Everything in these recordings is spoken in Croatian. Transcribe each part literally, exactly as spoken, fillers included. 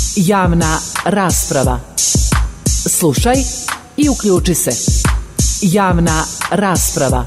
Javna rasprava. Slušaj i uključi se. Javna rasprava.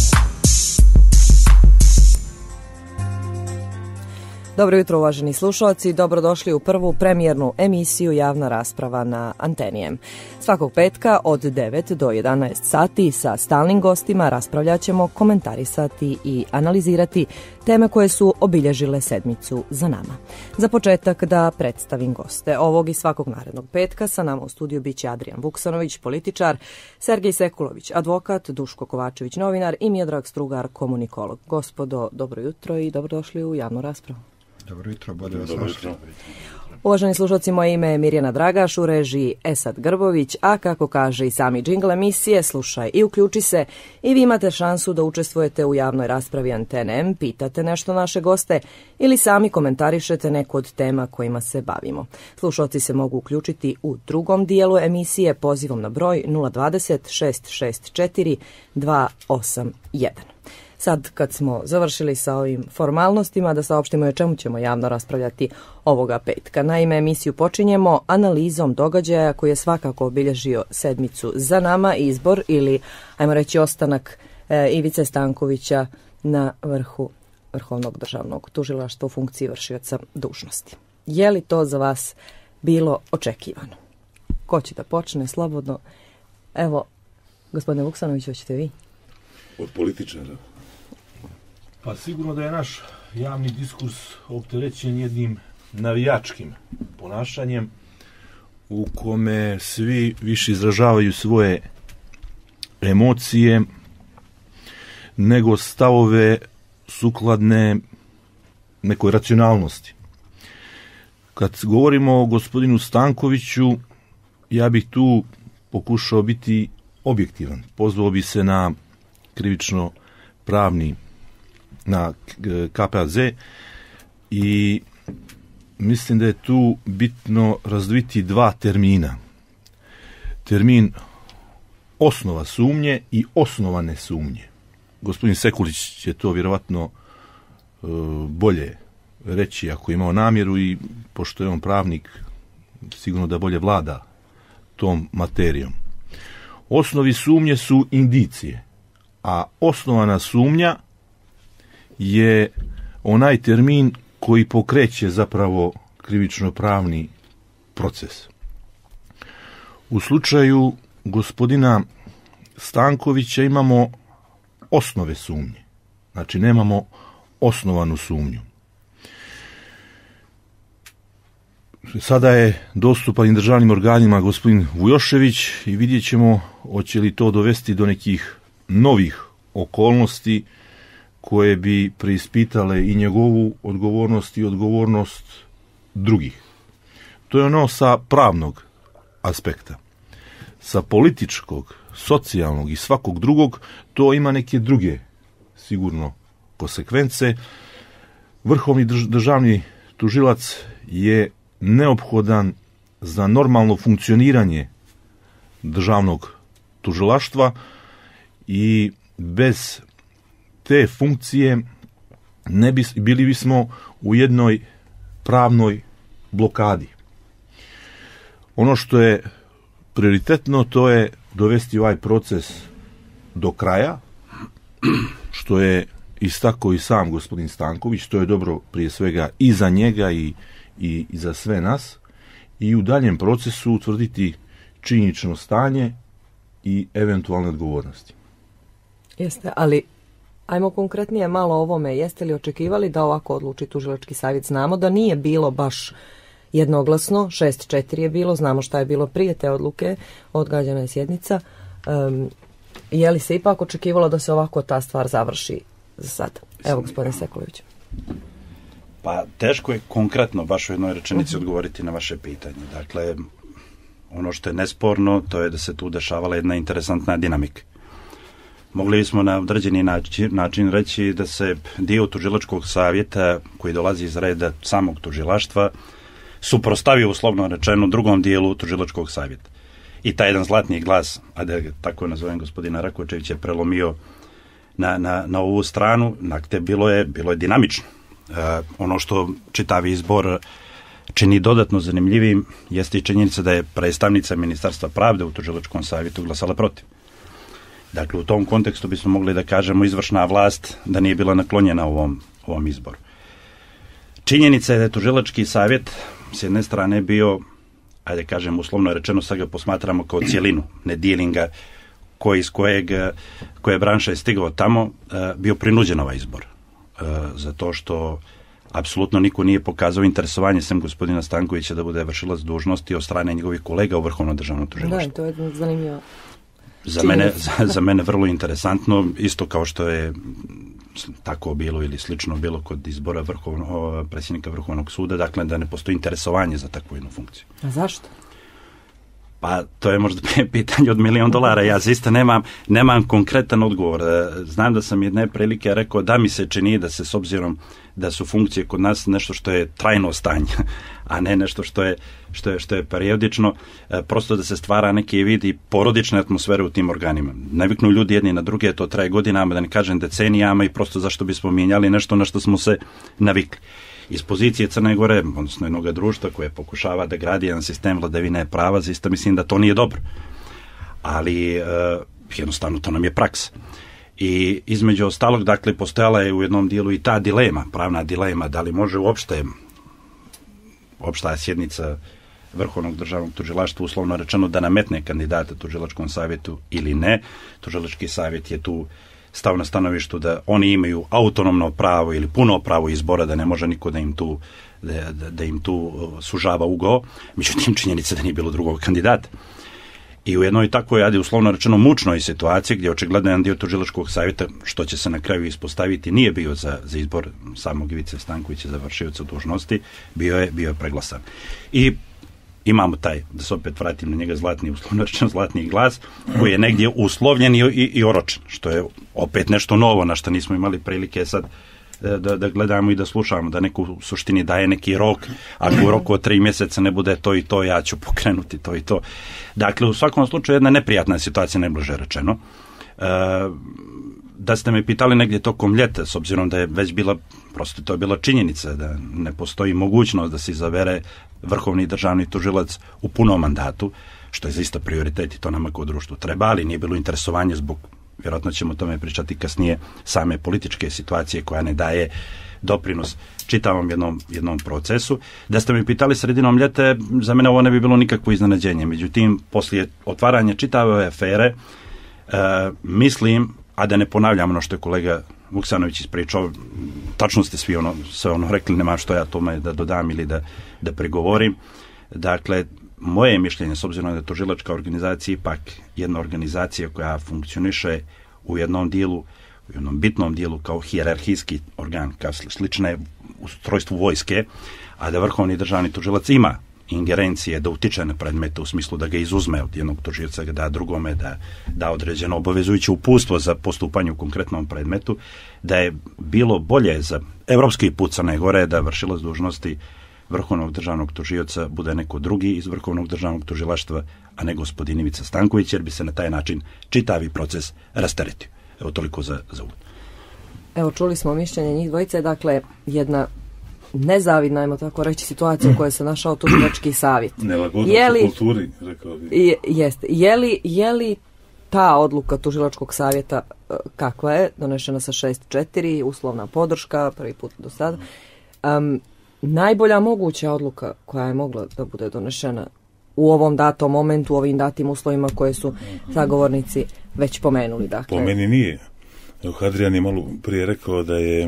Dobro jutro, uvaženi slušalci, dobrodošli u prvu premijernu emisiju Javna rasprava na Antenijem. Svakog petka od devet do jedanaest sati sa stalnim gostima raspravljat ćemo, komentarisati i analizirati teme koje su obilježile sedmicu za nama. Za početak da predstavim goste. Ovog i svakog narednog petka sa nama u studiju bit će Adrijan Vuksanović, političar, Sergej Sekulović, advokat, Duško Kovačević, novinar i Miodrag Strugar, komunikolog. Gospodo, dobro jutro i dobrodošli u Javnu raspravu. Dobro jutro, bolje vas našli. Uvaženi slušalci, moje ime je Mirjana Dragaš, u režiji Esad Grbović, a kako kaže i sami džingl emisije, slušaj i uključi se i vi imate šansu da učestvujete u javnoj raspravi Antene M, pitate nešto naše goste ili sami komentarišete neku od tema kojima se bavimo. Slušalci se mogu uključiti u drugom dijelu emisije pozivom na broj nula dvadeset šest šest četiri dva osam jedan. Sad, kad smo završili sa ovim formalnostima, da saopštimo o čemu ćemo javno raspravljati ovoga petka. Naime, emisiju počinjemo analizom događaja koji je svakako obilježio sedmicu za nama, izbor ili, ajmo reći, ostanak e, Ivice Stankovića na vrhu Vrhovnog državnog tužilaštva u funkciji vršioca dužnosti. Je li to za vas bilo očekivano? Ko će da počne slobodno? Evo, gospodine Vuksanović, hoćete vi? Od političara. Pa sigurno da je naš javni diskurs opterećen jednim navijačkim ponašanjem u kome svi više izražavaju svoje emocije nego stavove sukladne nekoj racionalnosti. Kad govorimo o gospodinu Stankoviću, ja bih tu pokušao biti objektivan. Pozvao bi se na krivično pravni, na K P A Z i mislim da je tu bitno razdvojiti dva termina. Termin osnova sumnje i osnovane sumnje. Gospodin Sekulić će to vjerovatno e, bolje reći ako je imao namjeru i pošto je on pravnik, sigurno da bolje vlada tom materijom. Osnovi sumnje su indicije, a osnovana sumnja je onaj termin koji pokreće zapravo krivično-pravni proces. U slučaju gospodina Stankovića imamo osnove sumnje, znači nemamo osnovanu sumnju. Sada je dostupan i državnim organima gospodin Vujošević i vidjet ćemo hoće li to dovesti do nekih novih okolnosti koje bi preispitale i njegovu odgovornost i odgovornost drugih. To je ono sa pravnog aspekta. Sa političkog, socijalnog i svakog drugog to ima neke druge sigurno konsekvence. Vrhovni državni tužilac je neophodan za normalno funkcioniranje državnog tužilaštva i bez te funkcije ne bi, bili bismo u jednoj pravnoj blokadi. Ono što je prioritetno to je dovesti ovaj proces do kraja, što je istakao i sam gospodin Stanković, to je dobro prije svega i za njega i, i, i za sve nas, i u daljem procesu utvrditi činjenično stanje i eventualne odgovornosti. Jeste, ali ajmo konkretnije malo o ovome. Jeste li očekivali da ovako odluči tužilački savjet? Znamo da nije bilo baš jednoglasno, šest četiri je bilo, znamo šta je bilo prije te odluke, odgađana je sjednica. Um, je li se ipak očekivalo da se ovako ta stvar završi za sad? Evo, gospodine Sekulović. Pa teško je konkretno baš u jednoj rečenici uh-huh. odgovoriti na vaše pitanje. Dakle, ono što je nesporno, to je da se tu dešavala jedna interesantna dinamika. Mogli smo na određeni način, način reći da se dio tužilačkog savjeta koji dolazi iz reda samog tužilaštva suprotstavio, uslovno rečeno, drugom dijelu tužilačkog savjeta. I taj jedan zlatni glas, a da tako nazovem gospodina Rakočevića, je prelomio na, na, na ovu stranu. Dakle, bilo je, bilo je dinamično. E, ono što čitavi izbor čini dodatno zanimljivim jeste i činjenica da je predstavnica Ministarstva pravde u tužilačkom savjetu glasala protiv. Dakle, u tom kontekstu bismo mogli da kažemo izvršna vlast da nije bila naklonjena ovom, ovom izboru. Činjenica je da je tužilački savjet s jedne strane bio, ajde kažem uslovno rečeno, sad ga posmatramo kao cijelinu, ne dijelinga koji iz kojeg, koje branša je stigao tamo, bio prinuđen ovaj izbor. Zato što apsolutno niko nije pokazao interesovanje sem gospodina Stankovića da bude vršilac dužnosti od strane njegovih kolega u Vrhovnom državnom tužilaštvu. Da, to je zanimljivo. Za mene, za, za mene vrlo interesantno, isto kao što je tako bilo ili slično bilo kod izbora vrhovno, predsjednika Vrhovnog suda, dakle da ne postoji interesovanje za takvu jednu funkciju. A zašto? Pa to je možda pitanje od milion dolara. Ja zaista nemam, nemam konkretan odgovor. Znam da sam jedne prilike rekao da mi se čini da se s obzirom da su funkcije kod nas nešto što je trajno stanje, a ne nešto što je, što je, što je periodično, prosto da se stvara neki vid i porodične atmosfere u tim organima. Naviknu ljudi jedni na druge, to traje godinama, da ne kažem decenijama i prosto zašto bismo mijenjali nešto na što smo se navikli. Iz pozicije Crne Gore, odnosno jednog društva koje pokušava da gradi jedan sistem vladavine prava, zaista mislim da to nije dobro. Ali e, jednostavno to nam je praksa. I između ostalog, dakle, postojala je u jednom dijelu i ta dilema, pravna dilema, da li može uopšte opšta sjednica Vrhovnog državnog tužilaštva uslovno rečeno da nametne kandidata tužilačkom savjetu ili ne. Tužilački savjet je tu stav na stanovištu da oni imaju autonomno pravo ili puno pravo izbora, da ne može niko da im tu, da, da im tu sužava ugao. Međutim, činjenica da nije bilo drugog kandidata. I u jednoj takvoj, ajde uslovno rečeno, mučnoj situaciji, gdje očigledno jedan dio tužilačkog savjeta, što će se na kraju ispostaviti, nije bio za, za izbor samog Ivice Stankovića za vršioca dužnosti, bio je, bio je preglasan. I imamo taj, da se opet vratim na njega, zlatni, uslovno rečeno zlatni glas, koji je negdje uslovljen i, i, i oročen, što je opet nešto novo, na što nismo imali prilike sad da, da gledamo i da slušamo, da neko u suštini daje neki rok, ako u roku od tri mjeseca ne bude to i to, ja ću pokrenuti to i to. Dakle, u svakom slučaju jedna neprijatna situacija, najbliže rečeno. E, da ste me pitali negdje tokom ljeta, s obzirom da je već bila, prosto to je bila činjenica da ne postoji mogućnost da se izabere vrhovni državni tužilac u punom mandatu, što je zaista prioritet i to nama kao društvu treba, ali nije bilo interesovanje zbog, vjerojatno ćemo o tome pričati kasnije, same političke situacije koja ne daje doprinos čitavom jednom, jednom procesu. Da ste me pitali sredinom ljeta, za mene ovo ne bi bilo nikakvo iznenađenje. Međutim, poslije otvaranja čitave ove afere, e, mislim, a da ne ponavljam ono što je kolega Vuksanović ispričao, tačno ste svi ono, sve ono rekli, nema što ja tome da dodam ili da, da pregovorim. Dakle, moje mišljenje, s obzirom da je tužilačka organizacija ipak jedna organizacija koja funkcioniše u jednom dijelu, u jednom bitnom dijelu kao hijerarhijski organ, kao slične u ustrojstvu vojske, a da vrhovni državni tužilac ima ingerencije da utiče na predmete u smislu da ga izuzme od jednog tužioca, da drugome da, da određeno obavezujuće uputstvo za postupanje u konkretnom predmetu, da je bilo bolje za evropski put Crne Gore da vršilac dužnosti vrhovnog državnog tužioca bude neko drugi iz vrhovnog državnog tužilaštva, a ne gospodin Ivica Stanković, jer bi se na taj način čitavi proces rasteretio. Evo toliko za, za uvod. Evo, čuli smo mišljenje njih dvojice, dakle, jedna nezavidna, ajmo tako reći, situacija u kojoj se našao tužilački savjet. Nelagodnost u kulturi, rekao bih. Je, jeste. Je li, je li ta odluka tužilačkog savjeta, kakva je, donešena sa šest četiri, uslovna podrška, prvi put do sada, um, najbolja moguća odluka koja je mogla da bude donešena u ovom datom momentu, u ovim datim uslovima koje su sagovornici već pomenuli? Dakle. Po meni nije. Evo, Hadrian je malo prije rekao da je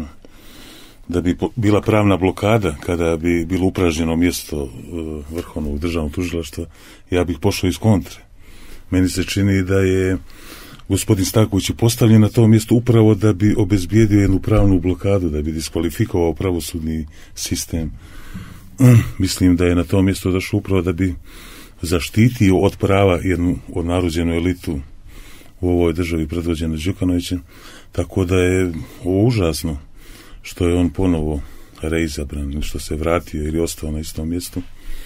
da bi bila pravna blokada kada bi bilo upražnjeno mjesto uh, vrhovnog državnog tužilaštva, ja bih pošao iz kontre. Meni se čini da je gospodin Stanković postavljen na to mjesto upravo da bi obezbijedio jednu pravnu blokadu, da bi diskvalifikovao pravosudni sistem. Mm, mislim da je na to mjesto došao upravo da bi zaštitio od prava jednu odnarođenu elitu u ovoj državi predvođena Đukanovićem, tako da je ovo užasno što je on ponovo reizabran, što se vratio ili ostao na istom mjestu.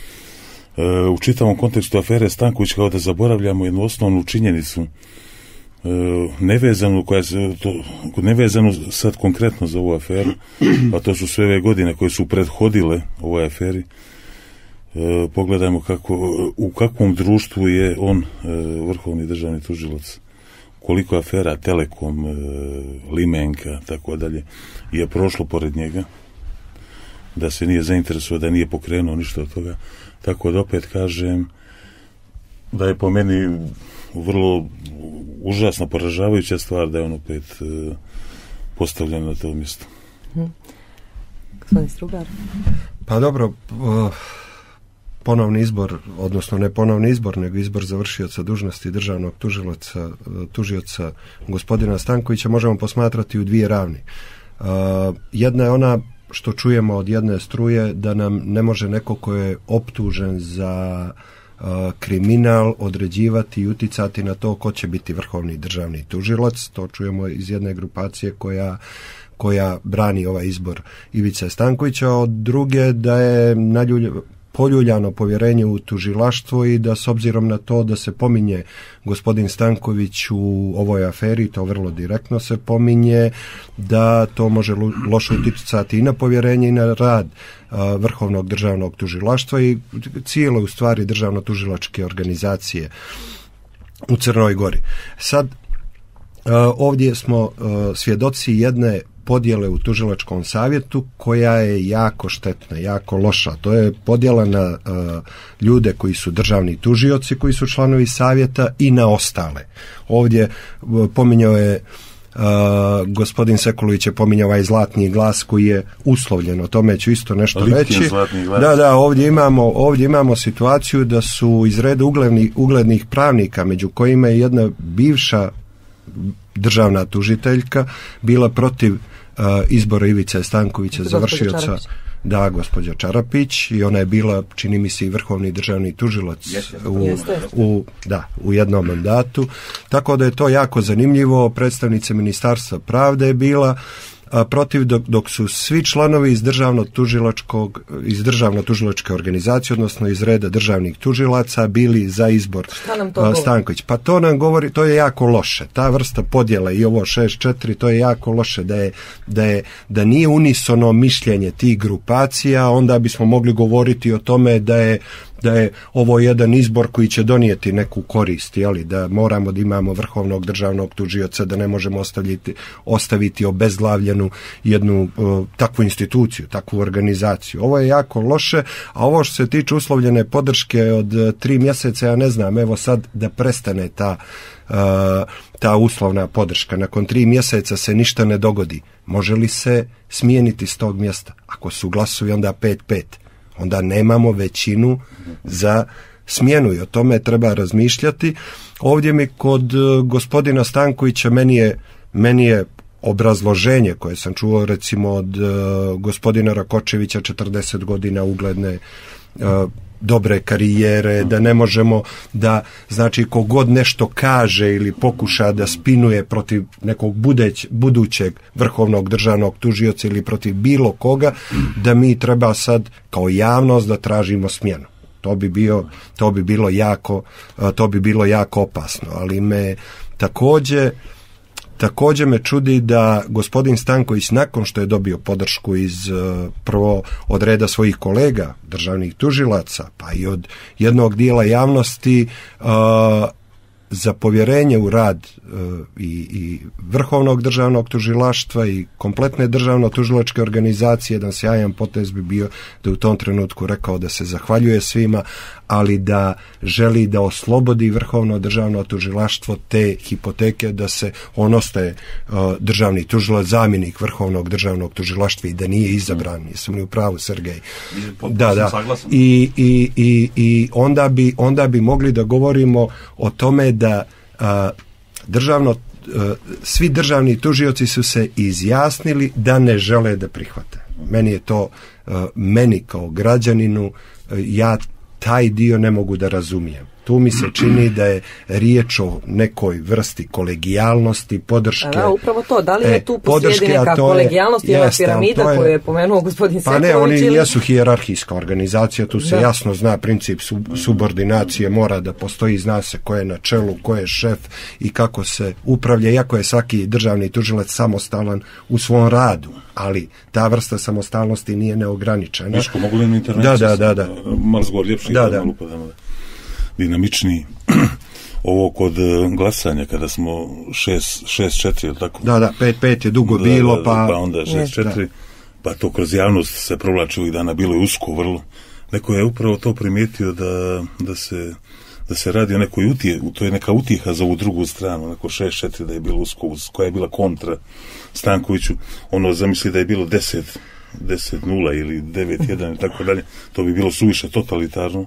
E, u čitavom kontekstu afere Stanković kao da zaboravljamo jednu osnovnu činjenicu, e, nevezanu, koja se, to, nevezanu sad konkretno za ovu aferu, a to su sve ove godine koje su prethodile ovoj aferi, E, pogledajmo kako, u kakvom društvu je on e, vrhovni državni tužilac, koliko afera Telekom, e, Limenka, tako dalje, je prošlo pored njega, da se nije zainteresuo, da nije pokrenuo ništa od toga. Tako da opet kažem da je po meni vrlo užasna, poražavajuća stvar da je on opet e, postavljen na to mjesto. Hmm. Gospodin Strugar? Pa dobro, ponovni izbor, odnosno ne ponovni izbor, nego izbor za vršioca dužnosti državnog tužioca, tužioca gospodina Stankovića možemo posmatrati u dvije ravni. Uh, jedna je ona što čujemo od jedne struje, da nam ne može neko ko je optužen za uh, kriminal određivati i uticati na to ko će biti vrhovni državni tužilac. To čujemo iz jedne grupacije koja koja brani ovaj izbor Ivice Stankovića, od druge da je naljulj, poljuljano povjerenje u tužilaštvo i da s obzirom na to da se pominje gospodin Stanković u ovoj aferi, to vrlo direktno se pominje, da to može loše uticati i na povjerenje i na rad a, Vrhovnog državnog tužilaštva i cijele u stvari državno-tužilačke organizacije u Crnoj Gori. Sad, a, ovdje smo a, svjedoci jedne podjele u tužilačkom savjetu koja je jako štetna, jako loša. To je podjela na uh, ljude koji su državni tužioci, koji su članovi savjeta i na ostale. Ovdje uh, pominjao je uh, gospodin Sekulović je pominjao ovaj zlatni glas koji je uslovljen, o tome ću isto nešto Litkin reći. Da, da, ovdje imamo, ovdje imamo situaciju da su iz reda uglednih, uglednih pravnika, među kojima je jedna bivša državna tužiteljka bila protiv uh, izbora Ivice Stankovića za vršioca, da, gospođa Čarapić, i ona je bila, čini mi se, i vrhovni državni tužilac u, u, da, u jednom mandatu, tako da je to jako zanimljivo. Predstavnica Ministarstva pravde je bila a, protiv, dok, dok su svi članovi iz državno-tužilačkog, iz državno-tužilačke organizacije, odnosno iz reda državnih tužilaca, bili za izbor a, Stanković. Pa to nam govori, to je jako loše. Ta vrsta podjela i ovo šest četiri, to je jako loše, da je, da je, da nije unisono mišljenje tih grupacija, onda bismo mogli govoriti o tome da je da je ovo jedan izbor koji će donijeti neku korist, jeli, da moramo da imamo vrhovnog državnog tužioca, da ne možemo ostaviti, ostaviti obezglavljenu jednu uh, takvu instituciju, takvu organizaciju. Ovo je jako loše, a ovo što se tiče uslovljene podrške od uh, tri mjeseca, ja ne znam, evo sad da prestane ta uh, ta uslovna podrška. Nakon tri mjeseca se ništa ne dogodi. Može li se smijeniti s tog mjesta? Ako su glasovi onda pet pet. Onda nemamo većinu za smjenu i o tome treba razmišljati. Ovdje mi kod gospodina Stankovića meni je, meni je obrazloženje koje sam čuo recimo od uh, gospodina Rakočevića, četrdeset godina ugledne uh, dobre karijere, da ne možemo da, znači, kogod nešto kaže ili pokuša da spinuje protiv nekog budeć, budućeg vrhovnog državnog tužioca ili protiv bilo koga, da mi treba sad kao javnost da tražimo smjenu. To bi bio, to bi bilo jako, to bi bilo jako opasno, ali me također Također me čudi da gospodin Stanković, nakon što je dobio podršku iz prvo od reda svojih kolega, državnih tužilaca, pa i od jednog dijela javnosti, uh, za povjerenje u rad uh, i, i vrhovnog državnog tužilaštva i kompletne državno-tužilačke organizacije, jedan sjajan potez bi bio da u tom trenutku rekao da se zahvaljuje svima, ali da želi da oslobodi vrhovno državno tužilaštvo te hipoteke da se on ostaje uh, državni tužilac, zamjenik vrhovnog državnog tužilaštva i da nije izabran. Jesam li u pravu, Sergej? Da, da. I, i, i, i onda, bi, onda bi mogli da govorimo o tome da uh, državno, uh, svi državni tužioci su se izjasnili da ne žele da prihvate. Meni je to, uh, meni kao građaninu, uh, ja taj dio ne mogu da razumijem. Tu tu mi se čini da je riječ o nekoj vrsti kolegijalnosti, podrške. Da, upravo to. Da li je tu poslijedi podrške, neka kolegijalnost i ona piramida je, koju je pomenuo gospodin pa Sekulić? Pa ne, oni ili... jesu hijerarhijska organizacija, tu se da. jasno zna princip sub, subordinacije, mora da postoji, zna se ko je na čelu, ko je šef i kako se upravlja, iako je svaki državni tužilac samostalan u svom radu, ali ta vrsta samostalnosti nije neograničena. Miško, mogu li na intervenciju? Da, da, da, da. Malo zgor ljepši, da, da. malo upadamo. Dinamičniji. Ovo kod glasanja, kada smo šest četiri, ili tako? Da, da, pet pet je dugo da, bilo, da, pa... Pa onda šest četiri, pa to kroz javnost se provlači ovih dana, bilo je usko vrlo. Neko je upravo to primijetio da, da se... da se radi o nekoj utije, to je neka utiha za ovu drugu stranu, neko šest četiri da je bilo usko, koja je bila kontra Stankoviću, ono zamisli da je bilo deset nula ili devet jedan i tako dalje, to bi bilo suviše totalitarno.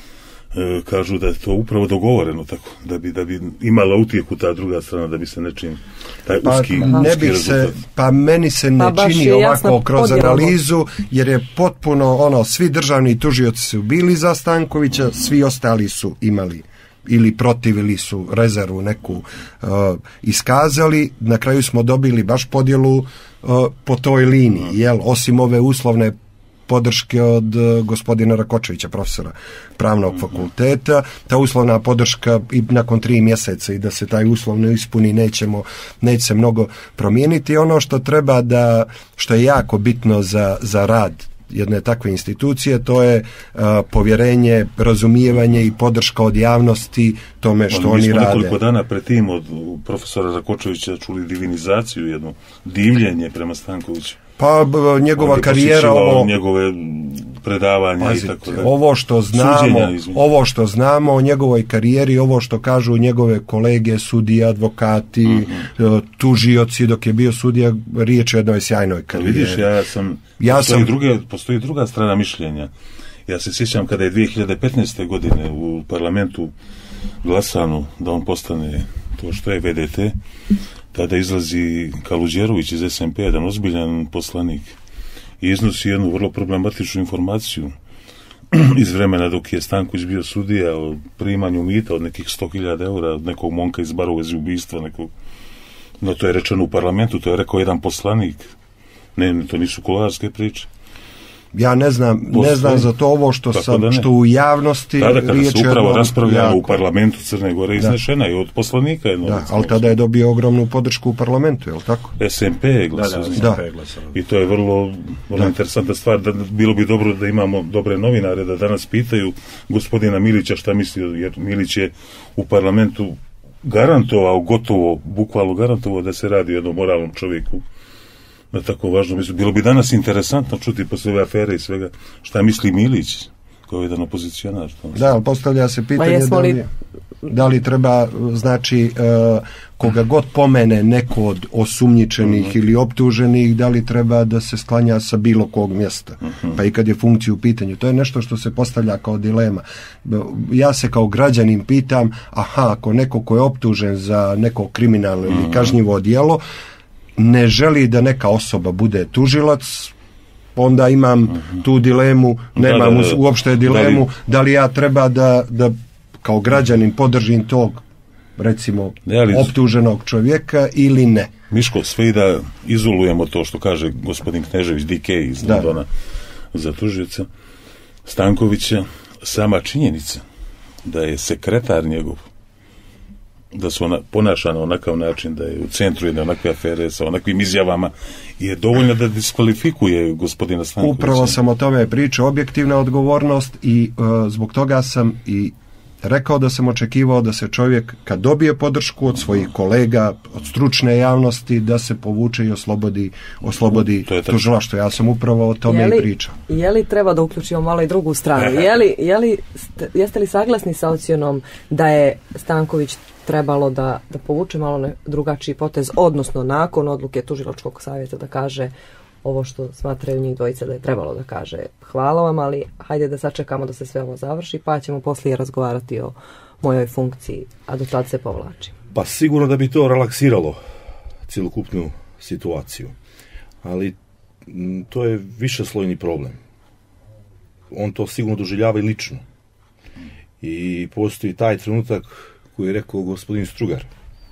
E, kažu da je to upravo dogovoreno tako, da bi, da bi imala utjehu ta druga strana, da bi se nečim taj pa, uski, ne uski bih rezultat. Se, pa meni se ne pa čini ovako kroz analizu, jer je potpuno ono, svi državni tužioci su bili za Stankovića, svi ostali su imali ili protiv ili su rezervu neku uh, iskazali. Na kraju smo dobili baš podjelu uh, po toj liniji, jel, osim ove uslovne podrške od uh, gospodina Rakočevića, profesora pravnog mm-hmm. fakulteta. Ta uslovna podrška i nakon tri mjeseca i da se taj uslov ne ispuni nećemo, neće se mnogo promijeniti. Ono što treba da, što je jako bitno za, za rad jedne takve institucije, to je uh, povjerenje, razumijevanje i podrška od javnosti tome što pa, oni rade. Mi smo nekoliko dana pred tim od profesora Rakočevića čuli divinizaciju, jedno divljenje prema Stankoviću. Pa b- njegova karijera, ovo njegove predavanja pazite, i tako da. Ovo što znamo, ovo što znamo o njegovoj karijeri, ovo što kažu njegove kolege, sudije, advokati, mm-hmm. tužioci dok je bio sudija, riječ o jednoj sjajnoj karijeri. Vidiš, ja sam, ja postoji, sam druge, postoji druga strana mišljenja. Ja se sjećam kada je dvije hiljade petnaeste. godine u parlamentu glasano da on postane to što je V D T, tada izlazi Kaluđerović iz S M P, jedan ozbiljan poslanik, i iznosi jednu vrlo problematičnu informaciju iz vremena dok je Stanković bio sudija o primanju mita od nekih sto hiljada eura od nekog momka iz Barova iz ubistva nekog. No to je rečeno u parlamentu, to je rekao jedan poslanik. Ne, to nisu kuloarske priče. Ja ne znam, ne znam za to ovo što sam, što u javnosti tada kada riječ se upravo raspravljalo jako... u parlamentu Crne Gore iznešena i od poslanika. Jedno, da, ali tada je dobio ogromnu podršku u parlamentu, je li tako? S M P je glasao. Da, da, da. I to je vrlo, vrlo interesantna stvar. Da, bilo bi dobro da imamo dobre novinare da danas pitaju gospodina Milića šta misli, jer Milić je u parlamentu garantovao, gotovo, bukvalno garantovao da se radi o jednom moralnom čovjeku. Na tako važno misli. Bilo bi danas interesantno čuti posle ove afere i svega šta misli Milić kao jedan opozicionar. Da, ali postavlja se pitanje da li, da li treba, znači, uh, koga god pomene neko od osumnjičenih uh-huh. ili optuženih, da li treba da se sklanja sa bilo kog mjesta, uh-huh. pa i kad je funkcija u pitanju. To je nešto što se postavlja kao dilema. Ja se kao građanin pitam, aha, ako neko ko je optužen za neko kriminalno uh-huh. ili kažnjivo djelo, ne želi da neka osoba bude tužilac, onda imam uh-huh. tu dilemu, nemam da, da, da. uopšte dilemu, da li, da li ja treba da, da kao građanin podržim tog, recimo, li, optuženog čovjeka ili ne. Miško, sve i da izolujemo to što kaže gospodin Knežević, D K iz Londona za tužioca Stankovića, sama činjenica da je sekretar njegov, da su ona ponaša na onakav način, da je u centru jedne onakve afere sa onakvim izjavama, je dovoljno da diskvalifikuje gospodina Stankovića. Upravo sam o tome pričao, objektivna odgovornost i uh, zbog toga sam i rekao da sam očekivao da se čovjek, kad dobije podršku od svojih kolega, od stručne javnosti, da se povuče i oslobodi, oslobodi tužilaštvo. Ja sam upravo o tome jeli, i pričao. Je li treba da uključimo malo i drugu stranu? Je li, je li, jeste li saglasni sa ocjenom da je Stanković trebalo da, da povuče malo ne, drugačiji potez, odnosno nakon odluke tužilačkog savjeta da kaže ovo što smatraju njih dvojica da je trebalo da kaže hvala vam, ali hajde da sačekamo da se sve ovo završi, pa ćemo poslije razgovarati o mojoj funkciji, a do tad se povlačim. Pa sigurno da bi to relaksiralo cjelokupnu situaciju, ali m, to je višeslojni problem. On to sigurno doživljava i lično. I postoji taj trenutak koji je rekao gospodin Strugar.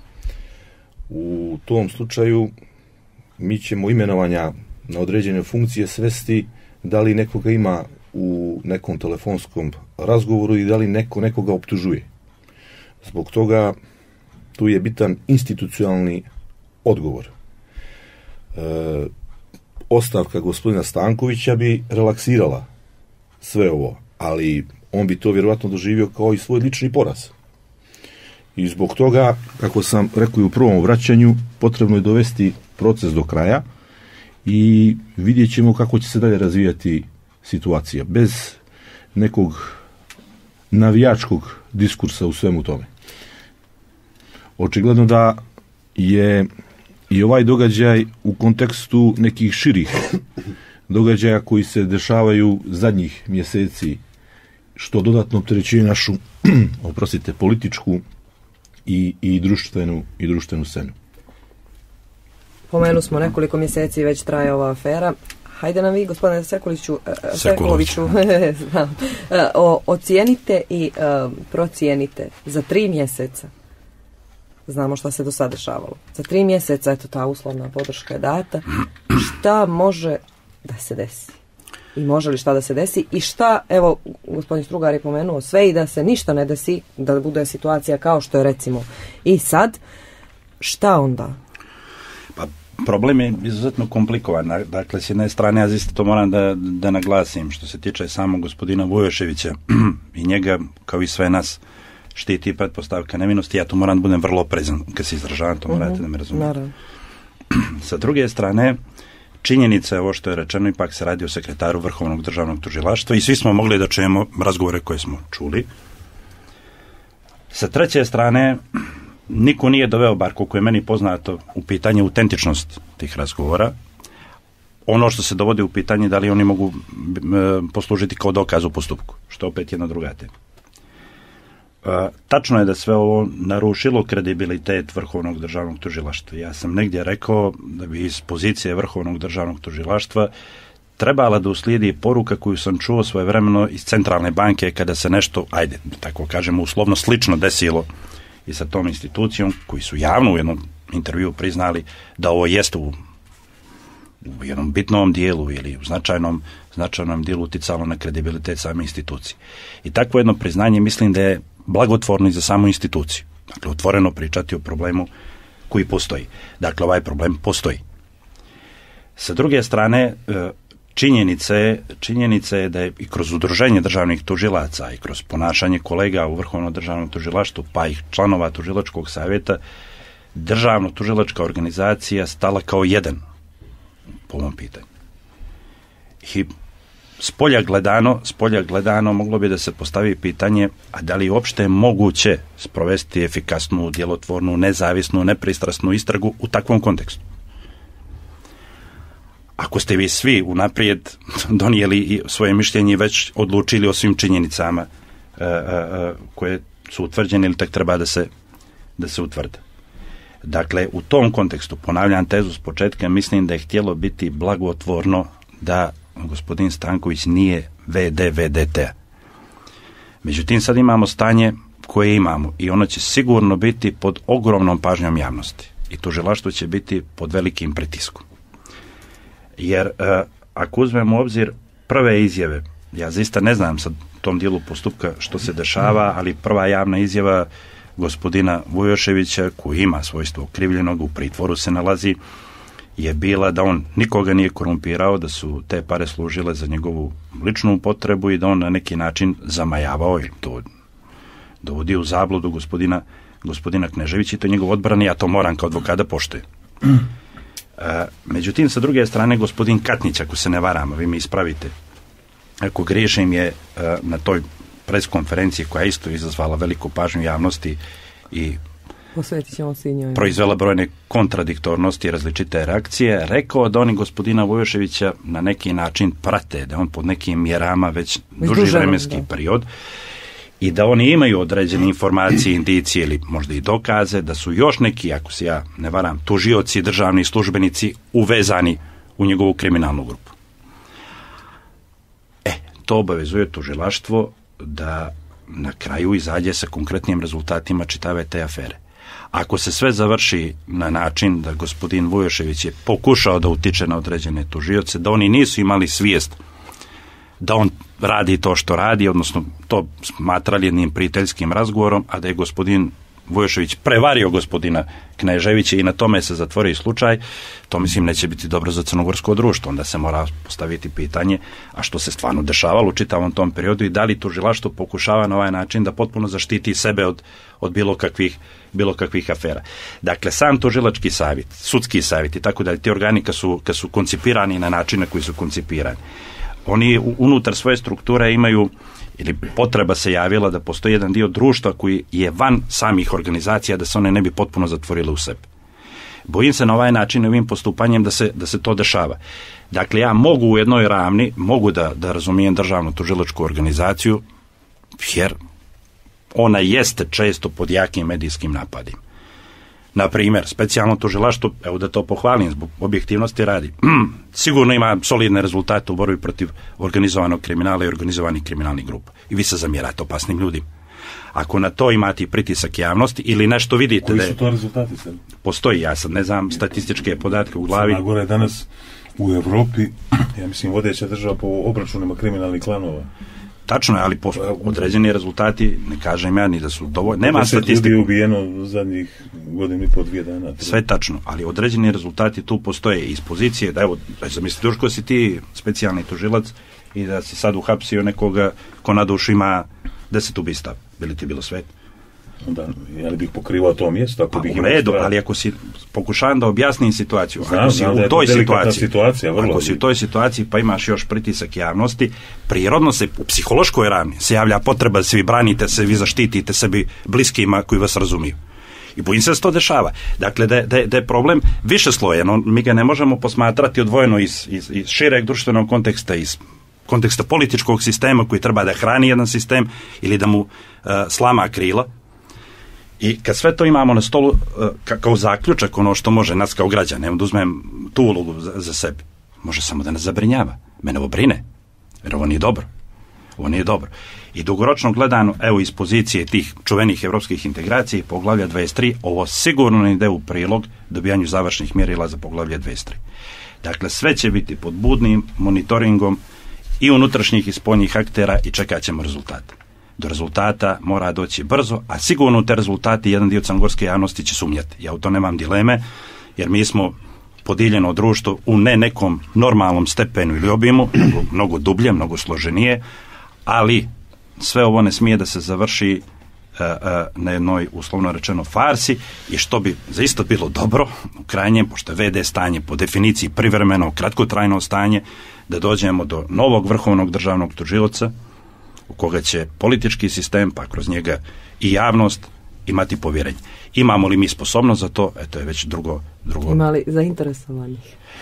U tom slučaju mi ćemo imenovanja na određene funkcije svesti da li nekoga ima u nekom telefonskom razgovoru i da li neko nekoga optužuje. Zbog toga tu je bitan institucionalni odgovor. E, ostavka gospodina Stankovića bi relaksirala sve ovo, ali on bi to vjerovatno doživio kao i svoj lični poraz. I zbog toga, kako sam rekao i u prvom vraćanju, potrebno je dovesti proces do kraja i vidjet ćemo kako će se dalje razvijati situacija, bez nekog navijačkog diskursa u svemu tome. Očigledno da je i ovaj događaj u kontekstu nekih širih događaja koji se dešavaju zadnjih mjeseci, što dodatno opterećuje našu, oprostite, političku i, i društvenu i društvenu scenu. Pomenu smo nekoliko mjeseci već traje ova afera. Hajde nam vi, gospodine Sekuliću, Sekuloviću, znam, o, ocijenite i uh, procijenite za tri mjeseca. Znamo šta se do sada dešavalo. Za tri mjeseca, eto, ta uslovna podrška je data. Šta može da se desi? I može li šta da se desi? I šta, evo, gospodin Strugar je pomenuo sve i da se ništa ne desi, da bude situacija kao što je recimo i sad. Šta onda? Pa problem je izuzetno komplikovan. Dakle, s jedne strane, ja isto to moram da, da naglasim, što se tiče samog gospodina Vujoševića i njega, kao i sve nas, štiti pretpostavka nevinosti, ja tu moram da budem vrlo oprezan kad se izražavam, to morate mm-hmm. da me razumijete. Sa druge strane, činjenica je ovo što je rečeno, ipak se radi o sekretaru Vrhovnog državnog tužilaštva i svi smo mogli da čujemo razgovore koje smo čuli. Sa treće strane, niko nije doveo, bar koliko je meni poznato, u pitanje autentičnost tih razgovora. Ono što se dovodi u pitanje da li oni mogu e, poslužiti kao dokaz u postupku, što opet jedna druga tema. E, tačno je da sve ovo narušilo kredibilitet Vrhovnog državnog tužilaštva. Ja sam negdje rekao da bi iz pozicije Vrhovnog državnog tužilaštva trebala da uslijedi poruka koju sam čuo svojevremeno iz Centralne banke kada se nešto, ajde, tako kažemo, uslovno slično desilo i sa tom institucijom, koji su javno u jednom intervju priznali da ovo jeste u, u jednom bitnom dijelu ili u značajnom, značajnom dijelu uticalo na kredibilitet same institucije. I takvo jedno priznanje mislim da je blagotvorno i za samu instituciju. Dakle, otvoreno pričati o problemu koji postoji. Dakle, ovaj problem postoji. Sa druge strane, činjenica je, činjenica je da je i kroz udruženje državnih tužilaca i kroz ponašanje kolega u Vrhovnom državnom tužilaštvu, pa i članova tužilačkog savjeta, državno-tužilačka organizacija stala kao jedan po ovom pitanju. I spolja gledano, spolja gledano moglo bi da se postavi pitanje, a da li uopšte je moguće sprovesti efikasnu, djelotvornu, nezavisnu, nepristrasnu istragu u takvom kontekstu. Ako ste vi svi unaprijed donijeli svoje mišljenje i već odlučili o svim činjenicama e, e, koje su utvrđene ili tek treba da se, da se utvrde. Dakle, u tom kontekstu, ponavljam tezu s početka, mislim da je htjelo biti blagotvorno da gospodin Stanković nije ve de ve de te. Međutim, sad imamo stanje koje imamo i ono će sigurno biti pod ogromnom pažnjom javnosti. I tužilaštvo će biti pod velikim pritiskom. Jer uh, ako uzmemo u obzir prve izjave, ja zaista ne znam sad u tom dijelu postupka što se dešava, ali prva javna izjava gospodina Vujoševića, koji ima svojstvo okrivljenog, u pritvoru se nalazi, je bila da on nikoga nije korumpirao, da su te pare služile za njegovu ličnu potrebu i da on na neki način zamajavao ili to dovodio u zabludu gospodina, gospodina Kneževića i to je njegov odbran i ja to moram kao advokata poštujem. E, međutim, sa druge strane, gospodin Katnić, ako se ne varamo, vi mi ispravite, ako griješim, je e, na toj preskonferenciji koja je isto izazvala veliku pažnju javnosti i proizvela brojne kontradiktornosti i različite reakcije, rekao da oni gospodina Vujoševića na neki način prate, da on pod nekim mjerama već duži vremenski period i da oni imaju određene informacije, indicije ili možda i dokaze da su još neki, ako se ja ne varam, tužioci, državni službenici uvezani u njegovu kriminalnu grupu. E, to obavezuje tužilaštvo da na kraju izađe sa konkretnim rezultatima čitave te afere. Ako se sve završi na način da gospodin Vujošević je pokušao da utiče na određene tužioce, da oni nisu imali svijest da on radi to što radi, odnosno to smatrali jednim prijateljskim razgovorom, a da je gospodin Vujošević prevario gospodina Kneževića i na tome se zatvorio slučaj, to mislim neće biti dobro za crnogorsko društvo. Onda se mora postaviti pitanje, a što se stvarno dešavalo u čitavom tom periodu i da li tužilaštvo pokušava na ovaj način da potpuno zaštiti sebe od, od bilo kakvih bilo kakvih afera. Dakle, sam tužilački savjet, sudski savjet i tako dalje, ti organi kad su, kad su koncipirani na način na koji su koncipirani, oni unutar svoje strukture imaju, ili potreba se javila da postoji jedan dio društva koji je van samih organizacija, da se one ne bi potpuno zatvorile u sebe. Bojim se na ovaj način ovim postupanjem da se, da se to dešava. Dakle, ja mogu u jednoj ravni, mogu da, da razumijem državnu tužilačku organizaciju, jer ona jeste često pod jakim medijskim napadima. Na primjer, specijalno tužilaštvo, evo da to pohvalim, zbog objektivnosti radi, sigurno ima solidne rezultate u borbi protiv organizovanog kriminala i organizovanih kriminalnih grupa. I vi se zamjerate opasnim ljudima. Ako na to imate pritisak javnosti ili nešto vidite... Koji da su to rezultati sad? Postoji, ja sad ne znam statističke podatke u glavi. Crna Gora je danas u Evropi, ja mislim, vodeća država po obračunima kriminalnih klanova. Tačno je, ali po određeni rezultati, ne kažem ja ni da su dovoljni. Nema statistike. deset ljudi je ubijeno zadnjih godinu i po dvije dana. Sve tačno, ali određeni rezultati tu postoje iz pozicije, da evo, zamisli, Duško, si ti specijalni tužilac i da si sad uhapsio nekoga ko na dušu ima deset ubistava. Bi li ti bilo sve? Da, ja li bih pokrivao to mjesto? Ako Pa bih u redu, ali ako si, pokušavam da objasnim situaciju, Znam, ako si znam u da je to toj delikatna situaciji, situacija, vrlo ako si u ozbiljna. toj situaciji pa imaš još pritisak javnosti, prirodno se u psihološkoj ravni se javlja potreba da se vi branite, se vi zaštitite sebi bliskima koji vas razumiju. I bojim se da se to dešava. Dakle, da je, da je, da je problem više slojen, mi ga ne možemo posmatrati odvojeno iz, iz, iz šireg društvenog konteksta, iz konteksta političkog sistema koji treba da hrani jedan sistem ili da mu uh, slama krila. I kad sve to imamo na stolu uh, kao zaključak, ono što može nas kao građane, da uzmem tu ulogu za, za sebe, može samo da nas zabrinjava. Mene ovo brine, jer ovo nije dobro. Ovo nije dobro. I dugoročno gledano, evo iz pozicije tih čuvenih evropskih integracija, poglavlja dvadeset tri, ovo sigurno ne ide u prilog dobijanju završnih mjerila za poglavlje dvadeset tri. Dakle, sve će biti pod budnim monitoringom i unutrašnjih i spoljnih aktera i čekat ćemo rezultate. Do rezultata mora doći brzo, a sigurno u te rezultati jedan dio crnogorske javnosti će sumnjati. Ja u to nemam dileme, jer mi smo podijeljeno društvo u ne nekom normalnom stepenu ili obimu, nego mnogo dublje, mnogo složenije, ali sve ovo ne smije da se završi uh, uh, na jednoj, uslovno rečeno, farsi, i što bi zaista bilo dobro u krajnjem, pošto je ve de stanje po definiciji privremeno, kratkotrajno stanje, da dođemo do novog vrhovnog državnog tužioca u koga će politički sistem, pa kroz njega i javnost, imati povjerenje. Imamo li mi sposobnost za to? Eto je već drugo... drugo. Ima li zainteresovanih?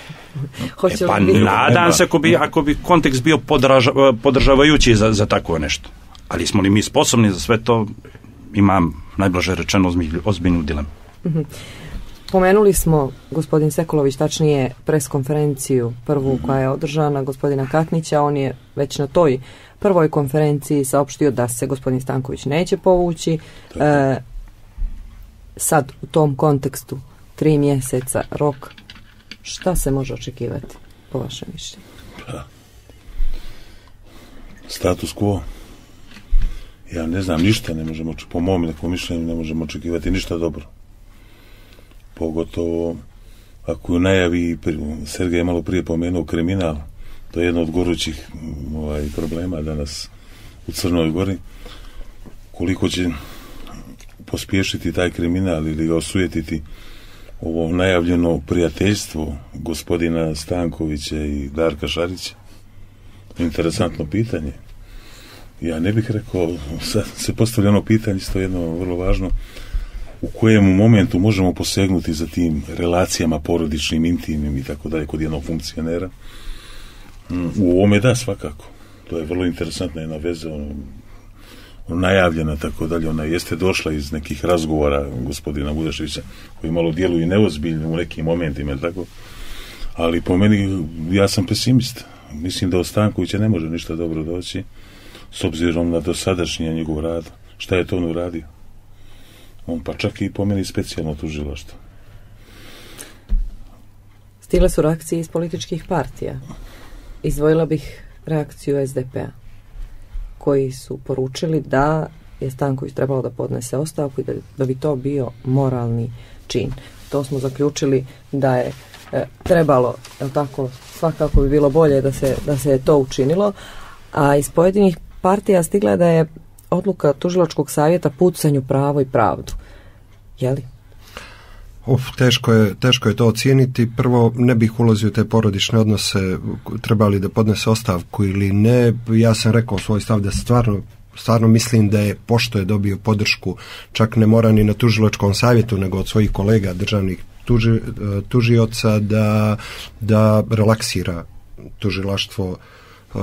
E pa nadam se ako bi, ako bi kontekst bio podraža, podržavajući za, za tako nešto. Ali smo li mi sposobni za sve to? Imam, najblaže rečeno, ozbiljnu dilemu. Mm-hmm. Pomenuli smo, gospodin Sekulović, tačnije preskonferenciju prvu koja je održana gospodina Katnića. On je već na toj prvoj konferenciji saopštio da se gospodin Stanković neće povući. E, sad u tom kontekstu tri mjeseca rok, šta se može očekivati po vašem mišljenju? Pa, status quo. Ja ne znam ništa, ne možemo, po mom nekom mišljenju ne možemo očekivati ništa dobro. Pogotovo ako u najavi, Sergej je malo prije pomenuo kriminal, to je jedno od gorućih ovaj, problema danas u Crnoj Gori. Koliko će pospješiti taj kriminal ili ga osujetiti ovo najavljeno prijateljstvo gospodina Stankovića i Darka Šarića? Interesantno pitanje. Ja ne bih rekao, sad se postavlja ono pitanje, isto jedno vrlo važno, u kojem momentu možemo posegnuti za tim relacijama porodičnim, intimnim i tako dalje kod jednog funkcionera. U ovome da, svakako. To je vrlo interesantna jedna veza, ono, ono najavljena, tako dalje. Ona jeste došla iz nekih razgovora gospodina Vujoševića, koji malo djeluju neozbiljno u nekim momentima, tako. Ali po meni, ja sam pesimist. Mislim da od Stankovića ne može ništa dobro doći, s obzirom na dosadašnji njegov rad. Šta je to on uradio? On pa čak i pomeni specijalno tužilaštvo. Stile su reakcije iz političkih partija. Izdvojila bih reakciju es de pe-a, koji su poručili da je Stanković trebalo da podnese ostavku i da, da bi to bio moralni čin. To smo zaključili da je e, trebalo, je tako, svakako bi bilo bolje da se, da se to učinilo, a iz pojedinih partija stigla je da je odluka tužilačkog savjeta pucanju pravo i pravdu. Je li? Uf, teško je, teško je to ocijeniti. Prvo, ne bih ulazio u te porodične odnose, trebali da podnese ostavku ili ne. Ja sam rekao svoj stav da stvarno stvarno mislim da je, pošto je dobio podršku, čak ne mora ni na tužilačkom savjetu, nego od svojih kolega državnih tuži, tužioca, da, da relaksira tužilaštvo uh,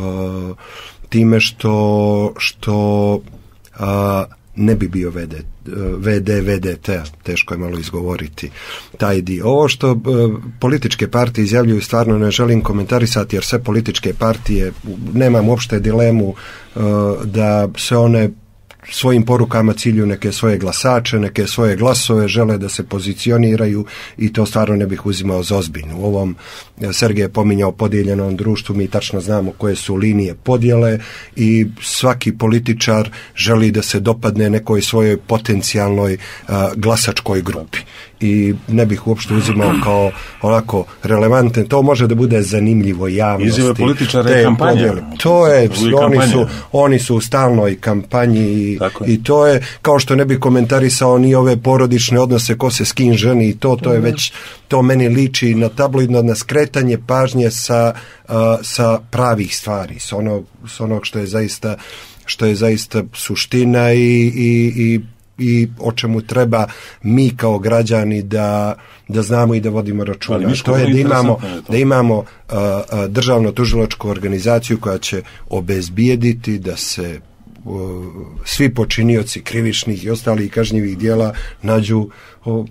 time što, što uh, ne bi bio ve de, ve de ve de te, teško je malo izgovoriti taj dio. Ovo što uh, političke partije izjavljuju stvarno ne želim komentarisati, jer sve političke partije, nemam uopšte dilemu uh, da se one svojim porukama cilju neke svoje glasače, neke svoje glasove, žele da se pozicioniraju i to stvarno ne bih uzimao za ozbiljno. U ovom Sergej je pominjao podijeljenom društvu, mi tačno znamo koje su linije podjele i svaki političar želi da se dopadne nekoj svojoj potencijalnoj a, glasačkoj grupi. I ne bih uopšte uzimao kao onako relevantne, to može da bude zanimljivo javnosti. Izjave političara i kampanje. To je, oni su, oni su u stalnoj kampanji i, i to je, kao što ne bih komentarisao ni ove porodične odnose, ko se s kim ženi i to, to je već, to meni liči na tabloidno, na skretanje pažnje sa, uh, sa pravih stvari, s onog, s onog što je zaista, što je zaista suština i, i, i i o čemu treba mi kao građani da, da znamo i da vodimo računa. To je da imamo, da imamo uh, uh, državno tužilačku organizaciju koja će obezbijediti da se uh, svi počinioci krivičnih i ostalih kažnjivih dijela nađu, uh,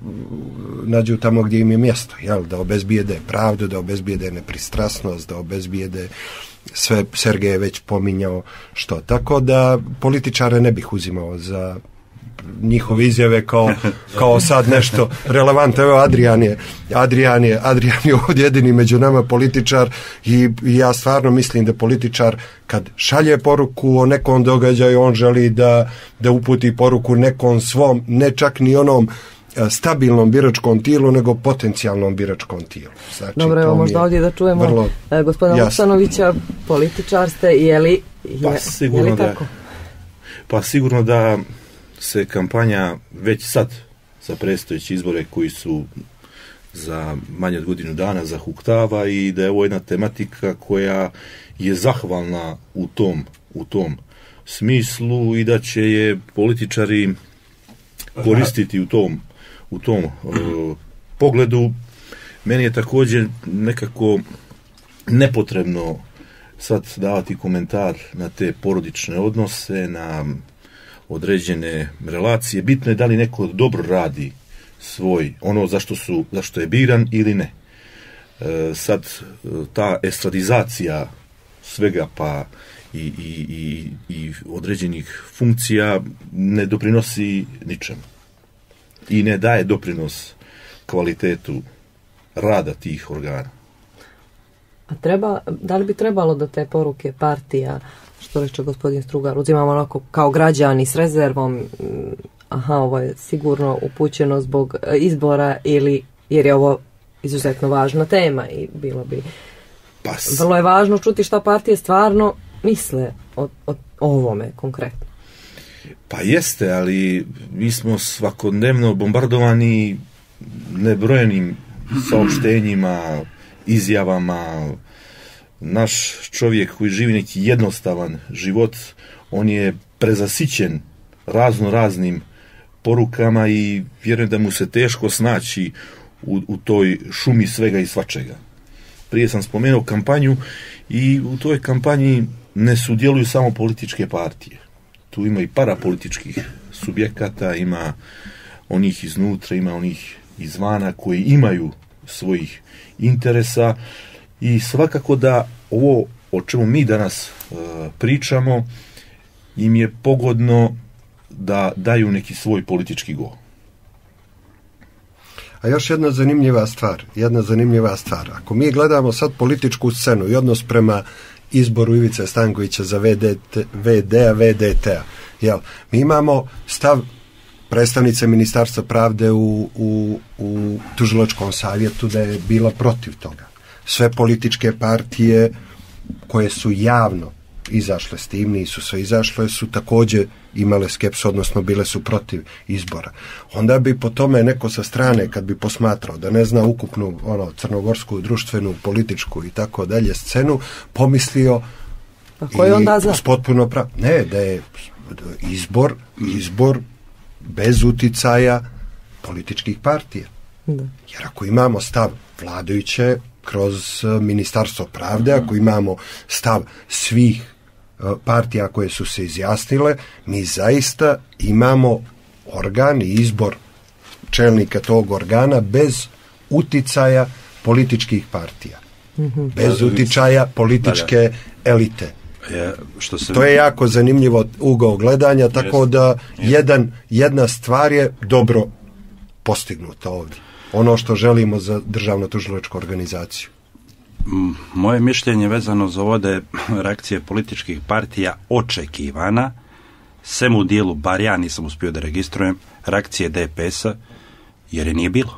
nađu tamo gdje im je mjesto. Jel? Da obezbijede pravdu, da obezbijede nepristrasnost, da obezbijede sve. Sergej je već pominjao što. Tako da političare ne bih uzimao za njihove izjave kao, kao sad nešto relevantno. Evo Adrian je, Adrian je, Adrian je ovdje jedini među nama političar i, i ja stvarno mislim da političar kad šalje poruku o nekom događaju, on želi da, da uputi poruku nekom svom, ne čak ni onom stabilnom biračkom tijelu, nego potencijalnom biračkom tijelu. Znači, dobro, evo možda ovdje da čujemo vrlo, gospodina Vuksanovića, političar ste, je li, je, pa, sigurno je li tako? Da, pa sigurno da se kampanja već sad za predstojeće izbore koji su za manje od godinu dana zahuktava i da je ovo jedna tematika koja je zahvalna u tom, u tom smislu i da će je političari koristiti u tom, u tom uh, pogledu. Meni je također nekako nepotrebno sad davati komentar na te porodične odnose, na određene relacije. Bitno je da li neko dobro radi svoj, ono zašto su, zašto je biran ili ne. E, sad ta estradizacija svega pa i, i, i, i određenih funkcija ne doprinosi ničemu. I ne daje doprinos kvalitetu rada tih organa. A treba, da li bi trebalo da te poruke partija, što reče gospodin Strugar, uzimamo onako kao građani s rezervom, aha, ovo je sigurno upućeno zbog izbora ili jer je ovo izuzetno važna tema i bilo bi pa, vrlo je važno čuti šta partije stvarno misle o, o ovome konkretno. Pa jeste, ali mi smo svakodnevno bombardovani nebrojenim saopštenjima, izjavama. Naš čovjek koji živi neki jednostavan život, on je prezasićen razno raznim porukama i vjerujem da mu se teško snaći u, u toj šumi svega i svačega. Prije sam spomenuo kampanju i u toj kampanji ne sudjeluju samo političke partije. Tu ima i parapolitičkih subjekata, ima onih iznutra, ima onih izvana koji imaju svojih interesa i svakako da ovo o čemu mi danas uh, pričamo im je pogodno da daju neki svoj politički go. A još jedna zanimljiva stvar, jedna zanimljiva stvar. Ako mi gledamo sad političku scenu i odnos prema izboru Ivice Stankovića za ve de-a, ve de te-a, jel, mi imamo stav predstavnice Ministarstva pravde u, u, u tužilačkom savjetu da je bila protiv toga. Sve političke partije koje su javno izašle s tim, nisu sve izašle, su također imale skepsu, odnosno bile su protiv izbora. Onda bi po tome neko sa strane, kad bi posmatrao da ne zna ukupnu ono, crnogorsku, društvenu, političku i tako dalje scenu, pomislio a ko je onda za? Potpuno prav... Ne, da je izbor, izbor bez uticaja političkih partija. Da. Jer ako imamo stav vladajuće kroz Ministarstvo pravde, ako imamo stav svih partija koje su se izjasnile, mi zaista imamo organ i izbor čelnika tog organa bez uticaja političkih partija. Mm-hmm. Bez uticaja političke elite. Je, što se... To je jako zanimljivo ugao gledanja, tako da jedan, jedna stvar je dobro postignuta ovdje. Ono što želimo za državno-tužilačku organizaciju. Moje mišljenje vezano za ovo da je reakcija političkih partija očekivana, sem u dijelu, bar ja nisam uspio da registrujem, reakcije de pe es-a, jer je nije bilo.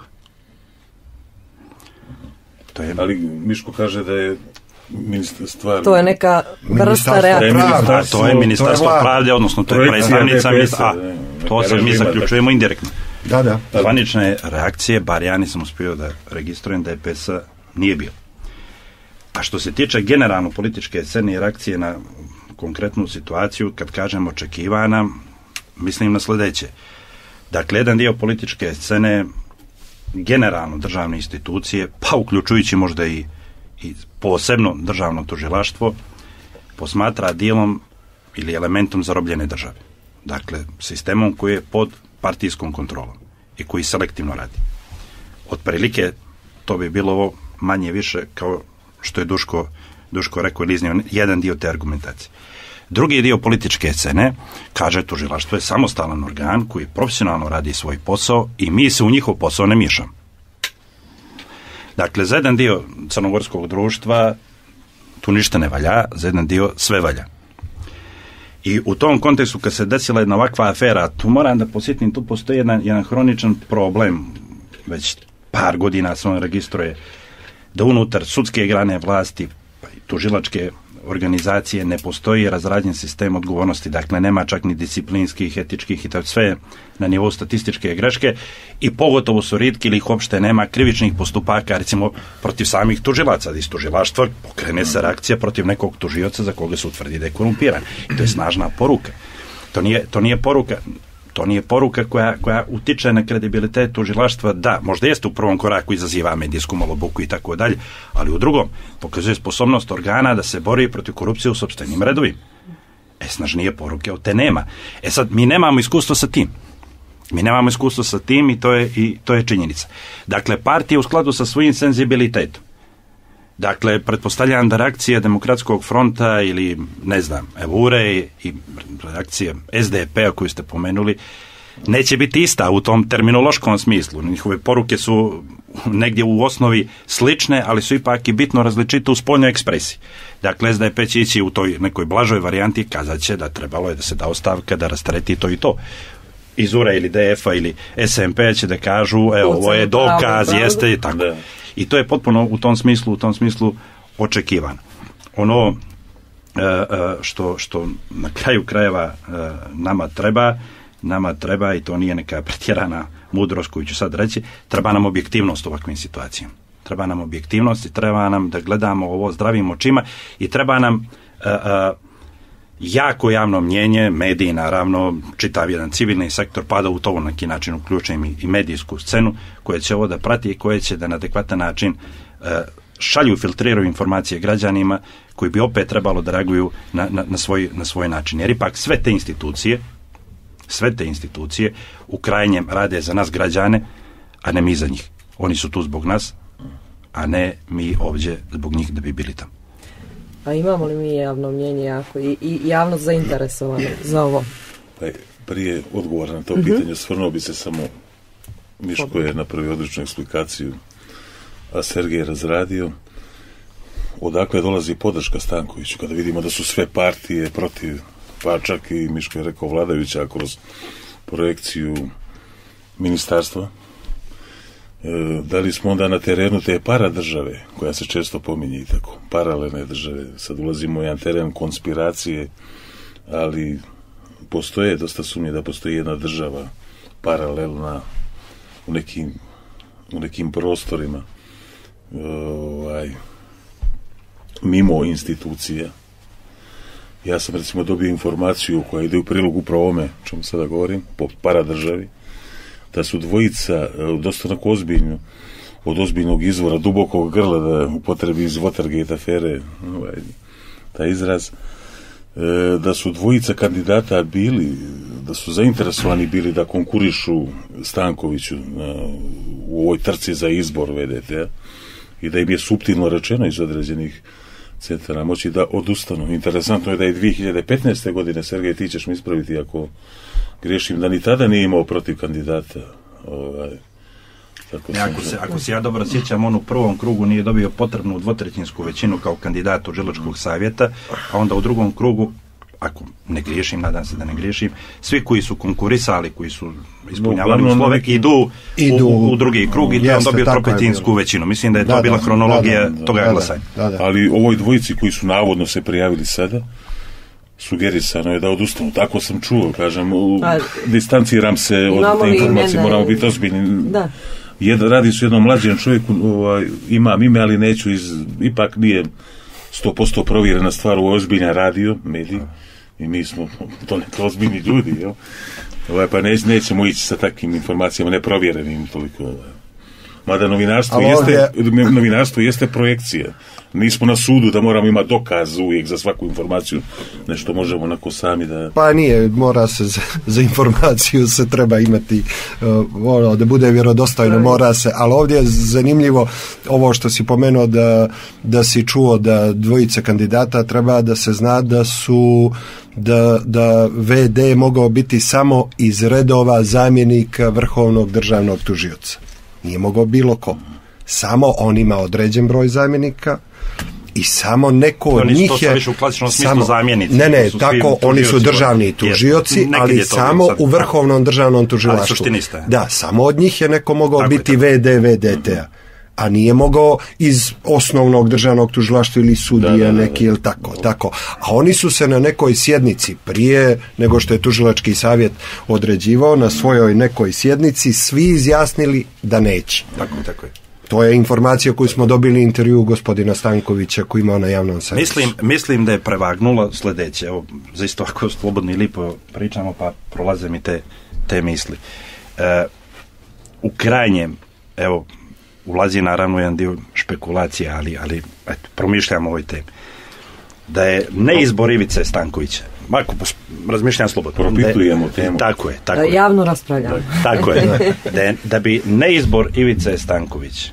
To je... Ali Miško kaže da je ministar stvar... To je neka vrsta reakcije. A to je Ministarstvo pravde, odnosno to je predstavnica ministra. To se mi zaključujemo indirektno. Da, da. Zvanične reakcije, bar ja nisam uspio da registrujem, de pe es-a nije bilo. A što se tiče generalno političke scene i reakcije na konkretnu situaciju, kad kažem očekivana, mislim na sljedeće. Dakle, jedan dio političke scene, generalno državne institucije, pa uključujući možda i, i posebno državno tužilaštvo, posmatra dijelom ili elementom zarobljene države. Dakle, sistemom koji je pod partijskom kontrolom i koji selektivno radi. Otprilike, to bi bilo ovo manje više kao što je Duško, Duško rekao ili iznio jedan dio te argumentacije. Drugi dio političke scene kaže tužilaštvo je samostalan organ koji profesionalno radi svoj posao i mi se u njihov posao ne miješamo. Dakle, za jedan dio crnogorskog društva tu ništa ne valja, za jedan dio sve valja. I u tom kontekstu kad se desila jedna ovakva afera, tu moram da posjetim, tu postoji jedan, jedan hroničan problem, već par godina se on registruje, da unutar sudske grane vlasti, pa i tužilačke organizacije ne postoji razrađen sistem odgovornosti, dakle nema čak ni disciplinskih, etičkih i tako sve na nivou statističke greške i pogotovo su ritki ili ih uopšte nema krivičnih postupaka, recimo protiv samih tužilaca, iz tužilaštva pokrene se reakcija protiv nekog tužioca za koga se utvrdi da je korumpiran. I to je snažna poruka. To nije, to nije poruka To nije poruka koja, koja utiče na kredibilitet tužilaštva, da, možda jeste u prvom koraku izaziva medijsku malobuku i tako dalje, ali u drugom pokazuje sposobnost organa da se bori protiv korupcije u sopstvenim redovima. E, snažnije poruke od te nema. E sad, mi nemamo iskustvo sa tim. Mi nemamo iskustvo sa tim i to je, i to je činjenica. Dakle, partije u skladu sa svojim senzibilitetom. Dakle, pretpostavljam da reakcija Demokratskog fronta ili, ne znam, evo U R E i reakcija es de pe-a koju ste pomenuli, neće biti ista u tom terminološkom smislu. Njihove poruke su negdje u osnovi slične, ali su ipak i bitno različite u spoljnoj ekspresiji. Dakle, es de pe će ići u toj nekoj blažoj varijanti, kazat će da trebalo je da se da ostavka, da rastreti to i to. Iz U R E ili de ef-a ili es em pe će da kažu, evo, ovo je dokaz, jeste i tako. Da. I to je potpuno u tom smislu, u tom smislu očekivano. Ono što, što na kraju krajeva nama treba, nama treba, i to nije neka pretjerana mudrost koju ću sad reći, treba nam objektivnost u ovakvim situacijama. Treba nam objektivnost i treba nam da gledamo ovo zdravim očima i treba nam a, a, jako javno mnjenje, mediji naravno, čitav jedan civilni sektor, pa da u to na neki način uključujem i, i medijsku scenu koja će ovo da prati i koja će da na adekvatan način uh, šalju i filtriraju informacije građanima koji bi opet trebalo da reaguju na, na, na, svoj, na svoj način. Jer ipak sve te institucije sve te institucije u krajnjem rade za nas građane, a ne mi za njih. Oni su tu zbog nas, a ne mi ovdje zbog njih da bi bili tamo. A imamo li mi javno mnjenje jako i, i javnost zainteresovano za ovo? Pa prije odgovora na to mm-hmm. pitanje stvarno bi se samo Miško je napravio odličnu eksplikaciju, a Sergej je razradio odakle dolazi podrška Stankoviću kada vidimo da su sve partije protiv, pa čak i Miško je rekao vladajuća kroz projekciju ministarstva. E, da li smo onda na terenu te paradržave koja se često pominje i tako, paralelne države, sad ulazimo u jedan teren konspiracije, ali postoje dosta sumnje da postoji jedna država paralelna u nekim, u nekim prostorima ovaj, mimo institucija. Ja sam recimo dobio informaciju koja ide u prilog upravo ome čemu sada govorim, po paradržavi, da su dvojica dosta onako ozbiljno, od ozbiljnog izvora, dubokog grla, da upotrebi iz Watergate afere ovaj, taj izraz, da su dvojica kandidata bili, da su zainteresovani bili da konkurišu Stankoviću u ovoj trci za izbor V D T-a i da im je suptilno rečeno iz određenih centara moći da odustanu. Interesantno je da je dvije hiljade petnaeste. godine, Sergej, ti ćeš mi ispraviti ako griješim, da ni tada nije imao protiv kandidata. Ovaj, tako ne, ako, se, ako se ja dobro sjećam, on u prvom krugu nije dobio potrebnu dvotrećinsku većinu kao kandidat Tužilačkog savjeta, a onda u drugom krugu, ako ne griješim, nadam se da ne griješim, svi koji su konkurisali, koji su ispunjavali uslove, idu, idu u, u drugi krug i jeste, on dobio tropetinsku većinu. Mislim da je to da, bila da, hronologija da, da, toga da, glasanja. Da, da. Ali ovoj dvojici koji su navodno se prijavili sada, sugerisano je da odustanu. Tako sam čuo, kažem, u, a, distanciram se od te informacije, moramo biti ozbiljni. Da. Jed, radi se o jednom mlađem čovjeku, ovaj, imam ime, ali neću iz, ipak nije sto posto provjerena stvar u ozbiljna radio, mediji, i mi smo to neka ozbiljni ljudi, jel? Ovaj, pa neć, nećemo ići sa takvim informacijama neprovjerenim toliko. Ovaj. Mada novinarstvo jeste, je... novinarstvo jeste projekcija. Nismo na sudu da moramo imati dokaz uvijek za svaku informaciju. Nešto možemo onako sami da... Pa nije, mora se za, za informaciju se treba imati uh, da bude vjerodostojno, mora se, ali ovdje je zanimljivo ovo što si pomenuo da, da si čuo da dvojice kandidata treba da se zna da su da, da V D mogao biti samo iz redova zamjenika vrhovnog državnog tužioca. Nije mogao bilo ko. Samo on ima određen broj zamjenika i samo neko od njih je u klasičnom smislu zamjenici. Ne, ne, tako oni su državni tužioci, ali samo u vrhovnom državnom tužilaštvu. Da, samo od njih je neko mogao tako biti V D V D T-a. A nije mogao iz osnovnog državnog tužilaštva ili sudija da, da, da, neki ili tako, tako. A oni su se na nekoj sjednici prije nego što je tužilački savjet određivao, na svojoj nekoj sjednici svi izjasnili da neće. Tako, tako je. To je informacija koju smo dobili u intervju gospodina Stankovića koji imao na javnom servisu. Mislim, mislim da je prevagnulo sljedeće. Evo, za isto ako slobodno i lipo pričamo, pa prolaze mi te, te misli. E, u krajnjem, evo, ulazi naravno jedan dio špekulacije, ali, ali eto, promišljamo o ovoj temi. Da je neizbor Ivice Stankovića, Marko, razmišljam slobodno. Propitujemo temu. Tako je. Tako da je. Javno raspravljamo. Tako je. Da, je, da bi neizbor Ivice Stanković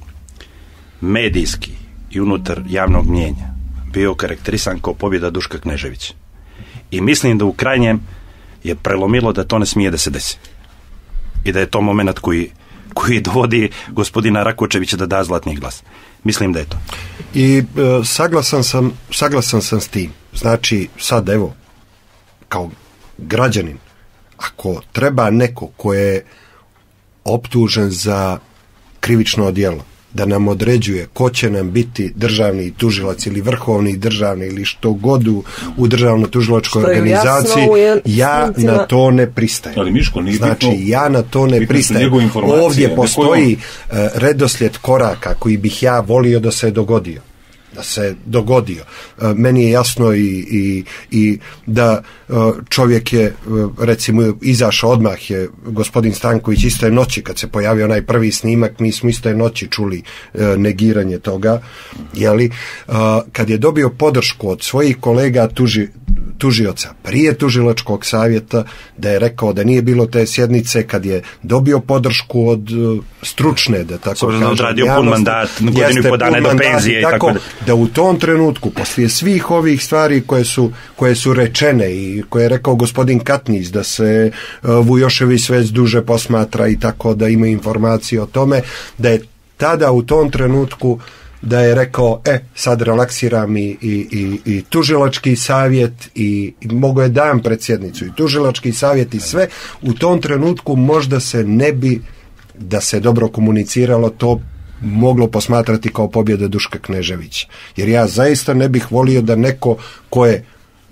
medijski i unutar javnog mnijenja bio karakterisan kao pobjeda Duška Kneževića. I mislim da u krajnjem je prelomilo da to ne smije da se desi. I da je to moment koji koji dovodi gospodina Rakočevića da da zlatni glas. Mislim da je to. I e, saglasan sam, saglasan sam s tim. Znači, sad evo, kao građanin, ako treba neko ko je optužen za krivično djelo, da nam određuje ko će nam biti državni tužilac ili vrhovni državni ili što god u, u državno-tužilačkoj organizaciji, ja na to ne pristajem. Ali Miško, nije znači, bitno, ja na to ne pristajem. Ovdje postoji uh, redoslijed koraka koji bih ja volio da se dogodio. Da se dogodio. Meni je jasno i, i, i da čovjek je recimo izašao odmah je gospodin Stanković iste noći kad se pojavio onaj prvi snimak, mi smo iste noći čuli negiranje toga, jeli, kad je dobio podršku od svojih kolega tuži, tužioca prije tužilačkog savjeta, da je rekao da nije bilo te sjednice, kad je dobio podršku od stručne, da tako kažem, odradio pun mandat, godinu i po dana do penzije i tako da. da u tom trenutku, poslije svih ovih stvari koje su, koje su rečene i koje je rekao gospodin Katnić, da se uh, Vujošević već duže posmatra i tako, da ima informacije o tome, da je tada u tom trenutku da je rekao, e, sad relaksiram i, i, i, i tužilački savjet i, i mogo je dam predsjednicu i tužilački savjet i sve, u tom trenutku možda se ne bi, da se dobro komuniciralo, to moglo posmatrati kao pobjeda Duška Kneževića. Jer ja zaista ne bih volio da neko ko je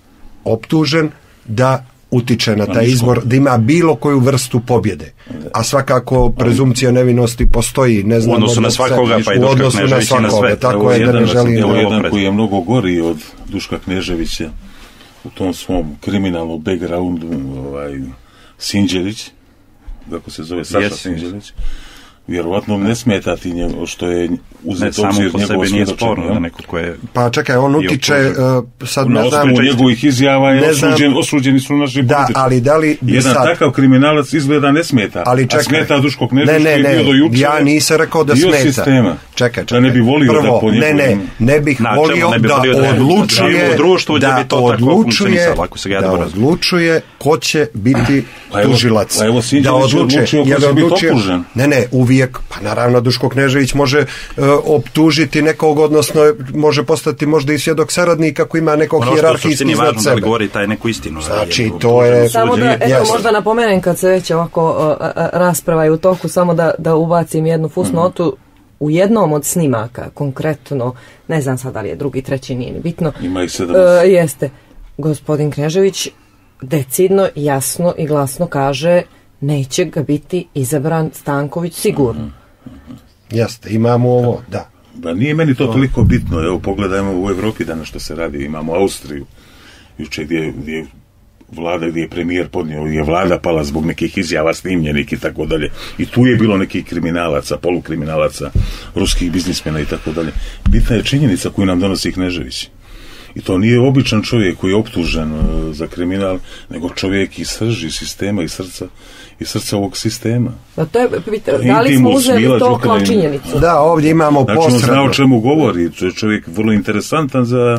optužen da utiče na taj izbor, da ima bilo koju vrstu pobjede. A svakako prezumcija nevinosti postoji, ne znam, u odnosu na svakoga, pa i u odnosu na svakoga, tako je da ne želim. Evo jedan koji je mnogo gori od Duška Kneževića u tom svom kriminalnom backgroundu, ovaj, Sinđelić, kako se zove, Saša yes. Sinđelić, vjerovatno ne smeta ti njego, što je uzet obzir njegovo svjedočenje. Da neko ko je pa čekaj, on utiče, uh, sad na ne znam... Na njegovih izjava je osuđen, osuđeni su naši da, političari. Ali da li jedan sad, takav kriminalac izgleda ne smeta, ali čekaj, a smeta Duško Knežević ne, ne, ne, bio do juče. Ja nisam rekao da smeta. Sistema. Čekaj, čekaj. Da ne bi volio Prvo, da po ne, ne, ne bih na, volio ne bi da volio odlučuje da, društvu, da, da bi to odlučuje, tako se ga da odlučuje ko će biti pa evo, tužilac. Pa evo da odlučuje, odlučio ko će biti optužen. Ne, ne, uvijek, pa naravno Duško Knežević može uh, optužiti nekog, odnosno može postati možda i svjedok saradnika ako ima nekog ono hijerarhijski iznad sebe. Da li govori taj neku istinu. Znači, je, to je... Samo da, eto, yes. možda napomenem kad se već ovako uh, uh, rasprava je u toku, samo da, da ubacim jednu fusnotu. Mm-hmm. U jednom od snimaka, konkretno, ne znam sad da li je drugi, treći, nije ni bitno. Ima i sedam. Uh, jeste. Gospodin Knežević decidno, jasno i glasno kaže neće ga biti izabran Stanković sigurno. Mm-hmm. Jeste, imamo ovo, da. Ba nije meni to toliko bitno, evo pogledajmo u Evropi danas što se radi, imamo Austriju, juče gdje, gdje vlada, gdje je premijer podnio, gdje je vlada pala zbog nekih izjava snimljenih i tako dalje. I tu je bilo nekih kriminalaca, polukriminalaca, ruskih biznismena i tako dalje. Bitna je činjenica koju nam donosi Knežević. I to nije običan čovjek koji je optužen uh, za kriminal, nego čovjek iz srži sistema i srca i srca ovog sistema. Da, to je, da li smo uzeli to kao činjenicu? Da, ovdje imamo znači, posredno. Znači, on zna o čemu govori. To je čovjek vrlo interesantan za,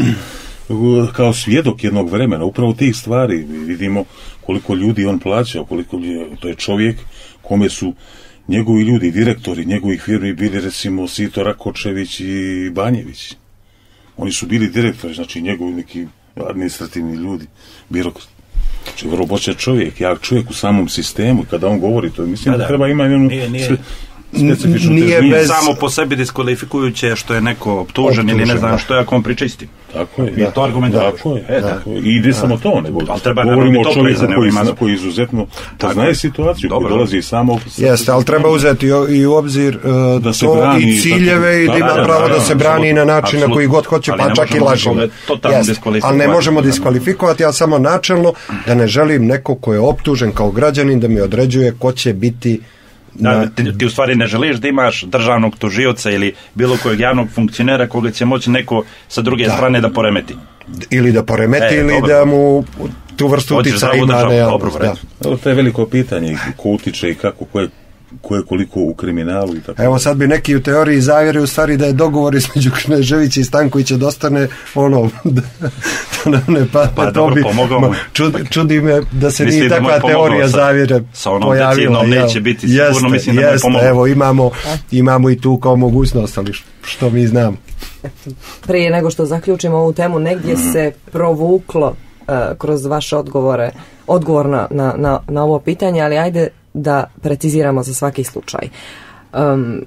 kao svjedok jednog vremena. Upravo tih stvari vidimo koliko ljudi on plaća, koliko ljudi, to je čovjek kome su njegovi ljudi, direktori njegovih firmi bili recimo Sito Rakočević i Banjević. Oni su bili direktori, znači njegovi neki administrativni ljudi, birokrati. Znači, vrlo boćan čovjek, jak čovjek u samom sistemu, kada on govori, to mislim da, da treba ima jednu nije, nije, specifičnu nije bez... samo po sebi diskvalifikujuće što je neko optužen ili ne znam što je ako on priča istinu. Tako je. Je to argument. Tako je. E, tako je. I ide samo to, nego treba govorimo o čovjeku koji, koji izuzetno poznaje situaciju, koji dolazi iz samog... Jeste, ali treba uzeti i u obzir uh, da se to brani, i ciljeve i da ima pravo da se brani na način na koji god hoće, pa čak i lažimo. Ali ne možemo diskvalifikovati, ja samo načelno da ne želim neko ko je optužen kao građanin da mi određuje ko će biti. Da, ti, ti u stvari ne želiš da imaš državnog tužioca ili bilo kojeg javnog funkcionera koga će moći neko sa druge da. strane da poremeti. Ili da poremeti e, ili dobro. Da mu tu vrstu uticaja ima nejalnost. Da. To je veliko pitanje, ko utiče i kako, ko je, ko je koliko u kriminalu i tako. Evo sad bi neki u teoriji zavjeri u stvari da je dogovor između Kneževića i Stankovića da ostane ono da, da ne pa, pa to dobro, bi, pomogao čudi, čudi me da se nije takva teorija zavjere sa onom decinom neće biti sigurno, jeste, mislim da mu je pomogao. Evo imamo, imamo i tu kao mogućnost, ali što mi znamo. Prije nego što zaključimo ovu temu, negdje mm. se provuklo uh, kroz vaše odgovore odgovor na, na, na, na ovo pitanje, ali ajde da preciziramo za svaki slučaj. Um,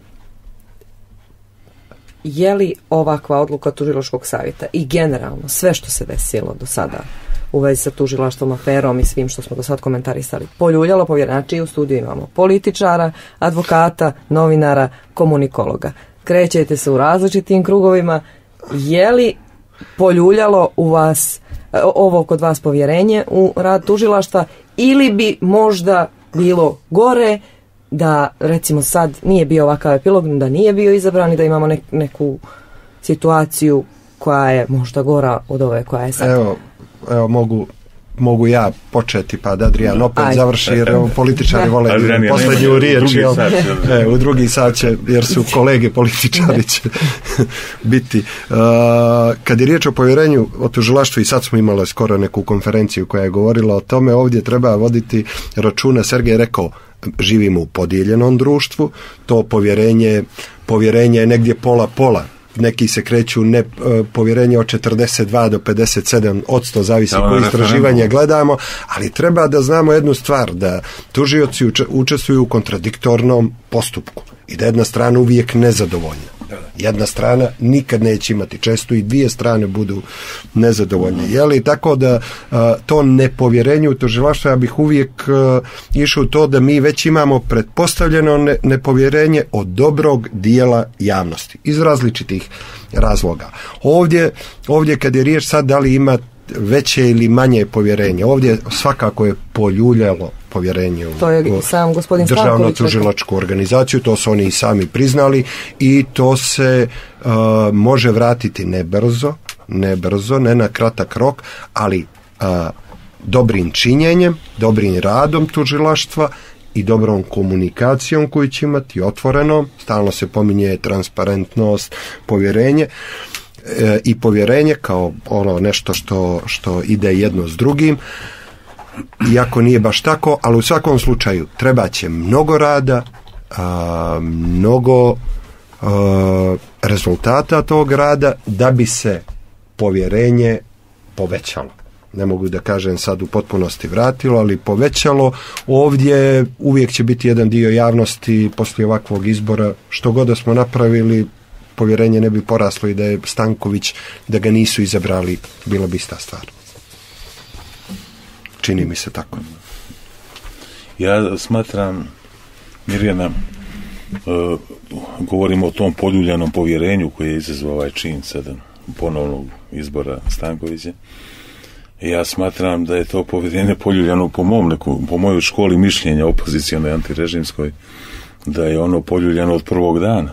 je li ovakva odluka tužilačkog savjeta i generalno sve što se desilo do sada u vezi sa tužilaštvom, aferom i svim što smo do sad komentarisali poljuljalo povjerenje? Znači u studiju imamo političara, advokata, novinara, komunikologa. Krećete se u različitim krugovima. Je li poljuljalo u vas ovo kod vas povjerenje u rad tužilaštva ili bi možda bilo gore da recimo sad nije bio ovakav epilog, da nije bio izabran i da imamo nek, neku situaciju koja je možda gora od ove koja je sad? Evo, evo mogu, mogu ja početi, pa da Adrijan opet Ajde. završi, jer političari vole Adrian je posljednju riječ, u drugi jel? sat, jel? E, u drugi sat će, jer su kolege političari će biti. Uh, kad je riječ o povjerenju o tužilaštvu, i sad smo imali skoro neku konferenciju koja je govorila o tome, ovdje treba voditi računa. Sergej je rekao, živimo u podijeljenom društvu, to povjerenje, povjerenje je negdje pola-pola. Neki se kreću ne, povjerenje od četrdeset dva do pedeset sedam odsto, zavisi koje istraživanje gledamo, ali treba da znamo jednu stvar, da tužioci učestvuju u kontradiktornom postupku i da jedna strana uvijek nezadovoljna. Jedna strana nikad neće imati, često i dvije strane budu nezadovoljne. Je li tako da a, to nepovjerenje u tužilaštvo, ja bih uvijek a, išao u to da mi već imamo pretpostavljeno ne, nepovjerenje od dobrog dijela javnosti iz različitih razloga. Ovdje, ovdje kad je riječ sad da li ima veće ili manje povjerenje, ovdje svakako je poljuljalo povjerenje u, to je sam gospodin državno tužilačku organizaciju, to su oni i sami priznali i to se uh, može vratiti ne brzo, ne brzo, ne na kratak rok, ali uh, dobrim činjenjem, dobrim radom tužilaštva i dobrom komunikacijom koju će imati, otvorenom, stalno se pominje transparentnost, povjerenje, e, i povjerenje kao ono nešto što, što ide jedno s drugim, iako nije baš tako, ali u svakom slučaju treba će mnogo rada, a, mnogo a, rezultata tog rada da bi se povjerenje povećalo. Ne mogu da kažem sad u potpunosti vratilo, ali povećalo. Ovdje uvijek će biti jedan dio javnosti poslije ovakvog izbora, što god da smo napravili, povjerenje ne bi poraslo i da je Stanković, da ga nisu izabrali, bila bi ista stvar. Čini mi se tako. Ja smatram, Mirjana, uh, govorimo o tom poljuljanom povjerenju koje je izazvao ovaj čin sada ponovnog izbora Stankovića. Ja smatram da je to povjerenje poljuljano po mom neku, po mojoj školi mišljenja opozicionoj antirežimskoj, da je ono poljuljano od prvog dana.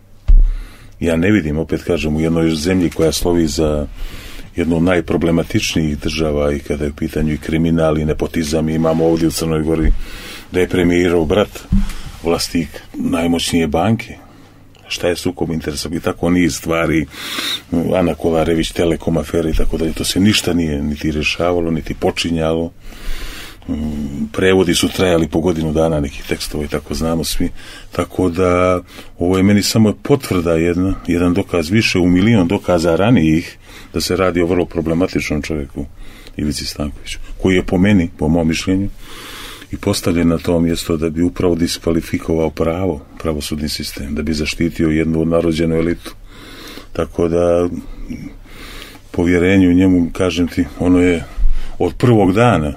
Ja ne vidim, opet kažem, u jednoj zemlji koja slovi za jednu od najproblematičnijih država i kada je u pitanju i kriminal i nepotizam, i imamo ovdje u Crnoj Gori da je premijerov brat vlasnik najmoćnije banke. Šta je sukob interesa i tako niz stvari, Ana Kolarević, Telekom afere i tako dalje, to se ništa nije niti rješavalo, niti počinjalo. Prevodi su trajali po godinu dana nekih tekstova i tako znamo svi, tako da ovo je meni samo potvrda jedna, jedan dokaz više u milion dokaza ranijih da se radi o vrlo problematičnom čovjeku, Ivici Stankoviću, koji je po meni, po mom mišljenju, i postavljen na to mjesto da bi upravo diskvalifikovao pravo, pravosudni sistem, da bi zaštitio jednu narođenu elitu. Tako da povjerenje u njemu, kažem ti, ono je od prvog dana,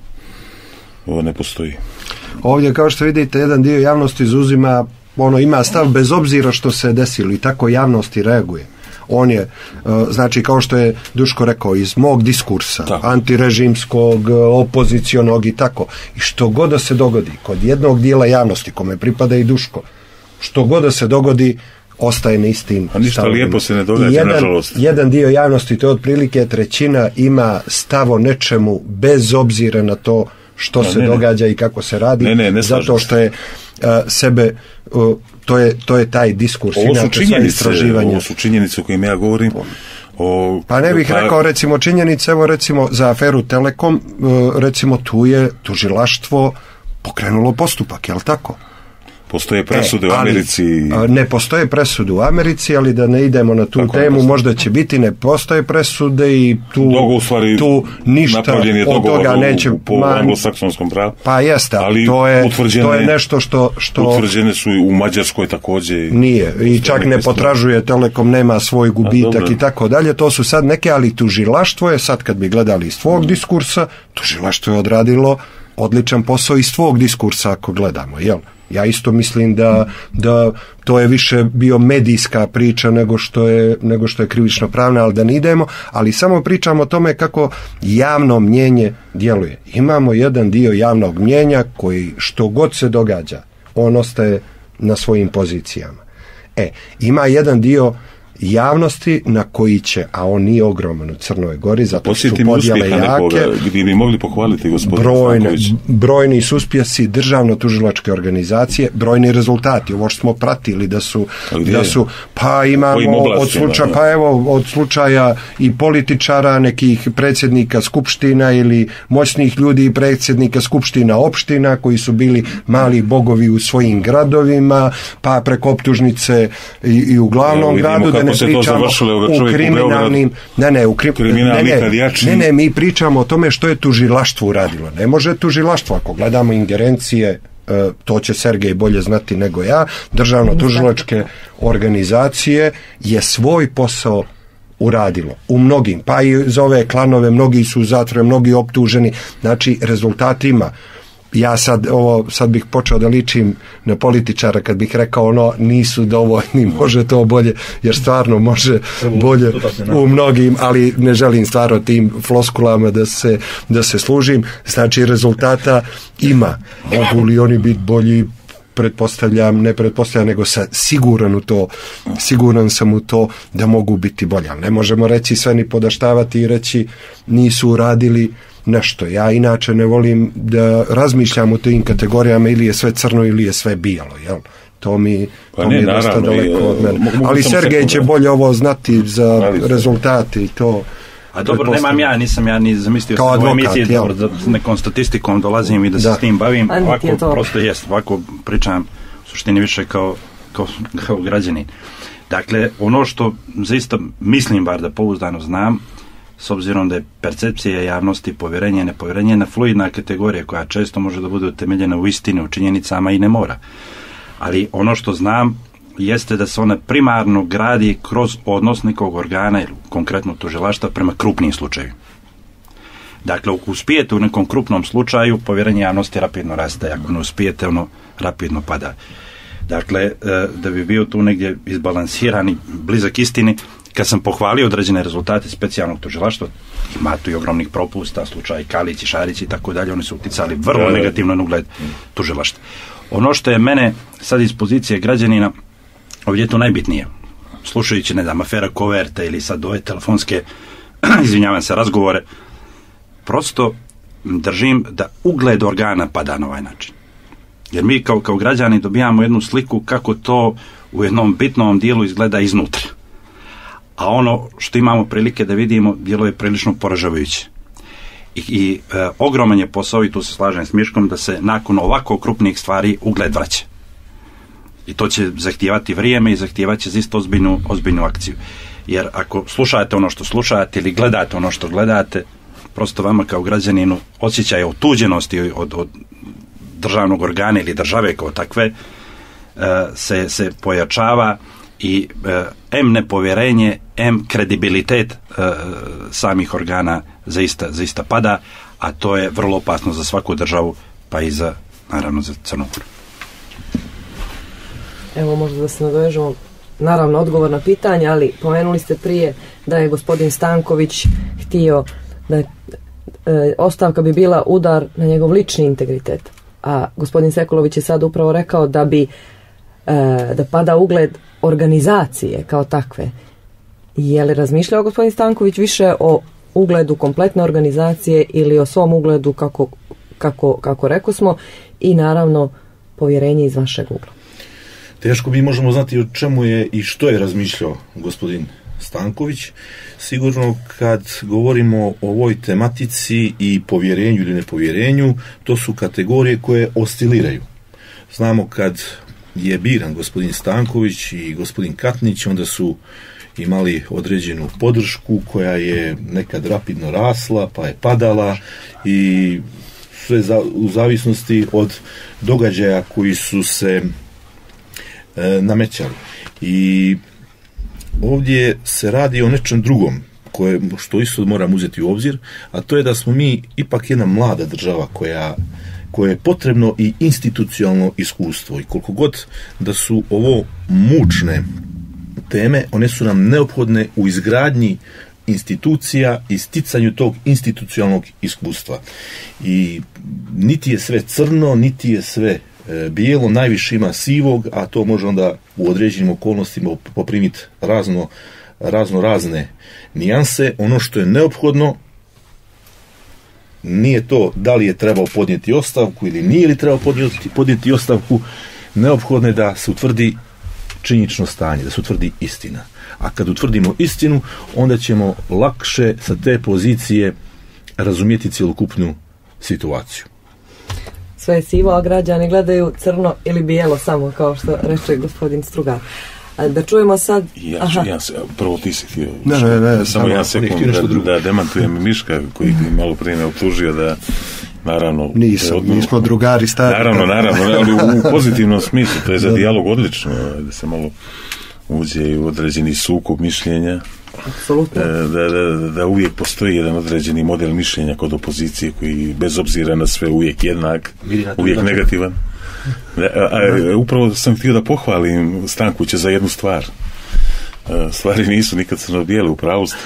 ovo ne postoji. Ovdje, kao što vidite, jedan dio javnosti izuzima, ono, ima stav bez obzira što se desilo i tako javnosti reaguje. On je, znači, kao što je Duško rekao, iz mog diskursa, tako, antirežimskog, opozicionog i tako, i što god da se dogodi kod jednog dijela javnosti, kome pripada i Duško, što god da se dogodi, ostaje na istim a ništa stavima. Lijepo se ne događa, jedan, nažalost. Jedan dio javnosti, to je otprilike trećina, ima stav o nečemu bez obzira na to što no, se ne, događa ne. i kako se radi, ne, ne, ne zato što je uh, sebe uh, to je, to je taj diskurs. Ovo su činjenice, ovo su činjenice o kojim ja govorim. O, pa ne bih pa... rekao, recimo, činjenice, evo recimo za aferu Telekom, uh, recimo tu je tužilaštvo pokrenulo postupak, je li tako? Postoje presude e, u Americi. Ali, ne postoje presude u Americi, ali da ne idemo na tu tako temu, možda će biti, ne postoje presude i tu, Dogo, u stvari, tu ništa od toga neće... U, po man, anglosaksonskom pravu. Pa jeste, ali to je, to je nešto što, što... Utvrđene su i u Mađarskoj također. Nije, i čak ne potražuje, Telekom nema svoj gubitak i tako dalje, to su sad neke, ali tužilaštvo je, sad kad bi gledali iz tvog mm. diskursa, tužilaštvo je odradilo odličan posao iz tvog diskursa ako gledamo, jel? Ja isto mislim da, da to je više bio medijska priča nego što je, nego što je krivično pravna, ali da ne idemo, ali samo pričamo o tome kako javno mnjenje djeluje. Imamo jedan dio javnog mnjenja koji što god se događa, on ostaje na svojim pozicijama. E, ima jedan dio javnosti na koji će, a on nije ogroman u Crnoj Gori, zato što su Posjetim podjele uspjeha jake, nekoga gdje bi mogli pohvaliti gospodina brojne, Stankovića. brojni su uspjesi državno-tužilačke organizacije, brojni rezultati, ovo što smo pratili da su, da su pa imamo od slučaja, pa evo od slučaja i političara, nekih predsjednika skupština ili moćnih ljudi i predsjednika skupština opština koji su bili mali bogovi u svojim gradovima, pa preko optužnice i, i u glavnom Evo, gradu, da ne pričamo u kriminalnim, ne ne, u krim, ne, ne, ne, ne, mi pričamo o tome što je tužilaštvo uradilo. Ne može tužilaštvo, ako gledamo ingerencije, to će Sergej bolje znati nego ja, državno-tužilačke organizacije je svoj posao uradilo u mnogim, pa i za ove klanove, mnogi su u zatvoru, mnogi optuženi, znači rezultatima. Ja sad, ovo, sad bih počeo da ličim na političara kad bih rekao ono nisu dovoljni, može to bolje, jer stvarno može bolje u mnogim, ali ne želim stvarno tim floskulama da se, da se služim. Znači rezultata ima. Mogu li oni biti bolji? Pretpostavljam, ne pretpostavljam, nego sam siguran u to, siguran sam u to da mogu biti bolje. Ne možemo reći sve ni podaštavati i reći nisu uradili nešto. Ja inače ne volim da razmišljam u tim kategorijama ili je sve crno ili je sve bijelo, jel? To mi, pa to ne, mi je dosta naravno, daleko i, od mene. mogu Ali Sergej će bolje ovo znati za rezultate i to. A dobro, nemam ja, nisam ja ni zamislio kao svoje advokat, emisije, dobro, da s nekom statistikom dolazim i da se da. s tim bavim. A ovako je prosto jest, ovako pričam u suštini više kao, kao, kao građanin. Dakle, ono što zaista mislim bar da pouzdano znam, s obzirom da je percepcija javnosti, povjerenje i nepovjerenje jedna fluidna kategorija koja često može da bude utemeljena u istini, u činjenicama i ne mora. Ali ono što znam jeste da se ona primarno gradi kroz odnos nekog organa ili konkretno tužilaštva prema krupnim slučajevima. Dakle, ako uspijete u nekom krupnom slučaju, povjerenje javnosti rapidno raste, ako ne uspijete, ono rapidno pada. Dakle, da bi bio tu negdje izbalansiran i blizak istini, kad sam pohvalio određene rezultate specijalnog tužilaštva, ima tu i ogromnih propusta, slučaj Kalić i Šarić i tako dalje, oni su uticali vrlo negativno na ugled tužilaštva. Ono što je mene sad iz pozicije građanina ovdje je to najbitnije. Slušajući, ne znam, afera Koverte ili sad ove telefonske, izvinjavam se, razgovore, prosto držim da ugled organa pada na ovaj način. Jer mi kao, kao građani dobijamo jednu sliku kako to u jednom bitnom dijelu izgleda iznutra. A ono što imamo prilike da vidimo, djelo je prilično poražavajuće. I, i e, ogroman je posao, i tu se slažem s Miškom, da se nakon ovako krupnih stvari ugled vraća. I to će zahtijevati vrijeme i zahtijevat će isto ozbiljnu, ozbiljnu akciju. Jer ako slušate ono što slušate ili gledate ono što gledate, prosto vama kao građaninu osjećaj otuđenosti od, od državnog organa ili države kao takve e, se, se pojačava i e, em nepovjerenje, em kredibilitet e, samih organa zaista, zaista pada, a to je vrlo opasno za svaku državu, pa i za, naravno, za Crnu Goru. Evo, možda da se nadovežemo, naravno, odgovor na pitanje, ali pomenuli ste prije da je gospodin Stanković htio da je, e, ostavka bi bila udar na njegov lični integritet. A gospodin Sekulović je sad upravo rekao da bi e, da pada ugled organizacije kao takve. Je li razmišljao gospodin Stanković više o ugledu kompletne organizacije ili o svom ugledu, kako, kako, kako rekao smo, i naravno povjerenje iz vašeg ugla? Teško mi možemo znati o čemu je i što je razmišljao gospodin Stanković. Sigurno kad govorimo o ovoj tematici i povjerenju ili nepovjerenju, to su kategorije koje osciliraju. Znamo kad je biran gospodin Stanković i gospodin Katnić, onda su imali određenu podršku koja je nekad rapidno rasla, pa je padala, i sve za, u zavisnosti od događaja koji su se e, namećali. I ovdje se radi o nečem drugom, koje, što isto moram uzeti u obzir, a to je da smo mi ipak jedna mlada država koja, koje je potrebno i institucionalno iskustvo, i koliko god da su ovo mučne teme, one su nam neophodne u izgradnji institucija i sticanju tog institucionalnog iskustva. I niti je sve crno, niti je sve e, bijelo, najviše ima sivog, a to može onda u određenim okolnostima poprimiti razno, razno razne nijanse. Ono što je neophodno nije to da li je trebao podnijeti ostavku ili nije li trebao podnijeti, podnijeti ostavku, neophodno je da se utvrdi činjenično stanje, da se utvrdi istina. A kad utvrdimo istinu, onda ćemo lakše sa te pozicije razumjeti cjelokupnu situaciju. Sve je sivo, a građani gledaju crno ili bijelo samo, kao što reče gospodin Strugar. Da čujemo sad... Ja, ću, ja se, prvo ti si htio... Ne, ne, ne, samo, samo ja sekund da, da demantujem Miška, koji ti malo prije ne optužio da, naravno... Nisam, odmah, nismo drugari stari. Naravno, naravno, ali u pozitivnom smislu, to je za dijalog odlično, da se malo uđe i u određeni sukob mišljenja. Apsolutno. Da, da, da uvijek postoji jedan određeni model mišljenja kod opozicije koji bez obzira na sve uvijek jednak, uvijek negativan. A, a, upravo sam htio da pohvalim Stankuća za jednu stvar. Stvari nisu nikad crno-bijele, u pravu ste.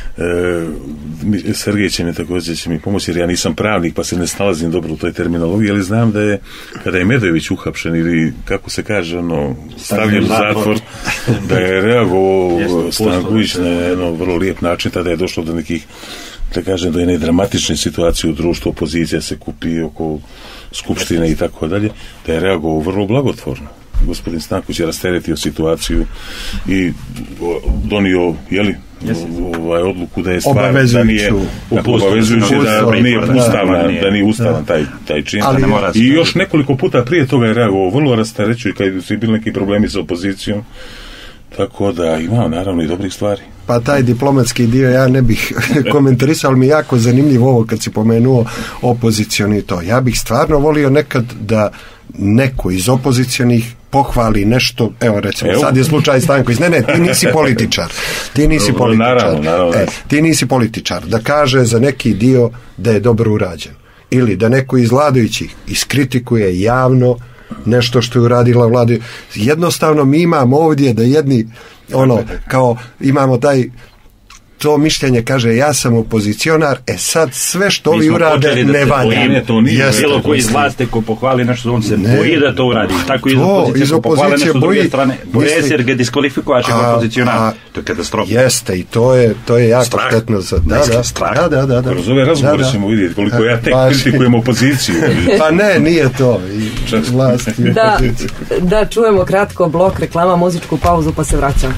E, Sergej će mi također će mi pomoći, jer ja nisam pravnik pa se ne snalazim dobro u toj terminologiji, ali znam da je kada je Medojević uhapšen ili kako se kaže ono, stavljen u zatvor, da je reagovao Stanković na jedno vrlo lijep način. Tada je došlo do nekih, da kažem, do jedne dramatične situacije u društvu, opozicija se kupi oko skupštine i tako dalje, da je reagovao vrlo blagotvorno. Gospodin Stanković je rasteretio situaciju i donio, jeli, ovaj odluku da je stvar da nije obavezujuće, da nije ustavan, da nije ustavan taj, taj čin. Ali, i još nekoliko puta prije toga je reagovao vrlo rasterećujuće kad su bili neki problemi sa opozicijom. Tako da ima naravno i dobrih stvari. Pa taj diplomatski dio ja ne bih komentarisao, ali mi je jako zanimljivo ovo kad si pomenuo opozicioni to. Ja bih stvarno volio nekad da neko iz opozicionih pohvali nešto, evo recimo, evo. Sad je slučaj Stanković, ne, ne, ti nisi političar, ti nisi političar, naravno, naravno. E, ti nisi političar, da kaže za neki dio da je dobro urađen, ili da neko iz vladajućih iskritikuje javno nešto što je uradila vlada. Jednostavno mi imamo ovdje da jedni, ono, kao imamo taj to mišljenje, kaže ja sam opozicionar, e sad sve što ovi urade ne valja. Bilo koji iz vlasti ko pohvali nešto, on se ne, boji da to uradi. Tako to, iz opozicije, iz ko pohvali nešto boji, druge strane, boje se jer ga diskvalifikovaš kao opozicionar. To je katastrofa. Jeste, i to je, to je jako strah. Štetno za... Da, da, strah. Da, da, da, da. Kroz ove razgovore da, da. ćemo vidjeti koliko ja tek pa, kritikujem opoziciju. Pa ne, nije to. Vlasti, da, da čujemo kratko blok reklama, muzičku pauzu pa se vraćam.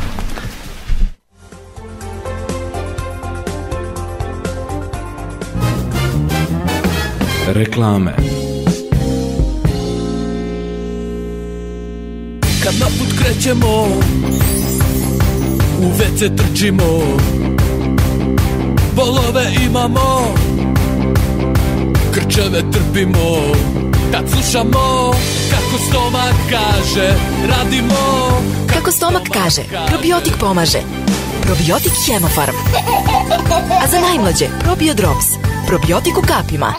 Reklame. Kad naput krećemo, u ve ce trčimo, bolove imamo, krčeve trpimo. Kad slušamo kako stomak kaže, radimo kako stomak kaže, probiotik pomaže. Probiotik Hemofarm. A za najmlađe Probio Drops. Probiotik u kapima.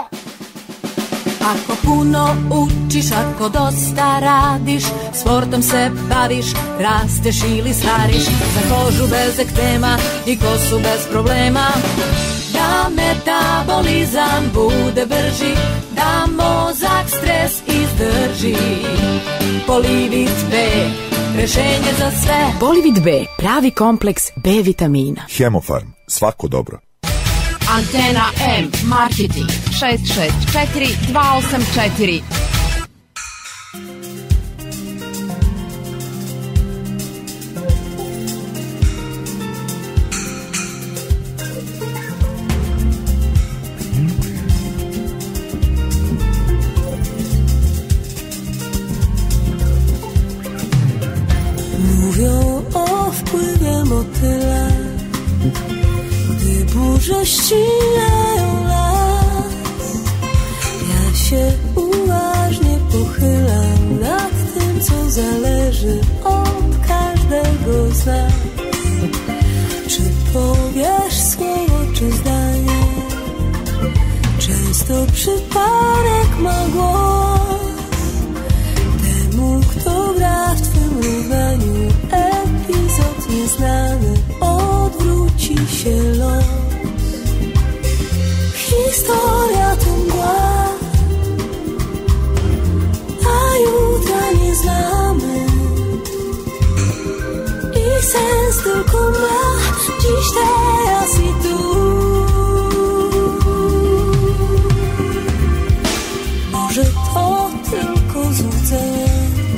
Ako puno učiš, ako dosta radiš, sportom se baviš, rasteš ili stariš, za kožu bez ektema i kosu bez problema, da metabolizam bude brži, da mozak stres izdrži. Polivit B, rešenje za sve. Polivit B, pravi kompleks B vitamina. Hemofarm, svako dobro. Antena M, marketing, šest šest četiri dva osam četiri. Mówią o wpływie motyla, gdy burze ścinają las. Ja się uważnie pochylam nad tym, co zależy od każdego z nas. Czy powiesz słowo, czy zdanie? Często przypadek ma głos. Temu, kto gra w twym równaniu, epizod nieznany, odwróci się los. Historia to mgła, Może to tylko złudzenie,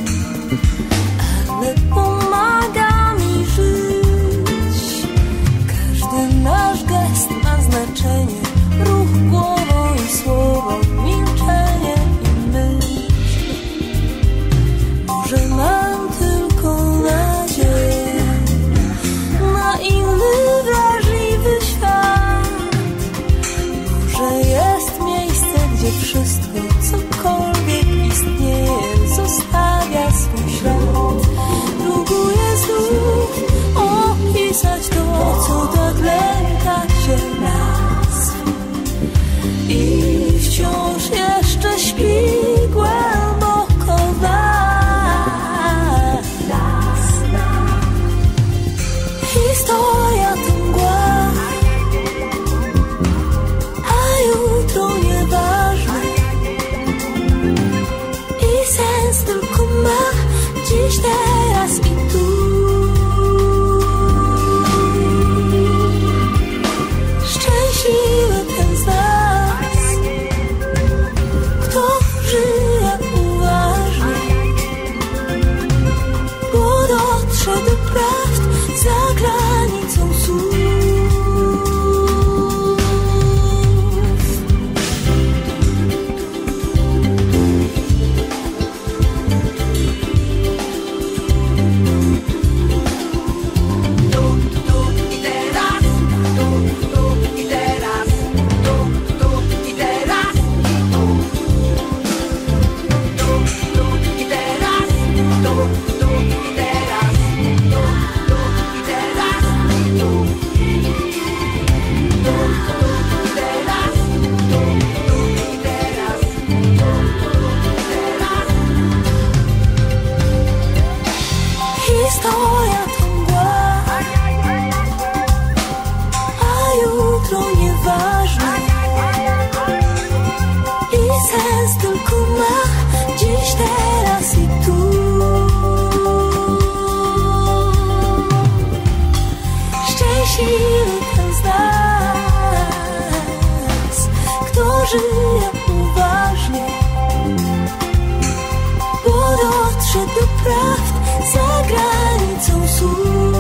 ale pomaga mi żyć. Każdy nasz gest ma znaczenie, ruch głową i słowo, milczenie i myśl. Może mam tylko nadzieję na inny wrażliwy świat. Może jest miejsce, gdzie wszystko, cokolwiek istnieje, zostawia swój ślad. Próbuję znów opisać to, co tak lęka się nas i wciąż jeszcze śpi głęboko w nas. Historia to mgła, a jutro nieważne i sens tylko ma dziś, teraz i tu. Szczęśliwy ten z nas, kto żyje uważnie, bo dotrze do prawd za granicą słów. Historia to mgła, a jutro nieważne i sens tylko ma dziś, teraz i tu. Szczęśliwy ten z nas, kto żyje uważnie, bo dotrze do prawd za granicą słów.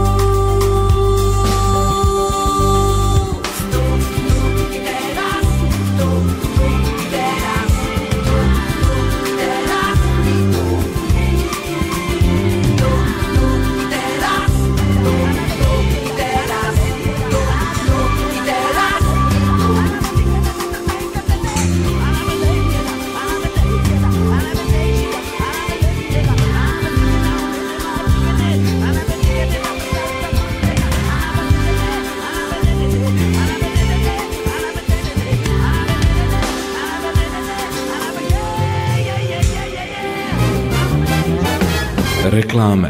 Reklame.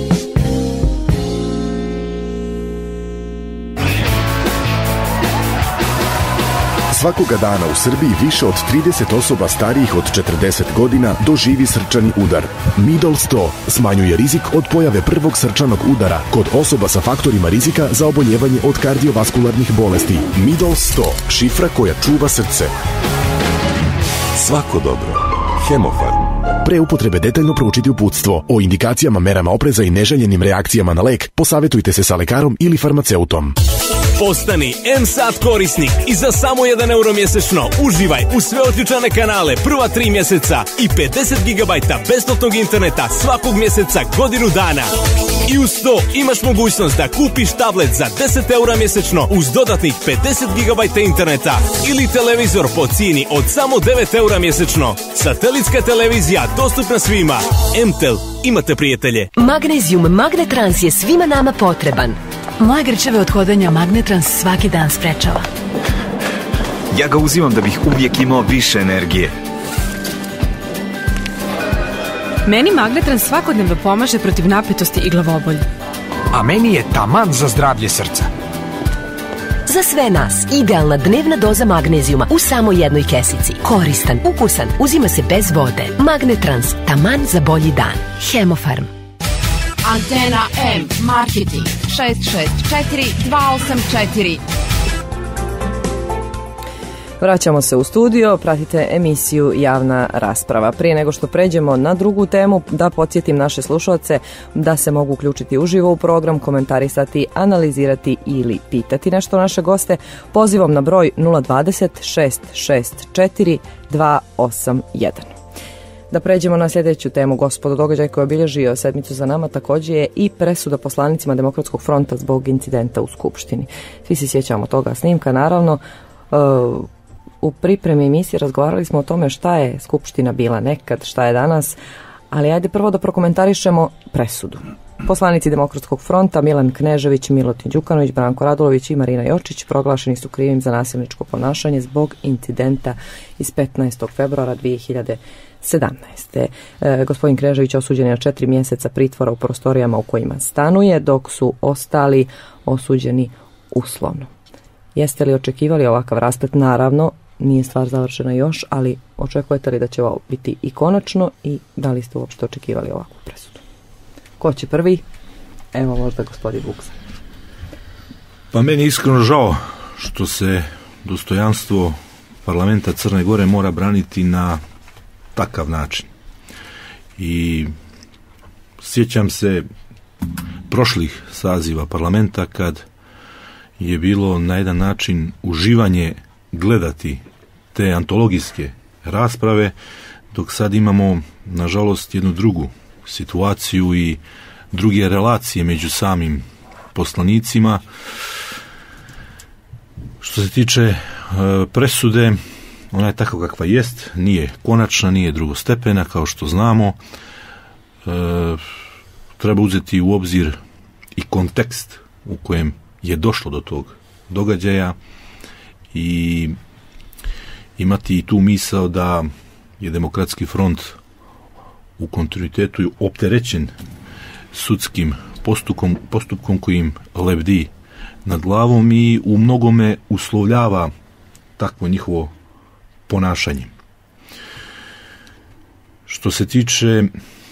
Svakoga dana u Srbiji više od trideset osoba starijih od četrdeset godina doživi srčani udar. Midol sto smanjuje rizik od pojave prvog srčanog udara kod osoba sa faktorima rizika za oboljevanje od kardiovaskularnih bolesti. Midol sto, šifra koja čuva srce. Svako dobro. Hemofarm. Pre upotrebe detaljno proučiti uputstvo. O indikacijama, merama opreza i neželjenim reakcijama na lek posavetujte se sa lekarom ili farmaceutom. Postani M-Sat korisnik i za samo jedan euro mjesečno uživaj u sve otključane kanale prva tri mjeseca i pedeset gigabajta besplatnog interneta svakog mjeseca godinu dana. I uz to imaš mogućnost da kupiš tablet za deset eura mjesečno uz dodatnih pedeset gigabajta interneta ili televizor po cijeni od samo devet eura mjesečno. Satelitska televizija dostupna svima. M-Tel, imate prijatelje. Magnezijum Magnetrans je svima nama potreban. Moje grčeve od hodanja Magnetrans svaki dan sprečava. Ja ga uzimam da bih uvijek imao više energije. Meni Magnetrans svakodnevno pomaže protiv napetosti i glavobolje. A meni je taman za zdravlje srca. Za sve nas, idealna dnevna doza magnezijuma u samo jednoj kesici. Koristan, ukusan, uzima se bez vode. Magnetrans, taman za bolji dan. Hemofarm. Antena M Marketing šest šest četiri dva osam četiri. Vraćamo se u studio, pratite emisiju Javna rasprava. Prije nego što pređemo na drugu temu, da podsjetim naše slušalce da se mogu uključiti uživo u program, komentarisati, analizirati ili pitati nešto naše goste pozivom na broj nula dvadeset šest šest četiri dva osam jedan. Da pređemo na sljedeću temu, gospodo, događaj koji je obilježio sedmicu za nama također je i presuda poslanicima Demokratskog fronta zbog incidenta u Skupštini. Svi se sjećamo toga snimka, naravno. U pripremi emisije razgovarali smo o tome šta je Skupština bila nekad, šta je danas, ali ajde prvo da prokomentarišemo presudu. Poslanici Demokratskog fronta Milan Knežević, Milutin Đukanović, Branko Radulović i Marina Jočić proglašeni su krivim za nasilničko ponašanje zbog incidenta iz petnaestog februara dvije hiljade sedamnaeste. E, gospodin Knežević osuđen je na četiri mjeseca pritvora u prostorijama u kojima stanuje, dok su ostali osuđeni uslovno. Jeste li očekivali ovakav rasplet? Naravno, nije stvar završena još, ali očekujete li da će ovo biti i konačno i da li ste uopšte očekivali ovakvu presudu? Ko će prvi? Evo možda gospodin Buksa. Pa meni je iskreno žao što se dostojanstvo parlamenta Crne Gore mora braniti na takav način. I sjećam se prošlih saziva parlamenta kad je bilo na jedan način uživanje gledati te antologijske rasprave, dok sad imamo, nažalost, jednu drugu situaciju i druge relacije među samim poslanicima. Što se tiče e, presude, ona je tako kakva jest, nije konačna, nije drugostepena, kao što znamo. E, treba uzeti u obzir i kontekst u kojem je došlo do tog događaja i imati i tu misao da je Demokratski front u kontinuitetu opterećen sudskim postupkom, postupkom kojim lebdi nad glavom i u mnogome uslovljava takvo njihovo ponašanje. Što se tiče e,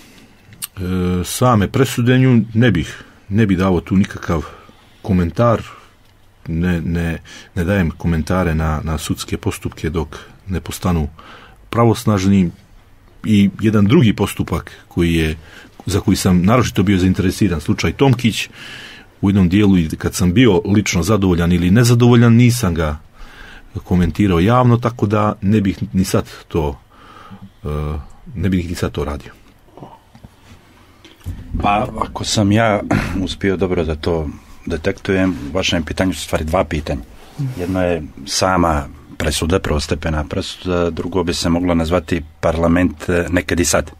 same presudenju, ne bih, ne bih dao tu nikakav komentar, ne, ne, ne dajem komentare na, na sudske postupke dok ne postanu pravosnažni. I jedan drugi postupak koji je, za koji sam naročito bio zainteresiran, slučaj Tomkić, u jednom dijelu i kad sam bio lično zadovoljan ili nezadovoljan, nisam ga komentirao javno, tako da ne bih ni sad to ne bih ni sad to radio. Pa ako sam ja uspio dobro da to detektujem, u vašem pitanju su stvari dva pitanja. Jedno je sama presuda, prvostepena presuda, drugo bi se moglo nazvati parlament nekad i sad.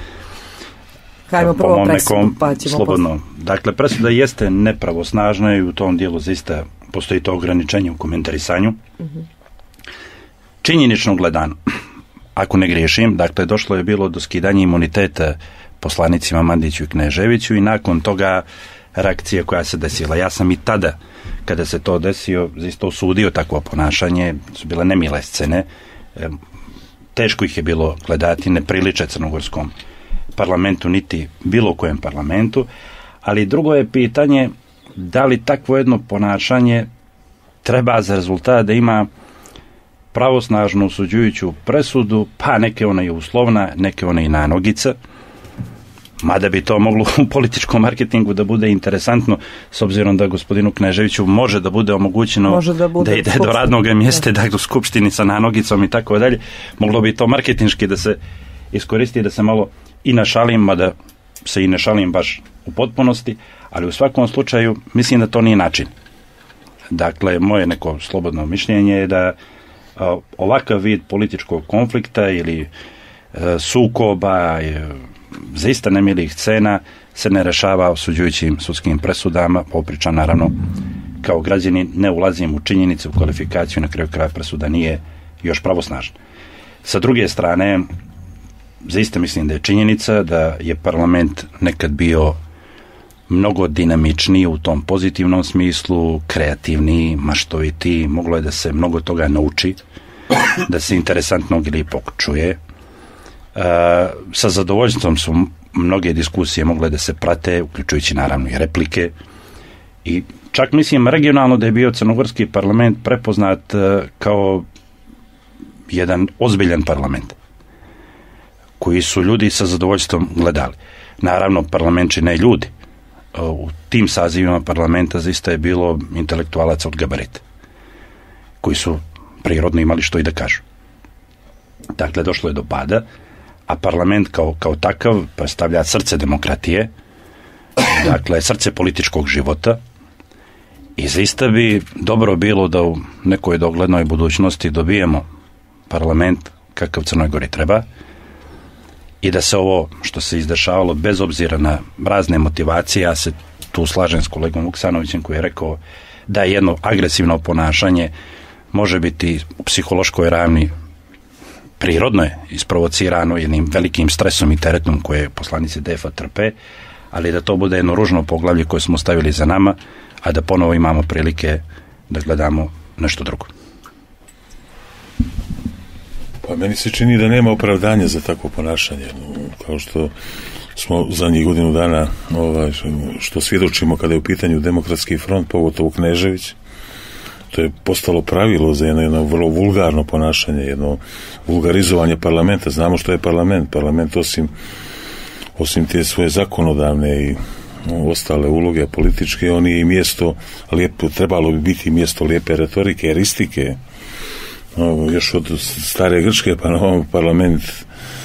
Hajmo prvo presudu, pa ćemo slobodno. Posle. Dakle, presuda jeste nepravosnažna i u tom dijelu zaista postoji to ograničenje u komentarisanju. Mm-hmm. Činjenično gledano, ako ne griješim, dakle, došlo je bilo do skidanja imuniteta poslanicima Mandiću i Kneževiću i nakon toga reakcija koja se desila. Ja sam i tada, kada se to desio, zaista osudio takvo ponašanje, su bile nemile scene, e, teško ih je bilo gledati, ne priliče crnogorskom parlamentu, niti bilo kojem parlamentu, ali drugo je pitanje da li takvo jedno ponašanje treba za rezultat da ima pravosnažnu osuđujuću presudu, pa neke ona je uslovna, neke ona i na nogice, mada bi to moglo u političkom marketingu da bude interesantno, s obzirom da gospodinu Kneževiću može da bude omogućeno može da, bude da ide do radnog mjesta, da do skupštini sa nanogicom i tako dalje. Moglo bi to marketinški da se iskoristi, da se malo i našalim, mada se i ne šalim baš u potpunosti, ali u svakom slučaju mislim da to nije način. Dakle, moje neko slobodno mišljenje je da a, ovakav vid političkog konflikta ili a, sukoba je, zaista nemilih scena se ne rešava osuđujućim sudskim presudama. Popričam, naravno, kao građani ne ulazim u činjenice, u kvalifikaciju, na kraju kraja presuda nije još pravosnažna. Sa druge strane, zaista mislim da je činjenica da je parlament nekad bio mnogo dinamičniji u tom pozitivnom smislu, kreativniji, maštovitiji, moglo je da se mnogo toga nauči, da se interesantnog ili ipak čuje. Uh, sa zadovoljstvom su mnoge diskusije mogle da se prate, uključujući naravno i replike, i čak mislim regionalno da je bio crnogorski parlament prepoznat uh, kao jedan ozbiljan parlament koji su ljudi sa zadovoljstvom gledali. Naravno, parlament čine ljudi. U tim sazivima parlamenta zaista je bilo intelektualaca od gabarita koji su prirodno imali što i da kažu. Dakle, došlo je do pada, a parlament kao, kao takav predstavlja srce demokratije, dakle, srce političkog života, i zaista bi dobro bilo da u nekoj doglednoj budućnosti dobijemo parlament kakav Crnoj Gori treba i da se ovo što se izdešavalo, bez obzira na razne motivacije, ja se tu slažem s kolegom Vuksanovićem koji je rekao da jedno agresivno ponašanje može biti u psihološkoj ravni prirodno je isprovocirano jednim velikim stresom i teretom koje poslanici D F A trpe, ali da to bude jedno ružno poglavlje koje smo stavili za nama, a da ponovo imamo prilike da gledamo nešto drugo. Pa meni se čini da nema opravdanja za takvo ponašanje. Kao što smo zadnjih godinu dana ovaj, što svjedočimo kada je u pitanju Demokratski front, pogotovo Knežević, to je postalo pravilo za jedno, jedno vrlo vulgarno ponašanje, jedno vulgarizovanje parlamenta. Znamo što je parlament. Parlament osim, osim te svoje zakonodavne i ostale uloge političke, on je i mjesto lijepo, trebalo bi biti mjesto lijepe retorike, eristike. No, još od stare Grčke pa na ovom parlament e,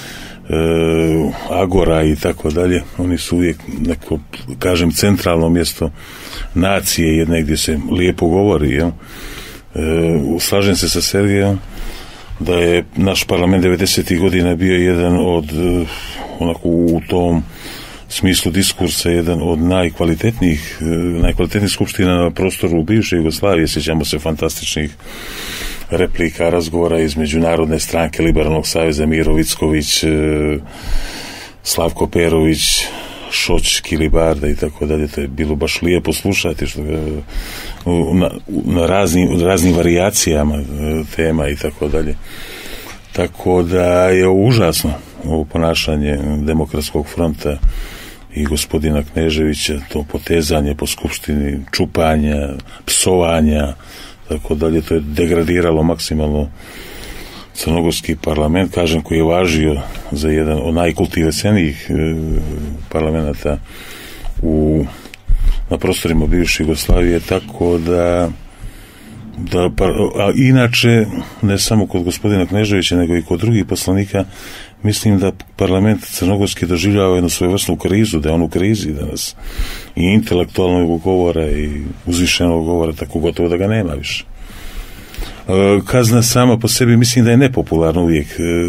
Agora i tako dalje, oni su uvijek neko, kažem, centralno mjesto nacije, jedne gdje se lijepo govori. Jel? E, slažem se sa Sergejom da je naš parlament devedesetih godina bio jedan od onako u tom smislu diskursa jedan od najkvalitetnijih najkvalitetnijih skupština na prostoru bivše Jugoslavije. Sjećamo se fantastičnih replika, razgovora između Narodne stranke, Liberalnog saveza, Miro Vicković, Slavko Perović, Šoć, Kilibarda i tako dalje. To je bilo baš lijepo slušati što ga, na, na raznim, raznim varijacijama tema i tako dalje. Tako da je užasno ovo ponašanje Demokratskog fronta i gospodina Kneževića, to potezanje po skupštini, čupanja, psovanja, tako dalje, to je degradiralo maksimalno crnogorski parlament, kažem, koji je važio za jedan od najkultivisanijih e, parlamenta u, na prostorima bivše Jugoslavije, tako da da, a inače, ne samo kod gospodina Kneževića, nego i kod drugih poslanika, mislim da parlament crnogorski doživljava jednu svojevrsnu krizu, da je on u krizi danas. I intelektualnog govora i uzvišenog govora, tako gotovo da ga nema više. Kazna sama po sebi mislim da je nepopularno uvijek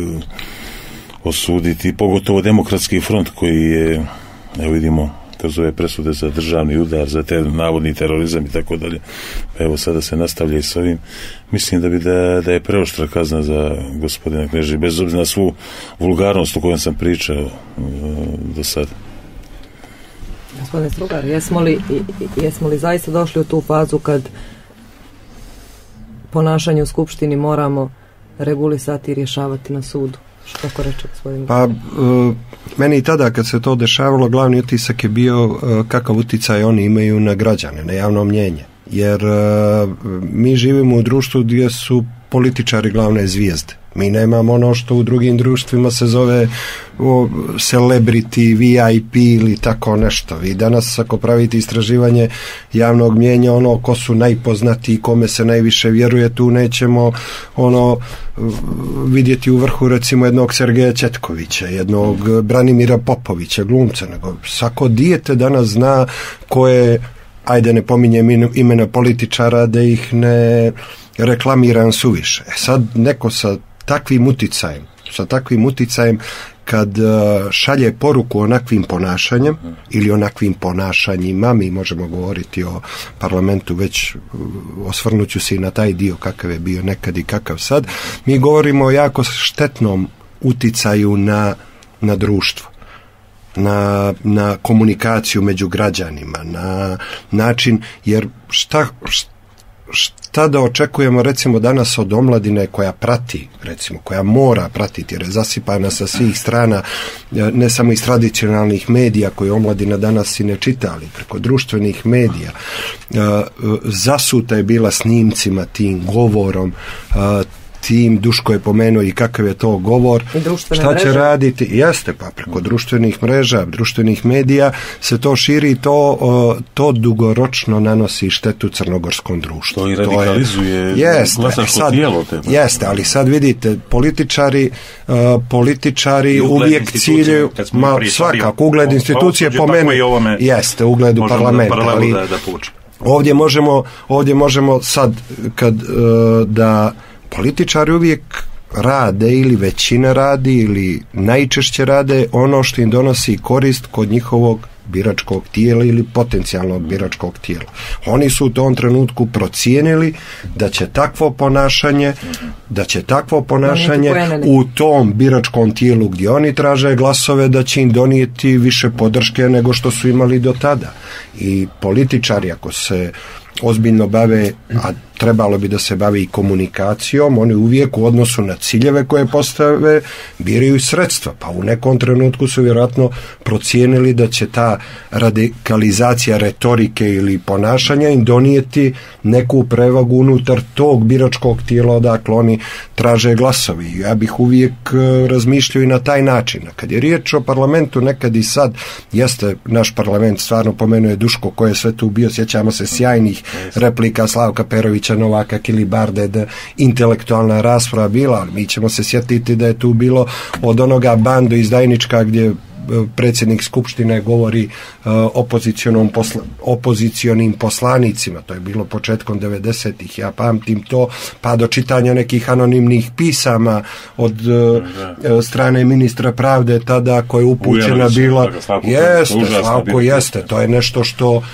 osuditi, pogotovo Demokratski front koji je, evo vidimo, kroz ove presude za državni udar, za te navodni terorizam i tako dalje. Pa evo sada se nastavlja i s ovim. Mislim da bi da, da je preoštra kazna za gospodina Kneževića, bez obzira na svu vulgarnost o kojoj sam pričao uh, do sada. Gospodine Strugar, jesmo li, jesmo li zaista došli u tu fazu kad ponašanje u Skupštini moramo regulisati i rješavati na sudu? Što ko reče gospodin? Pa, uh, meni i tada kad se to dešavalo, glavni utisak je bio uh, kakav uticaj oni imaju na građane, na javno mnjenje. Jer uh, mi živimo u društvu gdje su političari glavne zvijezde. Mi nemamo ono što u drugim društvima se zove o, celebrity, V I P ili tako nešto. Vi danas ako pravite istraživanje javnog mnjenja, ono ko su najpoznatiji, kome se najviše vjeruje, tu nećemo ono vidjeti u vrhu recimo jednog Sergeja Četkovića, jednog Branimira Popovića, glumca, nego svako dijete danas zna ko je, ajde ne pominjem imena političara da ih ne reklamiram suviše. E sad neko sa takvim uticajem, sa takvim uticajem kad uh, šalje poruku onakvim ponašanjem ili onakvim ponašanjima, mi možemo govoriti o parlamentu, već uh, osvrnuću se i na taj dio kakav je bio nekad i kakav sad, mi govorimo o jako štetnom uticaju na, na društvo, na, na komunikaciju među građanima, na način, jer šta, šta šta da očekujemo recimo danas od omladine koja prati, recimo koja mora pratiti jer je zasipana sa svih strana, ne samo iz tradicionalnih medija koje omladina danas i ne čita, ali preko društvenih medija, zasuta je bila snimcima, tim govorom, tim, Duško je pomenuo i kakav je to govor, šta će mreže. raditi, jeste, pa preko društvenih mreža, društvenih medija se to širi, to, to dugoročno nanosi štetu crnogorskom društvu. To i radikalizuje je, jeste, glasačko sad, tijelo. Te, jeste, ali sad vidite, političari, uh, političari uvijek cilju, ma svakako, ugled institucije po meni, jeste, ugled u parlamentu, ali da, da ovdje možemo, ovdje možemo sad, kad uh, da političari uvijek rade ili većina radi ili najčešće rade ono što im donosi korist kod njihovog biračkog tijela ili potencijalnog biračkog tijela. Oni su u tom trenutku procijenili da će takvo ponašanje da će takvo ponašanje u tom biračkom tijelu gdje oni traže glasove da će im donijeti više podrške nego što su imali do tada. I političari ako se ozbiljno bave, a trebalo bi da se bave i komunikacijom, oni uvijek u odnosu na ciljeve koje postave biraju sredstva, pa u nekom trenutku su vjerojatno procijenili da će ta radikalizacija retorike ili ponašanja im donijeti neku prevagu unutar tog biračkog tijela odakle oni traže glasovi. Ja bih uvijek razmišljao i na taj način. Kad je riječ o parlamentu, nekad i sad jeste naš parlament, stvarno pomenuje Duško ko je sve tu bio, sjećamo se sjajnih replika Slavka Perovića, Novaka Kilibarde, da intelektualna rasprava bila, ali mi ćemo se sjetiti da je tu bilo od onoga bando izdajnička gdje predsjednik Skupštine govori uh, opozicionom posla, opozicionim poslanicima, to je bilo početkom devedesetih, ja pamtim to, pa do čitanja nekih anonimnih pisama od uh, strane ministra pravde tada koja je upućena bila, jeste, Slavko jeste, to je nešto što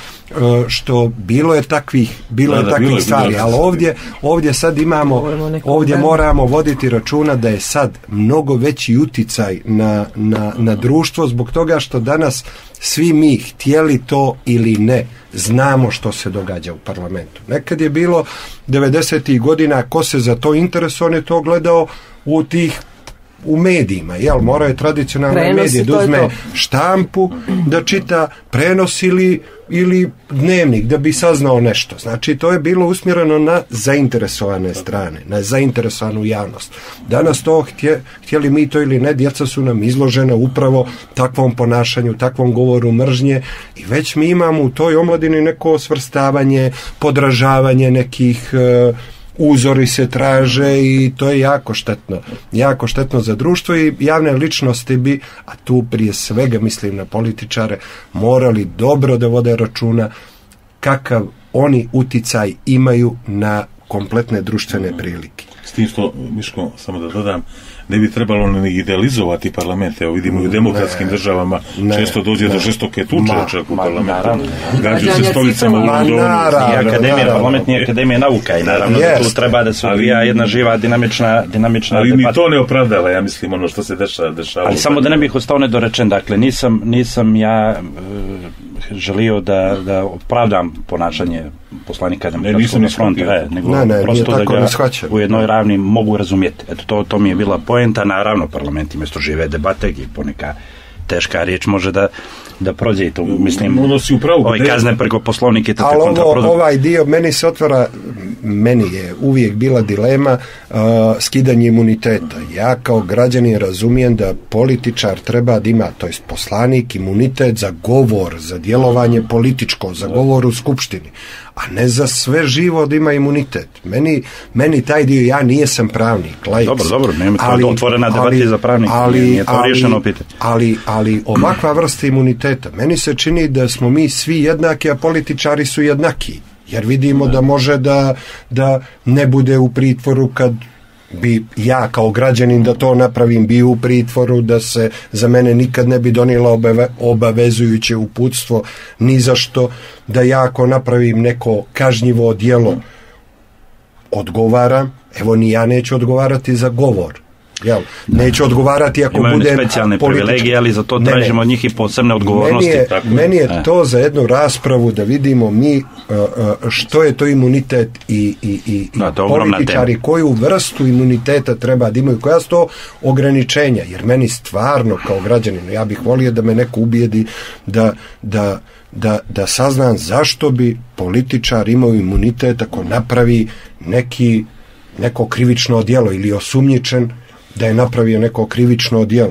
što bilo je takvih bilo je takvih stvari, ali ovdje ovdje sad imamo, ovdje moramo voditi računa da je sad mnogo veći uticaj na, na, na društvo zbog toga što danas svi mi, htjeli to ili ne, znamo što se događa u parlamentu. Nekad je bilo devedesetih godina, ko se za to interesuje, on je to gledao u tih u medijima, jel, morao je tradicionalne medije da uzme štampu, da čita prenos ili, ili dnevnik, da bi saznao nešto. Znači, to je bilo usmjereno na zainteresovane strane, na zainteresovanu javnost. Danas to, htje, htjeli mi to ili ne, djeca su nam izložena upravo takvom ponašanju, takvom govoru mržnje i već mi imamo u toj omladini neko svrstavanje, podražavanje nekih uh, uzori se traže i to je jako štetno. Jako štetno za društvo i javne ličnosti bi, a tu prije svega mislim na političare, morali dobro da vode računa kakav oni uticaj imaju na kompletne društvene prilike. S tim što, Miško, samo da dodam, ne bi trebalo ni idealizovati parlament. Evo vidimo i u demokratskim ne, državama ne, često dođe ne, do žestoke tuče čak u parlamentu. Gađu se stolicama u domu. Akademija, parlament nije akademija nauka i naravno yes. da tu treba da se odvija jedna živa dinamična, dinamična ali debata. Ali ni to ne opravdava, ja mislim, ono što se dešava. dešava ali samo da ne bih ostao nedorečen, dakle, nisam, nisam ja uh, želio da, da opravdam ponašanje poslanika Demokratskog fronta, ne, nego ne, ne, prosto da ga u jednoj ne. ravni mogu razumjeti. Eto, to, to mi je bila poenta, naravno, parlament ima isto žive debate i poneka teška riječ može da, da prođe i to, mislim, ovaj kazne preko poslovnike to ali ovo, ovaj dio, meni se otvara, meni je uvijek bila dilema uh, skidanje imuniteta. Ja kao građanin razumijem da političar treba da ima, to jest poslanik, imunitet za govor, za djelovanje političko, za govor u skupštini, a ne za sve živo da ima imunitet. Meni, meni taj dio, ja nijesam pravnik, laik. Dobro, dobro, nema ali, otvorena debata za pravnik, ali, nije to ali, riješeno pitanje. Ali, ali ovakva vrsta imuniteta, meni se čini da smo mi svi jednaki, a političari su jednaki. Jer vidimo da, da može da, da ne bude u pritvoru kad bi ja kao građanin da to napravim bio u pritvoru, da se za mene nikad ne bi donijelo obave, obavezujuće uputstvo ni za što, da ja ako napravim neko kažnjivo djelo odgovaram, evo ni ja neću odgovarati za govor. Jel, neću odgovarati ako imaju budem specijalne politički. Privilegije, ali za to tražimo od njih i posebne odgovornosti. Meni je, tako meni je e. to za jednu raspravu da vidimo mi uh, uh, što je to imunitet i, i, i, da, i političari koju vrstu imuniteta treba da imaju, koja su to ograničenja, jer meni stvarno kao građanin, ja bih volio da me neko ubijedi da, da, da, da saznam zašto bi političar imao imunitet ako napravi neki neko krivično djelo ili osumnjičen da je napravio neko krivično djelo.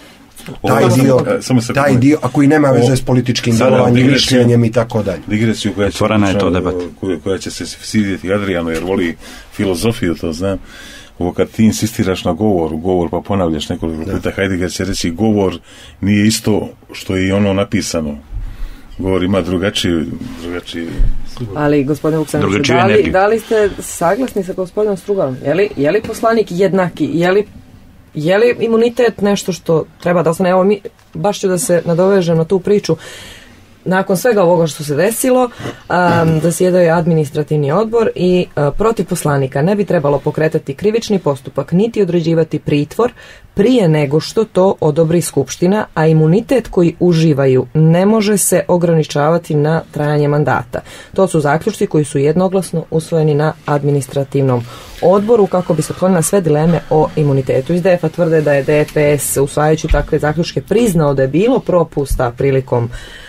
Taj dio, taj dio, a koji nema veze s političkim djelovanjem, mišljenjem i tako dalje. Digresiju koja će, koja, koja će se svidjeti Adrijanu, jer voli filozofiju, to znam. Ovo kad ti insistiraš na govoru, govor pa ponavljaš nekoliko puta, Heidegger će reći govor nije isto što je i ono napisano. Govor ima drugačiji, drugačiji... Ali, gospodine Vuksanoviću, da li, da li ste saglasni sa gospodinom Strugarom? Je li, je li poslanik jednaki? Je li, je li imunitet nešto što treba da ostane? Evo, mi, baš ću da se nadovežem na tu priču. Nakon svega ovoga što se desilo, um, zasjedao je administrativni odbor i uh, protiv poslanika ne bi trebalo pokretati krivični postupak niti određivati pritvor prije nego što to odobri skupština, a imunitet koji uživaju ne može se ograničavati na trajanje mandata. To su zaključci koji su jednoglasno usvojeni na administrativnom odboru kako bi se otklonila sve dileme o imunitetu. Iz D F A tvrde da je D P S usvajajući takve zaključke priznao da je bilo propusta prilikom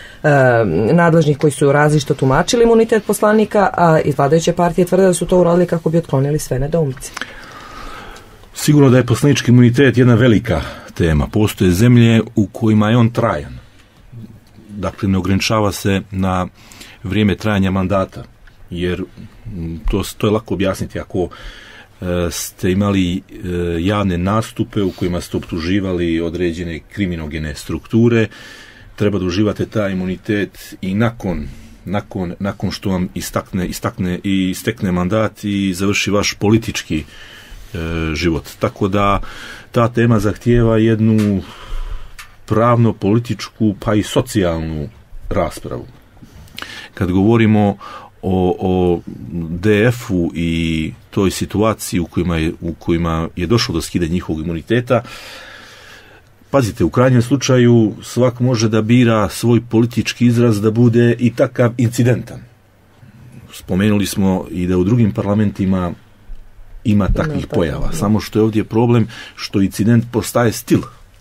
nadležnih koji su različito tumačili imunitet poslanika, a iz vladajuće partije tvrde da su to uradili kako bi otklonili sve nedoumice. Sigurno da je poslanički imunitet jedna velika tema. Postoje zemlje u kojima je on trajan. Dakle, ne ograničava se na vrijeme trajanja mandata, jer to, to je lako objasniti. Ako e, ste imali e, javne nastupe u kojima ste optuživali određene kriminogene strukture, treba da uživate taj imunitet i nakon, nakon, nakon što vam istakne, istakne i istekne mandat i završi vaš politički e, život. Tako da ta tema zahtijeva jednu pravno-političku pa i socijalnu raspravu. Kad govorimo o, o D F-u i toj situaciji u kojima je, u kojima je došlo do skida njihovog imuniteta, pazite, u krajnjem slučaju svak može da bira svoj politički izraz da bude i takav incidentan. Spomenuli smo i da u drugim parlamentima ima takvih pojava. Samo što je ovdje problem što incident postaje stil.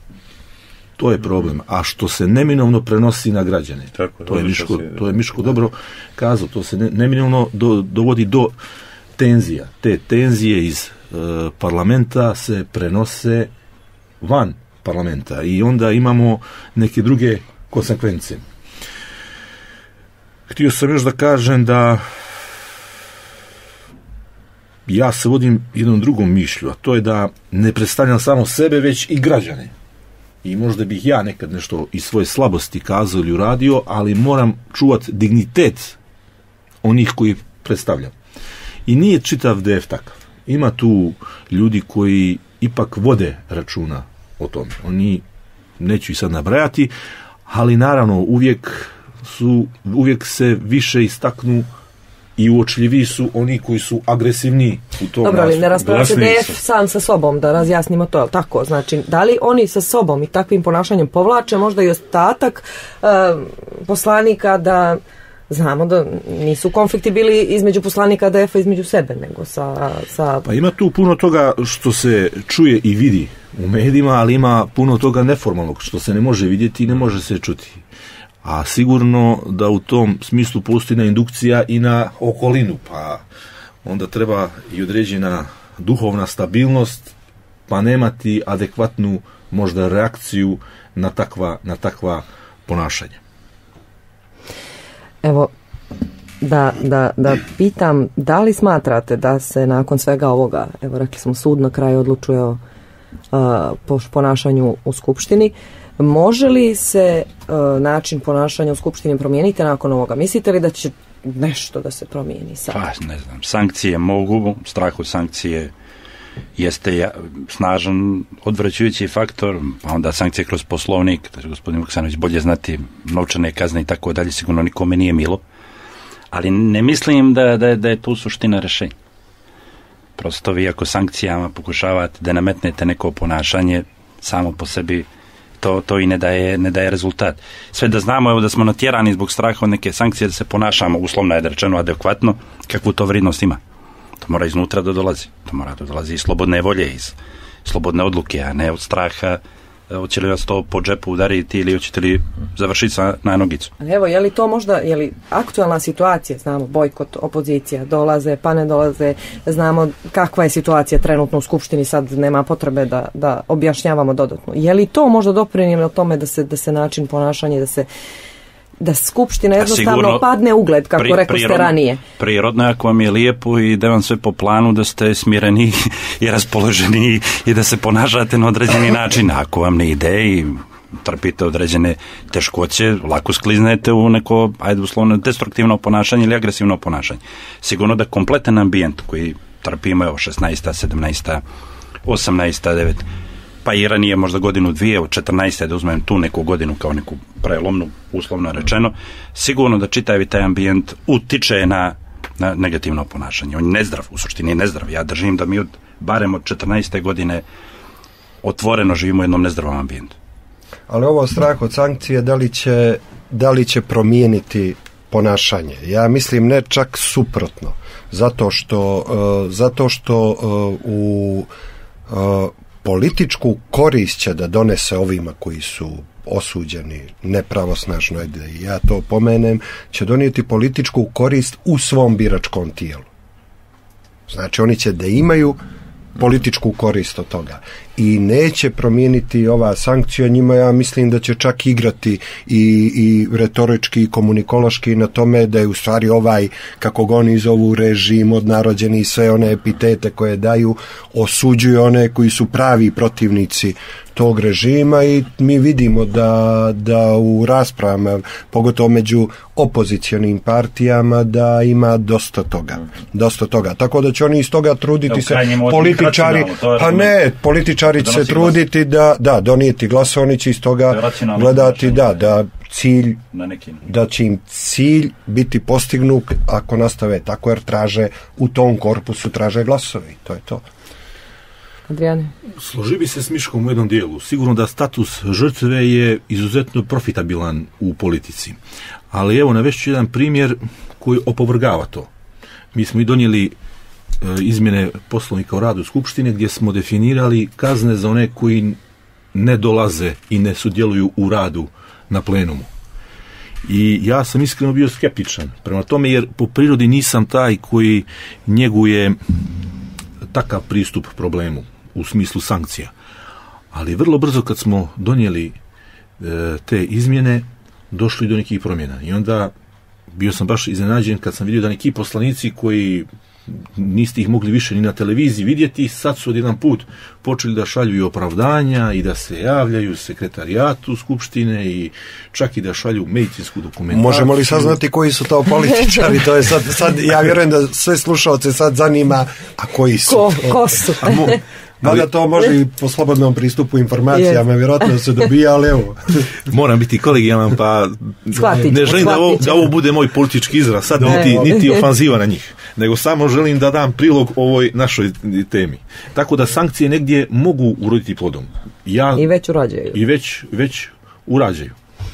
To je problem. A što se neminovno prenosi na građane. Tako, to, je Miško, to je Miško dobro kazao. To se ne, neminovno do, dovodi do tenzija. Te tenzije iz e, parlamenta se prenose van parlamenta i onda imamo neke druge konsekvence. Htio sam još da kažem da ja se vodim jednom drugom mišlju, a to je da ne predstavljam samo sebe, već i građane. I možda bih ja nekad nešto iz svoje slabosti kazao ili uradio, ali moram čuvati dignitet onih koji predstavljam. I nije čitav D F takav. Ima tu ljudi koji ipak vode računa o tome. Oni, neću ih sad nabrajati, ali naravno uvijek su, uvijek se više istaknu i uočljiviji su oni koji su agresivni u tom. Dobro, ali ne raspravlja se D F sam sa sobom, da razjasnimo to, tako, znači, da li oni sa sobom i takvim ponašanjem povlače možda i ostatak uh, poslanika, da znamo da nisu konflikti bili između poslanika D F-a između sebe, nego sa, sa... Pa ima tu puno toga što se čuje i vidi u medijima, ali ima puno toga neformalnog što se ne može vidjeti i ne može se čuti. A sigurno da u tom smislu postoji na indukcija i na okolinu, pa onda treba i određena duhovna stabilnost, pa nemati adekvatnu možda reakciju na takva, na takva ponašanja. Evo, da, da, da pitam, da li smatrate da se nakon svega ovoga, evo rekli smo, sud na kraju odlučuje o uh, ponašanju u Skupštini, može li se uh, način ponašanja u Skupštini promijeniti nakon ovoga? Mislite li da će nešto da se promijeni sad? Pa, ne znam, sankcije mogu, strah od sankcije jeste ja, snažan odvraćajući faktor, pa onda sankcije kroz poslovnik, da će gospodin Vuksanović bolje znati, novčane kazne i tako dalje, sigurno nikome nije milo, ali ne mislim da, da, da je tu suština rešenja. Prosto vi ako sankcijama pokušavate da nametnete neko ponašanje, samo po sebi to, to i ne daje, ne daje rezultat. Sve da znamo, evo, da smo natjerani zbog straha od neke sankcije da se ponašamo, uslovno je rečeno, adekvatno, kakvu to vrijednost ima. To mora iznutra da dolazi. To mora da dolazi iz slobodne volje, iz slobodne odluke, a ne od straha e, hoće li vas to po džepu udariti ili hoćete li završiti sa najnogicu. Evo, je li to možda, je li aktualna situacija, znamo, bojkot, opozicija, dolaze, pa ne dolaze, znamo kakva je situacija trenutno u Skupštini, sad nema potrebe da, da objašnjavamo dodatno. Je li to možda doprinijelo tome da se, da se način ponašanja, da se da Skupština jednostavno sigurno padne ugled, kako pri, rekli ste ranije. Prirodno, ako vam je lijepo i da vam sve po planu, da ste smireni i raspoloženi i da se ponašate na određeni način. Ako vam ne ide i trpite određene teškoće, lako skliznete u neko, ajde uslovno, destruktivno ponašanje ili agresivno ponašanje. Sigurno da kompletan ambijent koji trpimo, evo, šesnaesta, sedamnaesta, osamnaesta, deveta, pa i ranije možda godinu dvije, od četrnaeste da uzmem tu neku godinu kao neku prelomnu, uslovno rečeno, sigurno da čitavi taj ambijent utiče na, na negativno ponašanje. On je nezdrav, u suštini je nezdrav. Ja držim da mi od, barem od četrnaeste godine otvoreno živimo u jednom nezdravom ambijentu. Ali ovo strah od sankcije, da li će, da li će promijeniti ponašanje? Ja mislim ne, čak suprotno. Zato što, uh, zato što uh, u uh, političku korist će da donese ovima koji su osuđeni nepravosnažno, da ja to pomenem, će donijeti političku korist u svom biračkom tijelu. Znači oni će da imaju političku korist od toga i neće promijeniti ova sankcija njima. Ja mislim da će čak igrati i, i retorički i komunikološki na tome da je u stvari ovaj, kako ga oni zovu, režim odnarođeni i sve one epitete koje daju, osuđuju one koji su pravi protivnici tog režima i mi vidimo da, da u raspravama, pogotovo među opozicionim partijama, da ima dosta toga. Dosta toga. Tako da će oni iz toga truditi se političari, pa ne, političari će se truditi da, da, donijeti glasove, oni će iz toga gledati, da, da cilj, da će im cilj biti postignut ako nastave tako, jer traže u tom korpusu traže glasovi. To je to. Adriane? Složi bi se s Miškom u jednom dijelu. Sigurno da status žrtve je izuzetno profitabilan u politici. Ali evo, navešću jedan primjer koji opovrgava to. Mi smo i donijeli e, izmjene Poslovnika o radu Skupštine gdje smo definirali kazne za one koji ne dolaze i ne sudjeluju u radu na plenumu. I ja sam iskreno bio skeptičan prema tome, jer po prirodi nisam taj koji njeguje takav pristup problemu u smislu sankcija. Ali vrlo brzo kad smo donijeli e, te izmjene, došli do nekih promjena. I onda bio sam baš iznenađen kad sam vidio da neki poslanici koji niste ih mogli više ni na televiziji vidjeti, sad su odjedan put počeli da šalju i opravdanja i da se javljaju sekretarijatu Skupštine i čak i da šalju medicinsku dokumentaciju. Možemo li saznati koji su to političari? To je sad, sad ja vjerujem da sve slušalce sad zanima, a koji su? Ko, ko su? Mada to može i po slobodnom pristupu informacijama, vjerojatno se dobija, ali evo. Moram biti kolegijalan, pa shvatit, ne želim da ovo, da ovo bude moj politički izraz, sad niti, niti ofanziva na njih, nego samo želim da dam prilog ovoj našoj temi. Tako da sankcije negdje mogu uroditi plodom. Ja, I već urađaju. I već, već urađaju.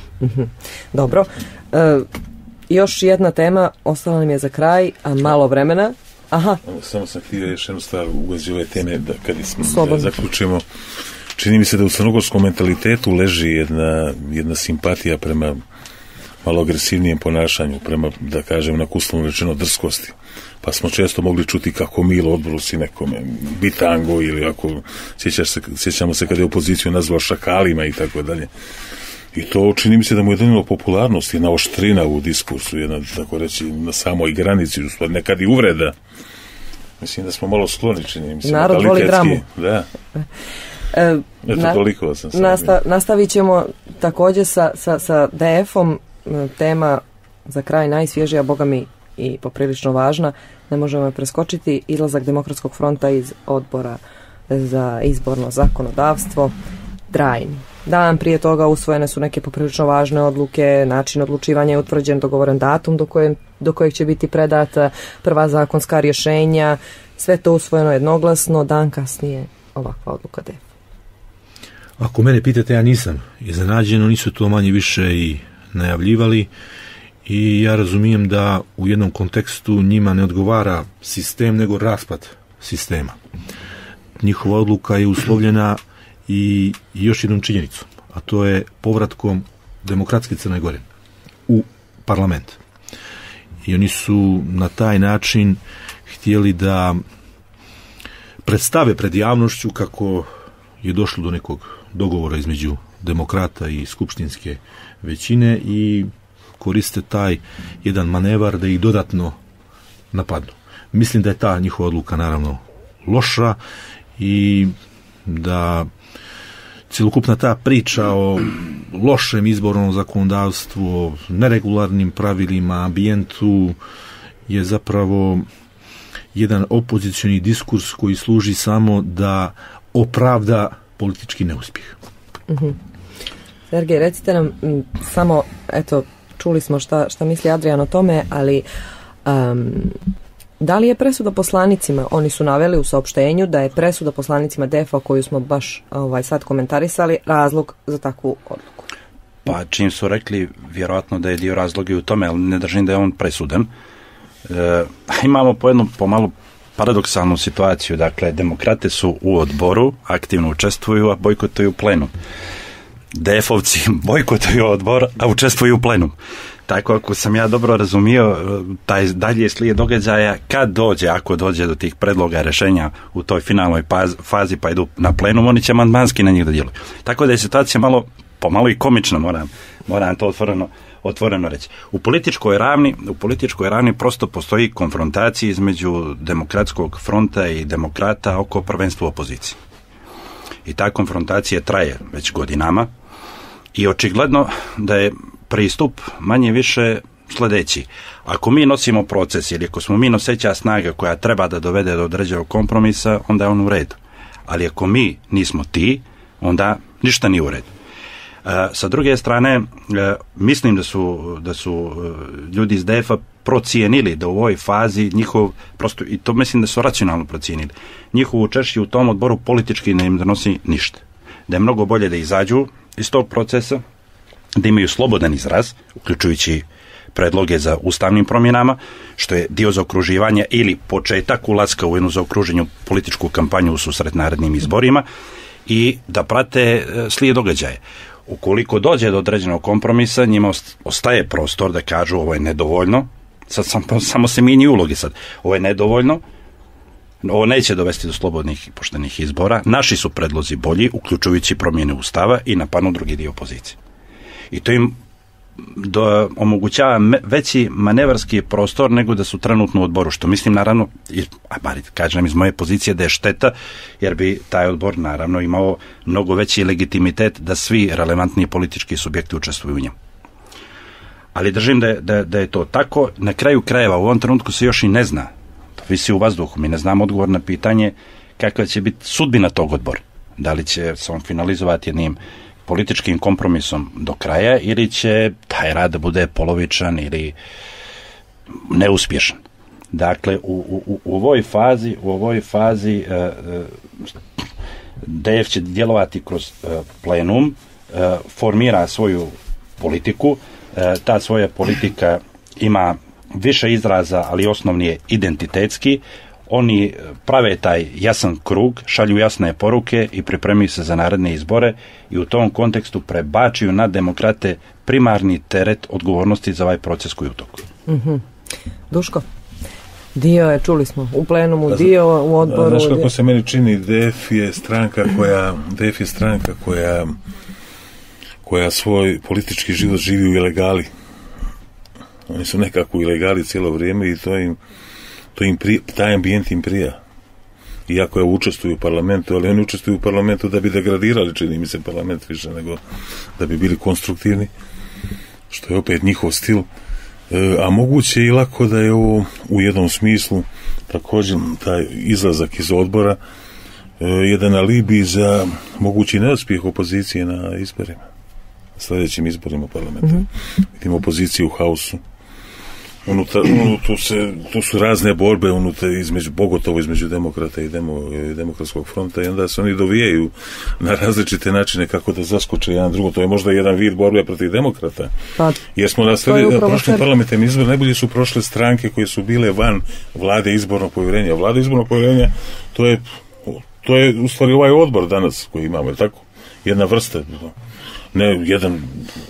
Dobro. E, još jedna tema, ostala nam je za kraj, a malo vremena. Aha. Samo sam htio još jednu stvar u vezi ove teme, da kad smo da zaključimo, čini mi se da u crnogorskom mentalitetu leži jedna, jedna simpatija prema malo agresivnijem ponašanju, prema, da kažem, na uslovno rečeno drskosti. Pa smo često mogli čuti kako Milo odbrusi nekome bitango ili ako sjećaš se, sjećamo se kada je opoziciju nazvao šakalima i tako dalje. I to čini mi se da mu je donijelo popularnost, jedna oštrina u diskursu, jedna, tako reći, na samoj granici, nekad i uvreda. Mislim da smo malo skloni, čini mi se. Narod voli dramu. Da. E, Eto, na, toliko sam sam. Nasta, nastavit ćemo također sa, sa, sa D F-om, tema za kraj najsvježija, boga mi i poprilično važna, ne možemo je preskočiti, izlazak Demokratskog fronta iz odbora za izborno zakonodavstvo, Drajn. Dan prije toga usvojene su neke poprilično važne odluke, način odlučivanja je utvrđen, dogovoren datum do, koje, do kojeg će biti predata prva zakonska rješenja, sve to usvojeno jednoglasno, dan kasnije ovakva odluka D F. Ako mene pitate, ja nisam iznenađen, oni su to manje više i najavljivali i ja razumijem da u jednom kontekstu njima ne odgovara sistem nego raspad sistema. Njihova odluka je uslovljena i još jednom činjenicom, a to je povratkom demokratske Crne Gore u parlament. I oni su na taj način htjeli da predstave pred javnošću kako je došlo do nekog dogovora između demokrata i skupštinske većine i koriste taj jedan manevar da ih dodatno napadnu. Mislim da je ta njihova odluka naravno loša i da cjelokupna ta priča o lošem izbornom zakonodavstvu, o neregularnim pravilima, ambijentu je zapravo jedan opozicioni diskurs koji služi samo da opravda politički neuspjeh. Uh-huh. Sergej, recite nam m, samo, eto, čuli smo šta, šta misli Adrian o tome, ali um, da li je presuda poslanicima, oni su naveli u saopštenju da je presuda poslanicima D E F-a koju smo baš ovaj, sad komentarisali razlog za takvu odluku? Pa čim su rekli, vjerojatno da je dio razloga u tome, ali ne držim da je on presudan. E, imamo po jednu pomalo paradoksalnu situaciju, dakle, demokrate su u odboru, aktivno učestvuju, a bojkotuju plenum. D E F-ovci bojkotuju odbor, a učestvuju u plenum. Tako, ako sam ja dobro razumio, taj dalje slijed događaja, kad dođe, ako dođe do tih predloga rješenja u toj finalnoj fazi pa idu na plenum, oni će amandmanski na njih da djeluju. Tako da je situacija malo, pomalo i komična, moram, moram to otvoreno, otvoreno reći. U političkoj ravni, u političkoj ravni prosto postoji konfrontacija između demokratskog fronta i demokrata oko prvenstva opozicije. I ta konfrontacija traje već godinama i očigledno da je pristup manje više sljedeći. Ako mi nosimo proces ili ako smo mi noseća snaga koja treba da dovede do određenog kompromisa, onda je on u redu. Ali ako mi nismo ti, onda ništa nije u redu. E, sa druge strane, e, mislim da su, da su e, ljudi iz D E F-a procijenili da u ovoj fazi njihov, prosto, i to mislim da su racionalno procijenili, njihovo učešće u tom odboru politički ne im donosi ništa. Da je mnogo bolje da izađu iz tog procesa, da imaju slobodan izraz, uključujući predloge za ustavnim promjenama, što je dio zaokruživanja ili početak ulaska u jednu zaokruženju političku kampanju u susret narednim izborima i da prate slijed događaje. Ukoliko dođe do određenog kompromisa, njima ostaje prostor da kažu ovo je nedovoljno, sad sam, samo se mijenjaju uloge sad, ovo je nedovoljno, ovo neće dovesti do slobodnih i poštenih izbora, naši su predlozi bolji, uključujući promjene ustava i napadnu drugi dio opozicije. I to im do, omogućava me, veći manevarski prostor nego da su trenutno u odboru, što mislim naravno, a bar kažem iz moje pozicije da je šteta, jer bi taj odbor naravno imao mnogo veći legitimitet da svi relevantni politički subjekti učestvuju u njemu. Ali držim da je, da, da je to tako. Na kraju krajeva u ovom trenutku se još i ne zna, to visi u vazduhu, mi ne znamo odgovor na pitanje kakva će biti sudbina tog odbora. Da li će se on finalizovati jednim političkim kompromisom do kraja ili će taj rad da bude polovičan ili neuspješan. Dakle, u, u, u ovoj fazi, u ovoj fazi uh, D E F će djelovati kroz uh, plenum, uh, formira svoju politiku, uh, ta svoja politika ima više izraza, ali osnovni je identitetski. Oni prave taj jasan krug, šalju jasne poruke i pripremaju se za naredne izbore i u tom kontekstu prebačuju na demokrate primarni teret odgovornosti za ovaj proces koji je u toku. Mm-hmm. Duško, dio je, čuli smo, u plenumu, dio u odboru. Znaš kako se meni čini, D E F je stranka koja, D E F je stranka koja, koja svoj politički život živi u ilegali. Oni su nekako u ilegali cijelo vrijeme i to im to im prija, taj ambijent im prija. Iako je učestvuju u parlamentu, ali oni učestvuju u parlamentu da bi degradirali, čini mi se, parlament više nego da bi bili konstruktivni, što je opet njihov stil. E, a moguće i lako da je ovo u jednom smislu također taj izlazak iz odbora e, jedan alibi za mogući neuspjeh opozicije na izborima, sljedećim izborima parlamenta. Mm-hmm. Vidimo opoziciju u haosu. Unutar, tu, se, tu su razne borbe unutar, između, pogotovo između demokrata i, demo, i demokratskog fronta i onda se oni dovijaju na različite načine kako da zaskoče jedan drugo. To je možda jedan vid borbe protiv demokrata. Pa, jer smo nastavili, prošli parlamentarni izbor, najbolje su prošle stranke koje su bile van vlade izbornog povjerenja. Vlada izbornog povjerenja, to je to je u stvari ovaj odbor danas koji imamo, je tako? Jedna vrsta, ne, jedan,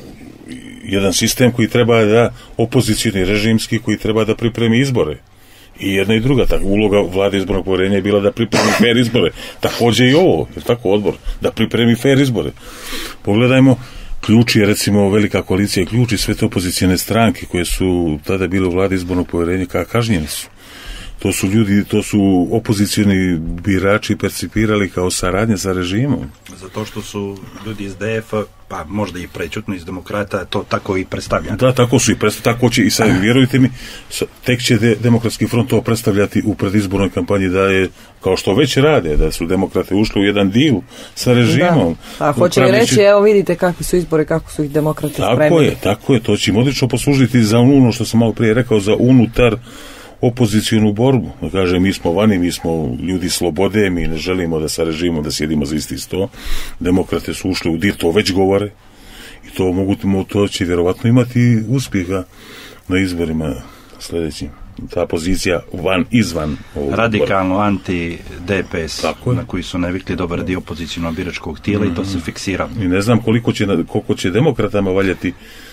jedan sistem koji treba da, opozicioni režimski, koji treba da pripremi izbore. I jedna i druga, tako, uloga vlade izbornog povjerenja je bila da pripremi fair izbore. Također i ovo, je tako, odbor, da pripremi fair izbore. Pogledajmo, ključi je, recimo, velika koalicija, ključi sve te opozicijne stranke koje su tada bile u vladi izbornog povjerenja, kao kažnjeni su. To su ljudi, to su opozicijni birači percipirali kao saradnje sa režimom. Zato što su ljudi iz D F, pa možda i prečutno iz demokrata, to tako i predstavljaju. Da, tako su i predstavljati, tako će i sad, vjerujte mi, tek će de, Demokratski front to predstavljati u predizbornoj kampanji, da je, kao što već rade, da su demokrate ušli u jedan deal sa režimom. Da. A hoće li reći, evo vidite kakvi su izbore, kako su ih demokrate spremni. Tako je, tako je, to će im odlično poslužiti za ono što sam malo prije rekao, za unutar opozicijonu borbu. Da kaže, mi smo vani, mi smo ljudi slobode, mi ne želimo da sa režimom da sjedimo za isti sto. Demokrate su ušli u dir, to već govore i to mogu, to će vjerovatno imati uspjeha na izborima sljedećim. Ta pozicija van, izvan ovog radikalno odbora. Anti-D P S, na koji su navikli dobar dio opozicijnog biračkog tijela mm-hmm. i to se fiksira. I ne znam koliko će, koliko će demokratama valjati,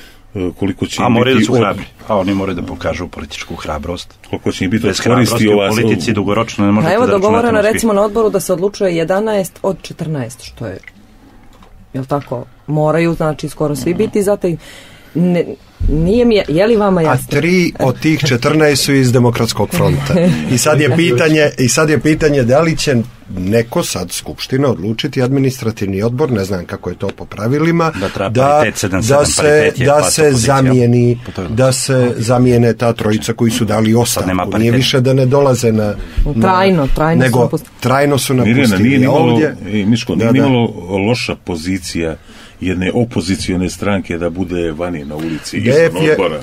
koliko će a moraju da su od... hrabri, a oni moraju da pokažu političku hrabrost. Koliko će im biti bez hrabrosti u politici dugoročno ne možete da računate. A evo dogovoreno recimo na odboru da se odlučuje jedanaest od četrnaest, što je, jel tako, moraju znači skoro svi biti, zato ne, nije mi, je li vama jasno? A tri od tih četrnaest su iz Demokratskog fronta. I sad je pitanje, i sad je pitanje da li će neko sad Skupština odlučiti, administrativni odbor, ne znam kako je to po pravilima, da, da, sedam, da sedam, se, da se zamijeni, da se zamijene ta trojica koji su dali ostavku. Nije više da ne dolaze na, na trajno, trajno nego su napustili. Trajno su napustili. Mirjana, nije nimalo, ovdje, Miško, nije nimalo loša pozicija jedne opozicione stranke da bude vani na ulici izvan odbora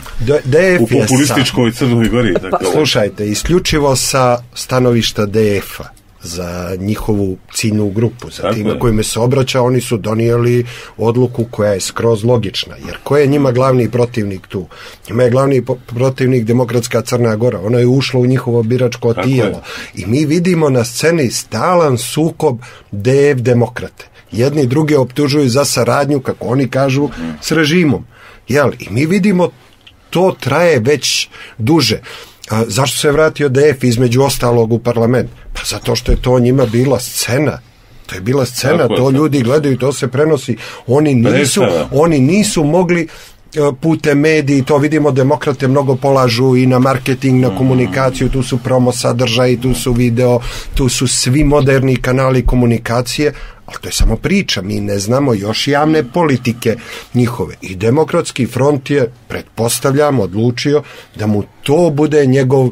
u populističkoj Crnoj Gori. Pa, slušajte, isključivo sa stanovišta D F-a za njihovu ciljnu grupu, za Tako time je. kojima se obraća, oni su donijeli odluku koja je skroz logična, jer ko je njima glavni protivnik tu? Njima je glavni po- protivnik Demokratska Crna Gora, ona je ušla u njihovo biračko Tako tijelo je. i mi vidimo na sceni stalan sukob D F demokrate. Jedni druge optužuju za saradnju, kako oni kažu, s režimom. Jel? I mi vidimo to traje već duže. A zašto se vratio D F između ostalog u parlament? Pa zato što je to njima bila scena. To je bila scena, Tako to je. ljudi gledaju, to se prenosi. Oni nisu, Predstava. oni nisu mogli putem mediji, to vidimo, demokrate mnogo polažu i na marketing, na komunikaciju, tu su promo sadržaji, tu su video, tu su svi moderni kanali komunikacije, ali to je samo priča, mi ne znamo još javne politike njihove. I Demokratski front je, pretpostavljam, odlučio da mu to bude njegov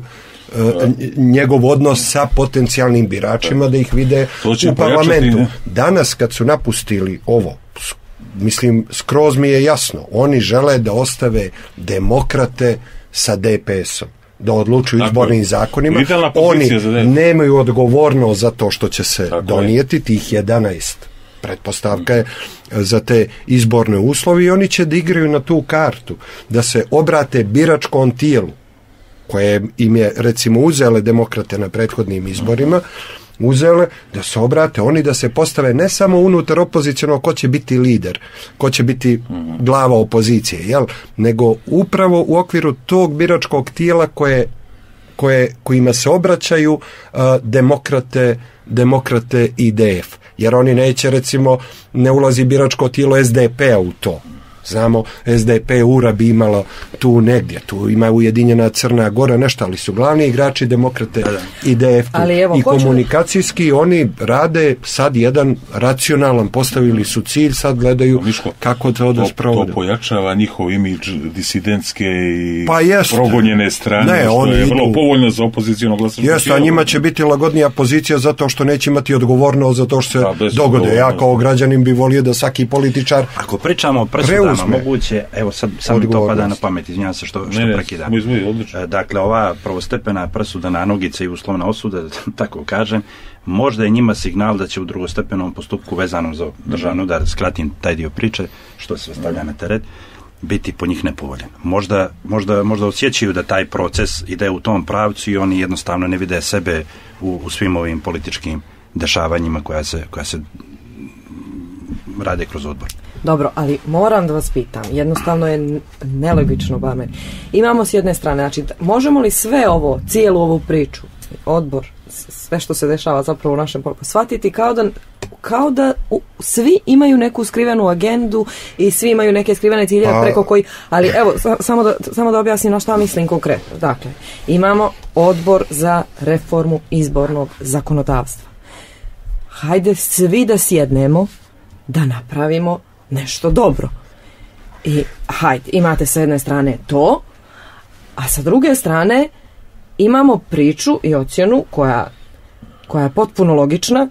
njegov odnos sa potencijalnim biračima, da ih vide u parlamentu. Ne? Danas kad su napustili ovo, mislim, skroz mi je jasno, oni žele da ostave demokrate sa D P S-om, da odlučuju izbornim zakonima. Oni nemaju odgovornost za to što će se Tako donijeti, je. tih jedanaest pretpostavka je za te izborne uslovi, i oni će da igraju na tu kartu, da se obrate biračkom tijelu koje im je recimo uzele demokrate na prethodnim izborima, uzele da se obrate, oni da se postave ne samo unutar opozicionog ko će biti lider, ko će biti glava opozicije, jel? Nego upravo u okviru tog biračkog tijela koje, koje, kojima se obraćaju uh, demokrate, demokrate i D F. Jer oni neće, recimo, ne ulazi biračko tijelo S D P-a u to. Znamo, S D P ura bi imala tu negdje, tu ima Ujedinjena Crna Gora, nešto, ali su glavni igrači demokrate i D F. Evo, I komunikacijski oni rade sad jedan racionalan, postavili su cilj, sad gledaju Miško, kako to da sprovode. To pojačava njihov imidž disidentske i pa progonjene strane, ne, što je idu, vrlo povoljno za opozicijno glasačko. Jeste, a njima će biti lagodnija pozicija zato što neće imati odgovornost za to što se da, dogode. Ja kao građanin bi volio da svaki političar ako pričamo o presudama, moguće, evo sad, sad mi to pada na pamet, izvinjam se što, što ne, prekidam. Ne, dakle, ova prvostepena presuda na nogice i uslovna osuda, tako kažem, možda je njima signal da će u drugostepenom postupku vezanom za državni udar, skratim taj dio priče, što se stavlja na teret, biti po njih nepovoljan. Možda, možda, možda osjećaju da taj proces ide u tom pravcu i oni jednostavno ne vide sebe u, u svim ovim političkim dešavanjima koja se, koja se rade kroz odbor. Dobro, ali moram da vas pitam, jednostavno je nelogično bar meni. Imamo s jedne strane, znači, možemo li sve ovo, cijelu ovu priču, odbor, sve što se dešava zapravo u našem poluku, shvatiti kao da, kao da u, svi imaju neku skrivenu agendu i svi imaju neke skrivene ciljeve preko koji, ali evo, sa, samo, da, samo da objasnim na šta mislim konkretno. Dakle, imamo odbor za reformu izbornog zakonodavstva. Hajde svi da sjednemo, da napravimo nešto dobro. I hajde, imate sa jedne strane to, a sa druge strane imamo priču i ocjenu koja, koja je potpuno logična,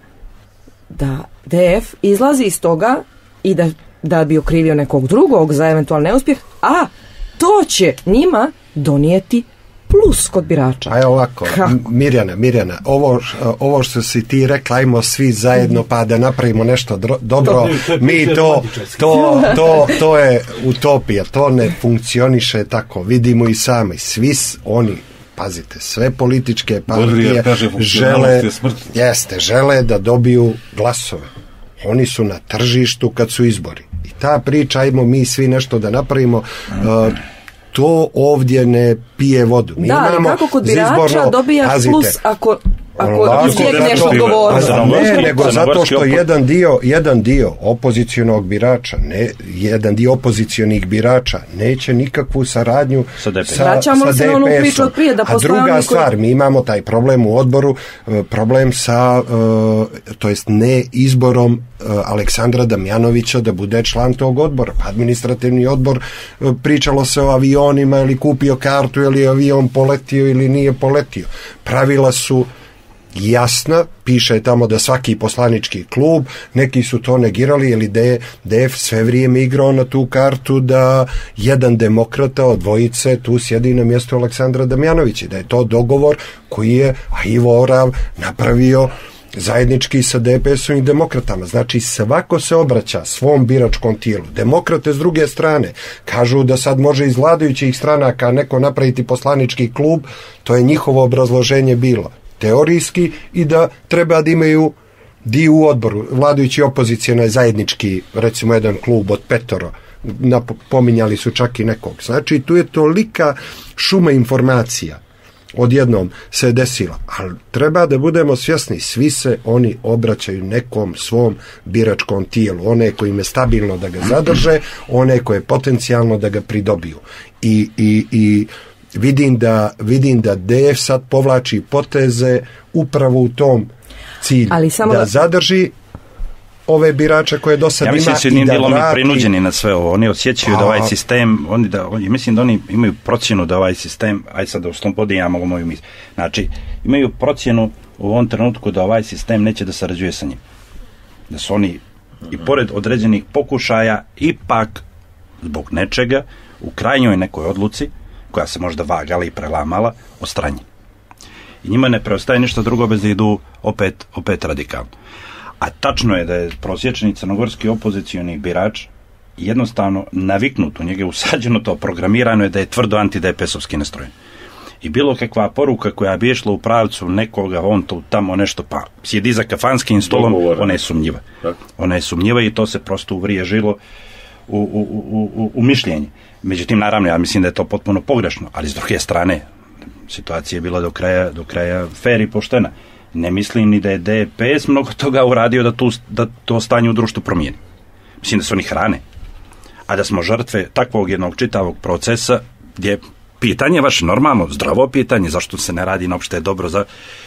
da D F izlazi iz toga i da, da bi okrivio nekog drugog za eventualni neuspjeh, a to će njima donijeti plus kod birača. Aj ovako, Mirjana, Mirjana, ovo, ovo što si ti rekla, ajmo svi zajedno pa da napravimo nešto dro, dobro, mi to, to, to, to je utopija, to ne funkcioniše tako, vidimo i sami, svi oni, pazite, sve političke partije žele, jeste, žele da dobiju glasove. Oni su na tržištu kad su izbori. I ta priča, ajmo mi svi nešto da napravimo, uh, to ovdje ne pije vodu. Mi da, ali kako kod birača izborno, dobijaš pazite, plus ako, ako izbjegneš odgovornost? Ne, nego zato što jedan dio, jedan dio opozicionog birača, ne, jedan dio opozicionih birača neće nikakvu saradnju sa, sa, Vraćamo sa se na onu priču od prije, da a druga stvar, mi imamo taj problem u odboru, problem sa, to jest ne izborom Aleksandra Damjanovića da bude član tog odbora. Administrativni odbor, pričalo se o avionima, ili kupio kartu, ili avion poletio ili nije poletio. Pravila su jasna, piše tamo da svaki poslanički klub, neki su to negirali, ili D F sve vrijeme igrao na tu kartu da jedan demokrata od dvojice tu sjedi na mjestu Aleksandra Damjanovića, da je to dogovor koji je Ivo Orav napravio zajednički sa D P S-om i demokratama. Znači svako se obraća svom biračkom tijelu. Demokrate s druge strane kažu da sad može iz vladajućih stranaka neko napraviti poslanički klub, to je njihovo obrazloženje bilo teorijski, i da treba da imaju dio u odboru. Vladajući opozicijno je zajednički, recimo jedan klub od petoro, pominjali su čak i nekog. Znači tu je tolika šuma informacija odjednom se desila, ali treba da budemo svjesni, svi se oni obraćaju nekom svom biračkom tijelu, one kojim je stabilno da ga zadrže, one koje je potencijalno da ga pridobiju. I, i, i vidim da, vidim da D F sad povlači poteze upravo u tom cilju, da, da zadrži ove birače koje do sad ima. Ja mislim da su njim bilo vrati... prinuđeni na sve ovo. Oni osjećaju a... da ovaj sistem, oni da, oni, mislim da oni imaju procjenu da ovaj sistem, aj sad da u tom podijam ovo moju misl. Znači, imaju procjenu u ovom trenutku da ovaj sistem neće da sarađuje sa njim. Da su oni i pored određenih pokušaja ipak zbog nečega u krajnjoj nekoj odluci, koja se možda vagala i prelamala, odstranjeni. I njima ne preostaje ništa drugo bez da idu opet, opet radikalno. A tačno je da je prosječni crnogorski opozicioni birač jednostavno naviknut, u njega je usađeno to, programirano je da je tvrdo anti-D P S-ovski nastrojen. I bilo kakva poruka koja bi išla u pravcu nekoga, on to tamo nešto, pa sjedi za kafanskim stolom, ona je sumnjiva. Ona je sumnjiva i to se prosto uvriježilo u, u, u, u, u mišljenje. Međutim, naravno, ja mislim da je to potpuno pogrešno, ali s druge strane, situacija je bila do kraja, do kraja fair i poštena. Ne mislim ni da je D P S mnogo toga uradio da, tu, da to stanje u društvu promijeni. Mislim da su oni hrane. A da smo žrtve takvog jednog čitavog procesa gdje pitanje vaše normalno, zdravo pitanje, zašto se ne radi na opšte dobro za...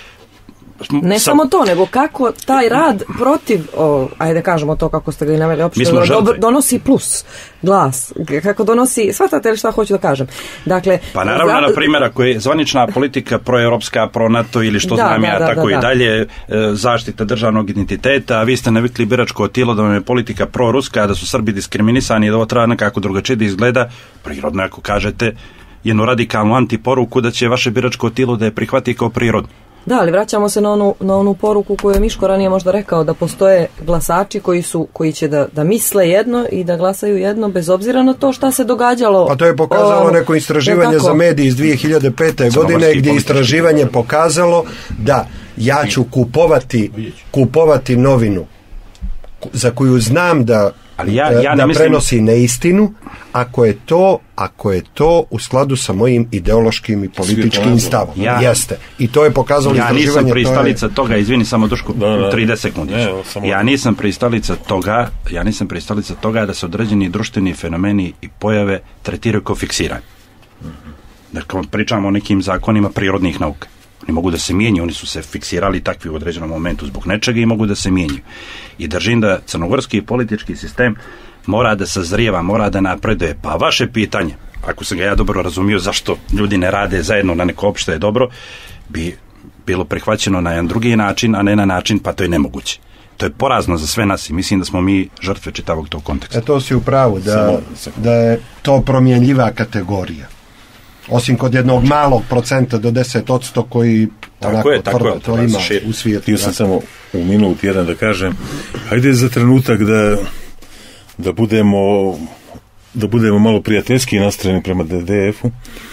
Ne Sa... samo to, nego kako taj rad protiv, o, ajde kažemo to kako ste ga i naveli, opšte do, donosi plus, glas, kako donosi, shvatate li šta hoću da kažem? Dakle, pa naravno, za... na primjer, ako je zvanična politika proeuropska, pro-NATO ili što da, znam da, ja, da, tako da, i da. dalje, zaštita državnog identiteta, a vi ste navikli biračko tijelo da vam je politika pro-ruska, da su Srbi diskriminisani i da ovo treba nekako drugačije da izgleda, prirodno ako kažete jednu radikalnu antiporuku da će vaše biračko tijelo da je prihvati kao prirodno. Da, ali vraćamo se na onu, na onu poruku koju je Miško ranije možda rekao, da postoje glasači koji su koji će da, da misle jedno i da glasaju jedno bez obzira na to šta se događalo. Pa to je pokazalo o, neko istraživanje za mediji iz dvije hiljade pete. godine gdje je istraživanje pokazalo da ja ću kupovati, kupovati novinu za koju znam da, ali ja, ja da mislim... prenosi neistinu ako je to ako je to u skladu sa mojim ideološkim i političkim stavom. Ja, Jeste. I to je pokazalo ja istraživanje. Ja nisam pristalica to je... toga, izvini samo Duško, da, da. trideset sekundi. Ne, ja nisam pristalica toga, ja nisam pristalica toga da se određeni društveni fenomeni i pojave tretiraju kao fiksirani. Dakle, pričamo o nekim zakonima prirodnih nauka. Oni mogu da se mijenjaju, oni su se fiksirali takvi u određenom momentu zbog nečega i mogu da se mijenjaju. I držim da crnogorski politički sistem mora da sazrijeva, mora da napreduje. Pa vaše pitanje, ako sam ga ja dobro razumio, zašto ljudi ne rade zajedno na neko opšte je dobro, bi bilo prihvaćeno na jedan drugi način, a ne na način, pa to je nemoguće. To je porazno za sve nas i mislim da smo mi žrtve čitavog tog konteksta. E to si u pravu, da, da je to promjenljiva kategorija. Osim kod jednog malog procenta do deset posto koji tako onako, je, tako tvrdo, to ima u svijetu. Htio sam samo u minut jedan da kažem, hajde za trenutak da, da budemo da budemo malo prijateljski nastrojeni prema D D F-u,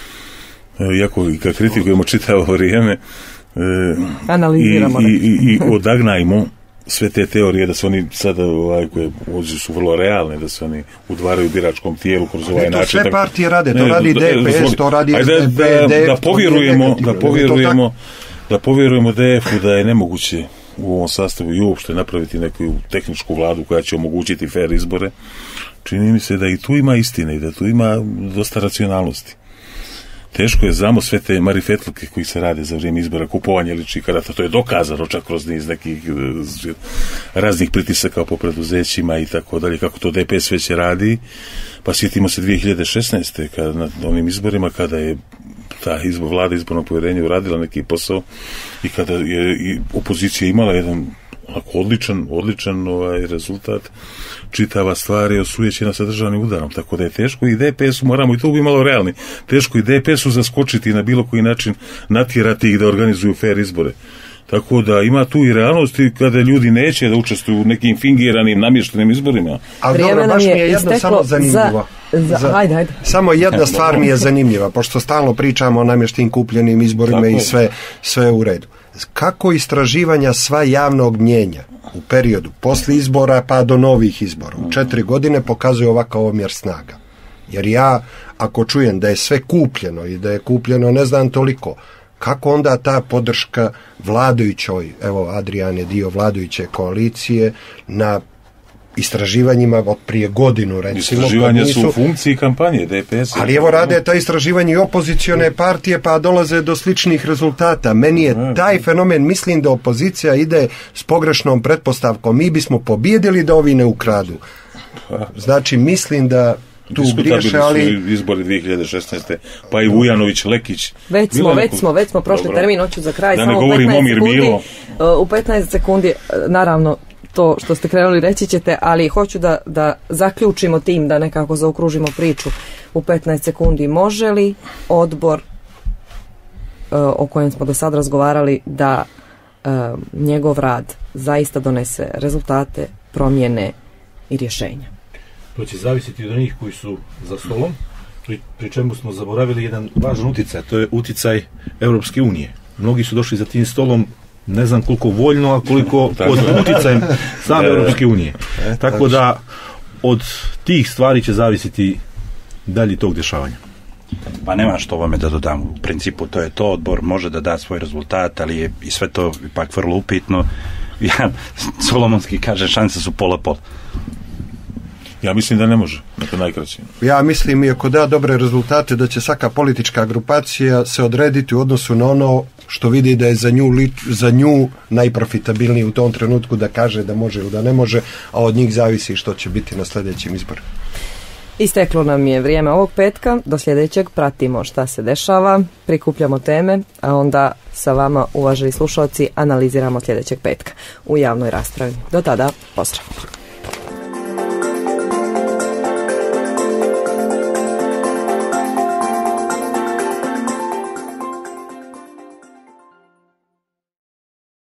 iako i kad kritikujemo čitavo vrijeme, analiziramo i, i, i, i odagnajmo sve te teorije da se oni sada ovaj, koje su vrlo realne, da se oni udvaraju biračkom tijelu kroz ovaj to način. To sve partije rade, to ne, radi D P S, to radi S D P, da, da, da povjerujemo, da povjerujemo, da povjerujemo D F-u da je nemoguće u ovom sastavu i uopšte napraviti neku tehničku vladu koja će omogućiti fair izbore. Čini mi se da i tu ima istine i da tu ima dosta racionalnosti. Teško je, znamo sve te marifetluke koji se rade za vrijeme izbora, kupovanje ličnih karata, to je dokazano čak kroz niz nekih raznih pritisaka po preduzećima i tako dalje, kako to D P S već radi. Pa sjetimo se dvije hiljade šesnaeste kada, na ovim izborima, kada je ta izbor, vlada izbornog povjerenja uradila neki posao i kada je i opozicija imala jedan onako odličan, odličan ovaj rezultat, čitava stvar je osujećena sa državnim udarom, tako da je teško i D P S-u, moramo i to bi malo realni, teško i D P S-u zaskočiti na bilo koji način, natjerati ih da organizuju fair izbore. Tako da ima tu i realnosti kada ljudi neće da učestvuju u nekim fingiranim, namještenim izborima. Ali dobro, baš mi je jedno samo zanimljivo. Za, za, ajde, ajde. Samo jedna stvar mi je zanimljiva, pošto stalno pričamo o namještenim kupljenim izborima tako. I sve, sve u redu. Kako istraživanja sva javnog mnjenja u periodu posle izbora pa do novih izbora u četiri godine pokazuju ovakav omjer snaga? Jer ja, ako čujem da je sve kupljeno i da je kupljeno ne znam toliko, kako onda ta podrška vladajućoj, evo Adrian je dio vladajuće koalicije, na istraživanjima od prije godinu recimo. Istraživanja nisu, su u funkciji kampanje D P S. Ali evo rade ta istraživanja i opozicione partije pa dolaze do sličnih rezultata. Meni je taj fenomen, mislim da opozicija ide s pogrešnom pretpostavkom. Mi bismo pobijedili da ovi ne ukradu. Znači mislim da tu griješe, ali izbori dvije hiljade šesnaeste pa i Vujanović, Lekić. Već smo, već smo, već smo prošli termin, hoću za kraj, da samo ne govorim Omir Milo. U petnaest sekundi, naravno, to što ste krenuli reći ćete, ali hoću da, da zaključimo tim, da nekako zaokružimo priču u petnaest sekundi. Može li odbor uh, o kojem smo do sad razgovarali da uh, njegov rad zaista donese rezultate, promjene i rješenja? To će zavisiti od onih koji su za stolom, pri, pri čemu smo zaboravili jedan važan uticaj, to je uticaj Europske unije. Mnogi su došli za tim stolom ne znam koliko voljno, a koliko pod uticajem same Europske unije. Tako da od tih stvari će zavisiti dalje tog dešavanja. Pa nema što ovome da dodam. U principu to je to, odbor može da da svoj rezultat, ali je i sve to ipak vrlo upitno. Ja, Solomonski kaže, šanse su pola pola. Ja mislim da ne može, na to najkraće. Ja mislim, iako da dobre rezultate, da će svaka politička grupacija se odrediti u odnosu na ono što vidi da je za nju, za nju najprofitabilniji u tom trenutku, da kaže da može ili da ne može, a od njih zavisi što će biti na sljedećim izborima. Isteklo nam je vrijeme ovog petka, do sljedećeg pratimo šta se dešava, prikupljamo teme, a onda sa vama, uvaženi slušalci, analiziramo sljedećeg petka u javnoj raspravi. Do tada, pozdrav!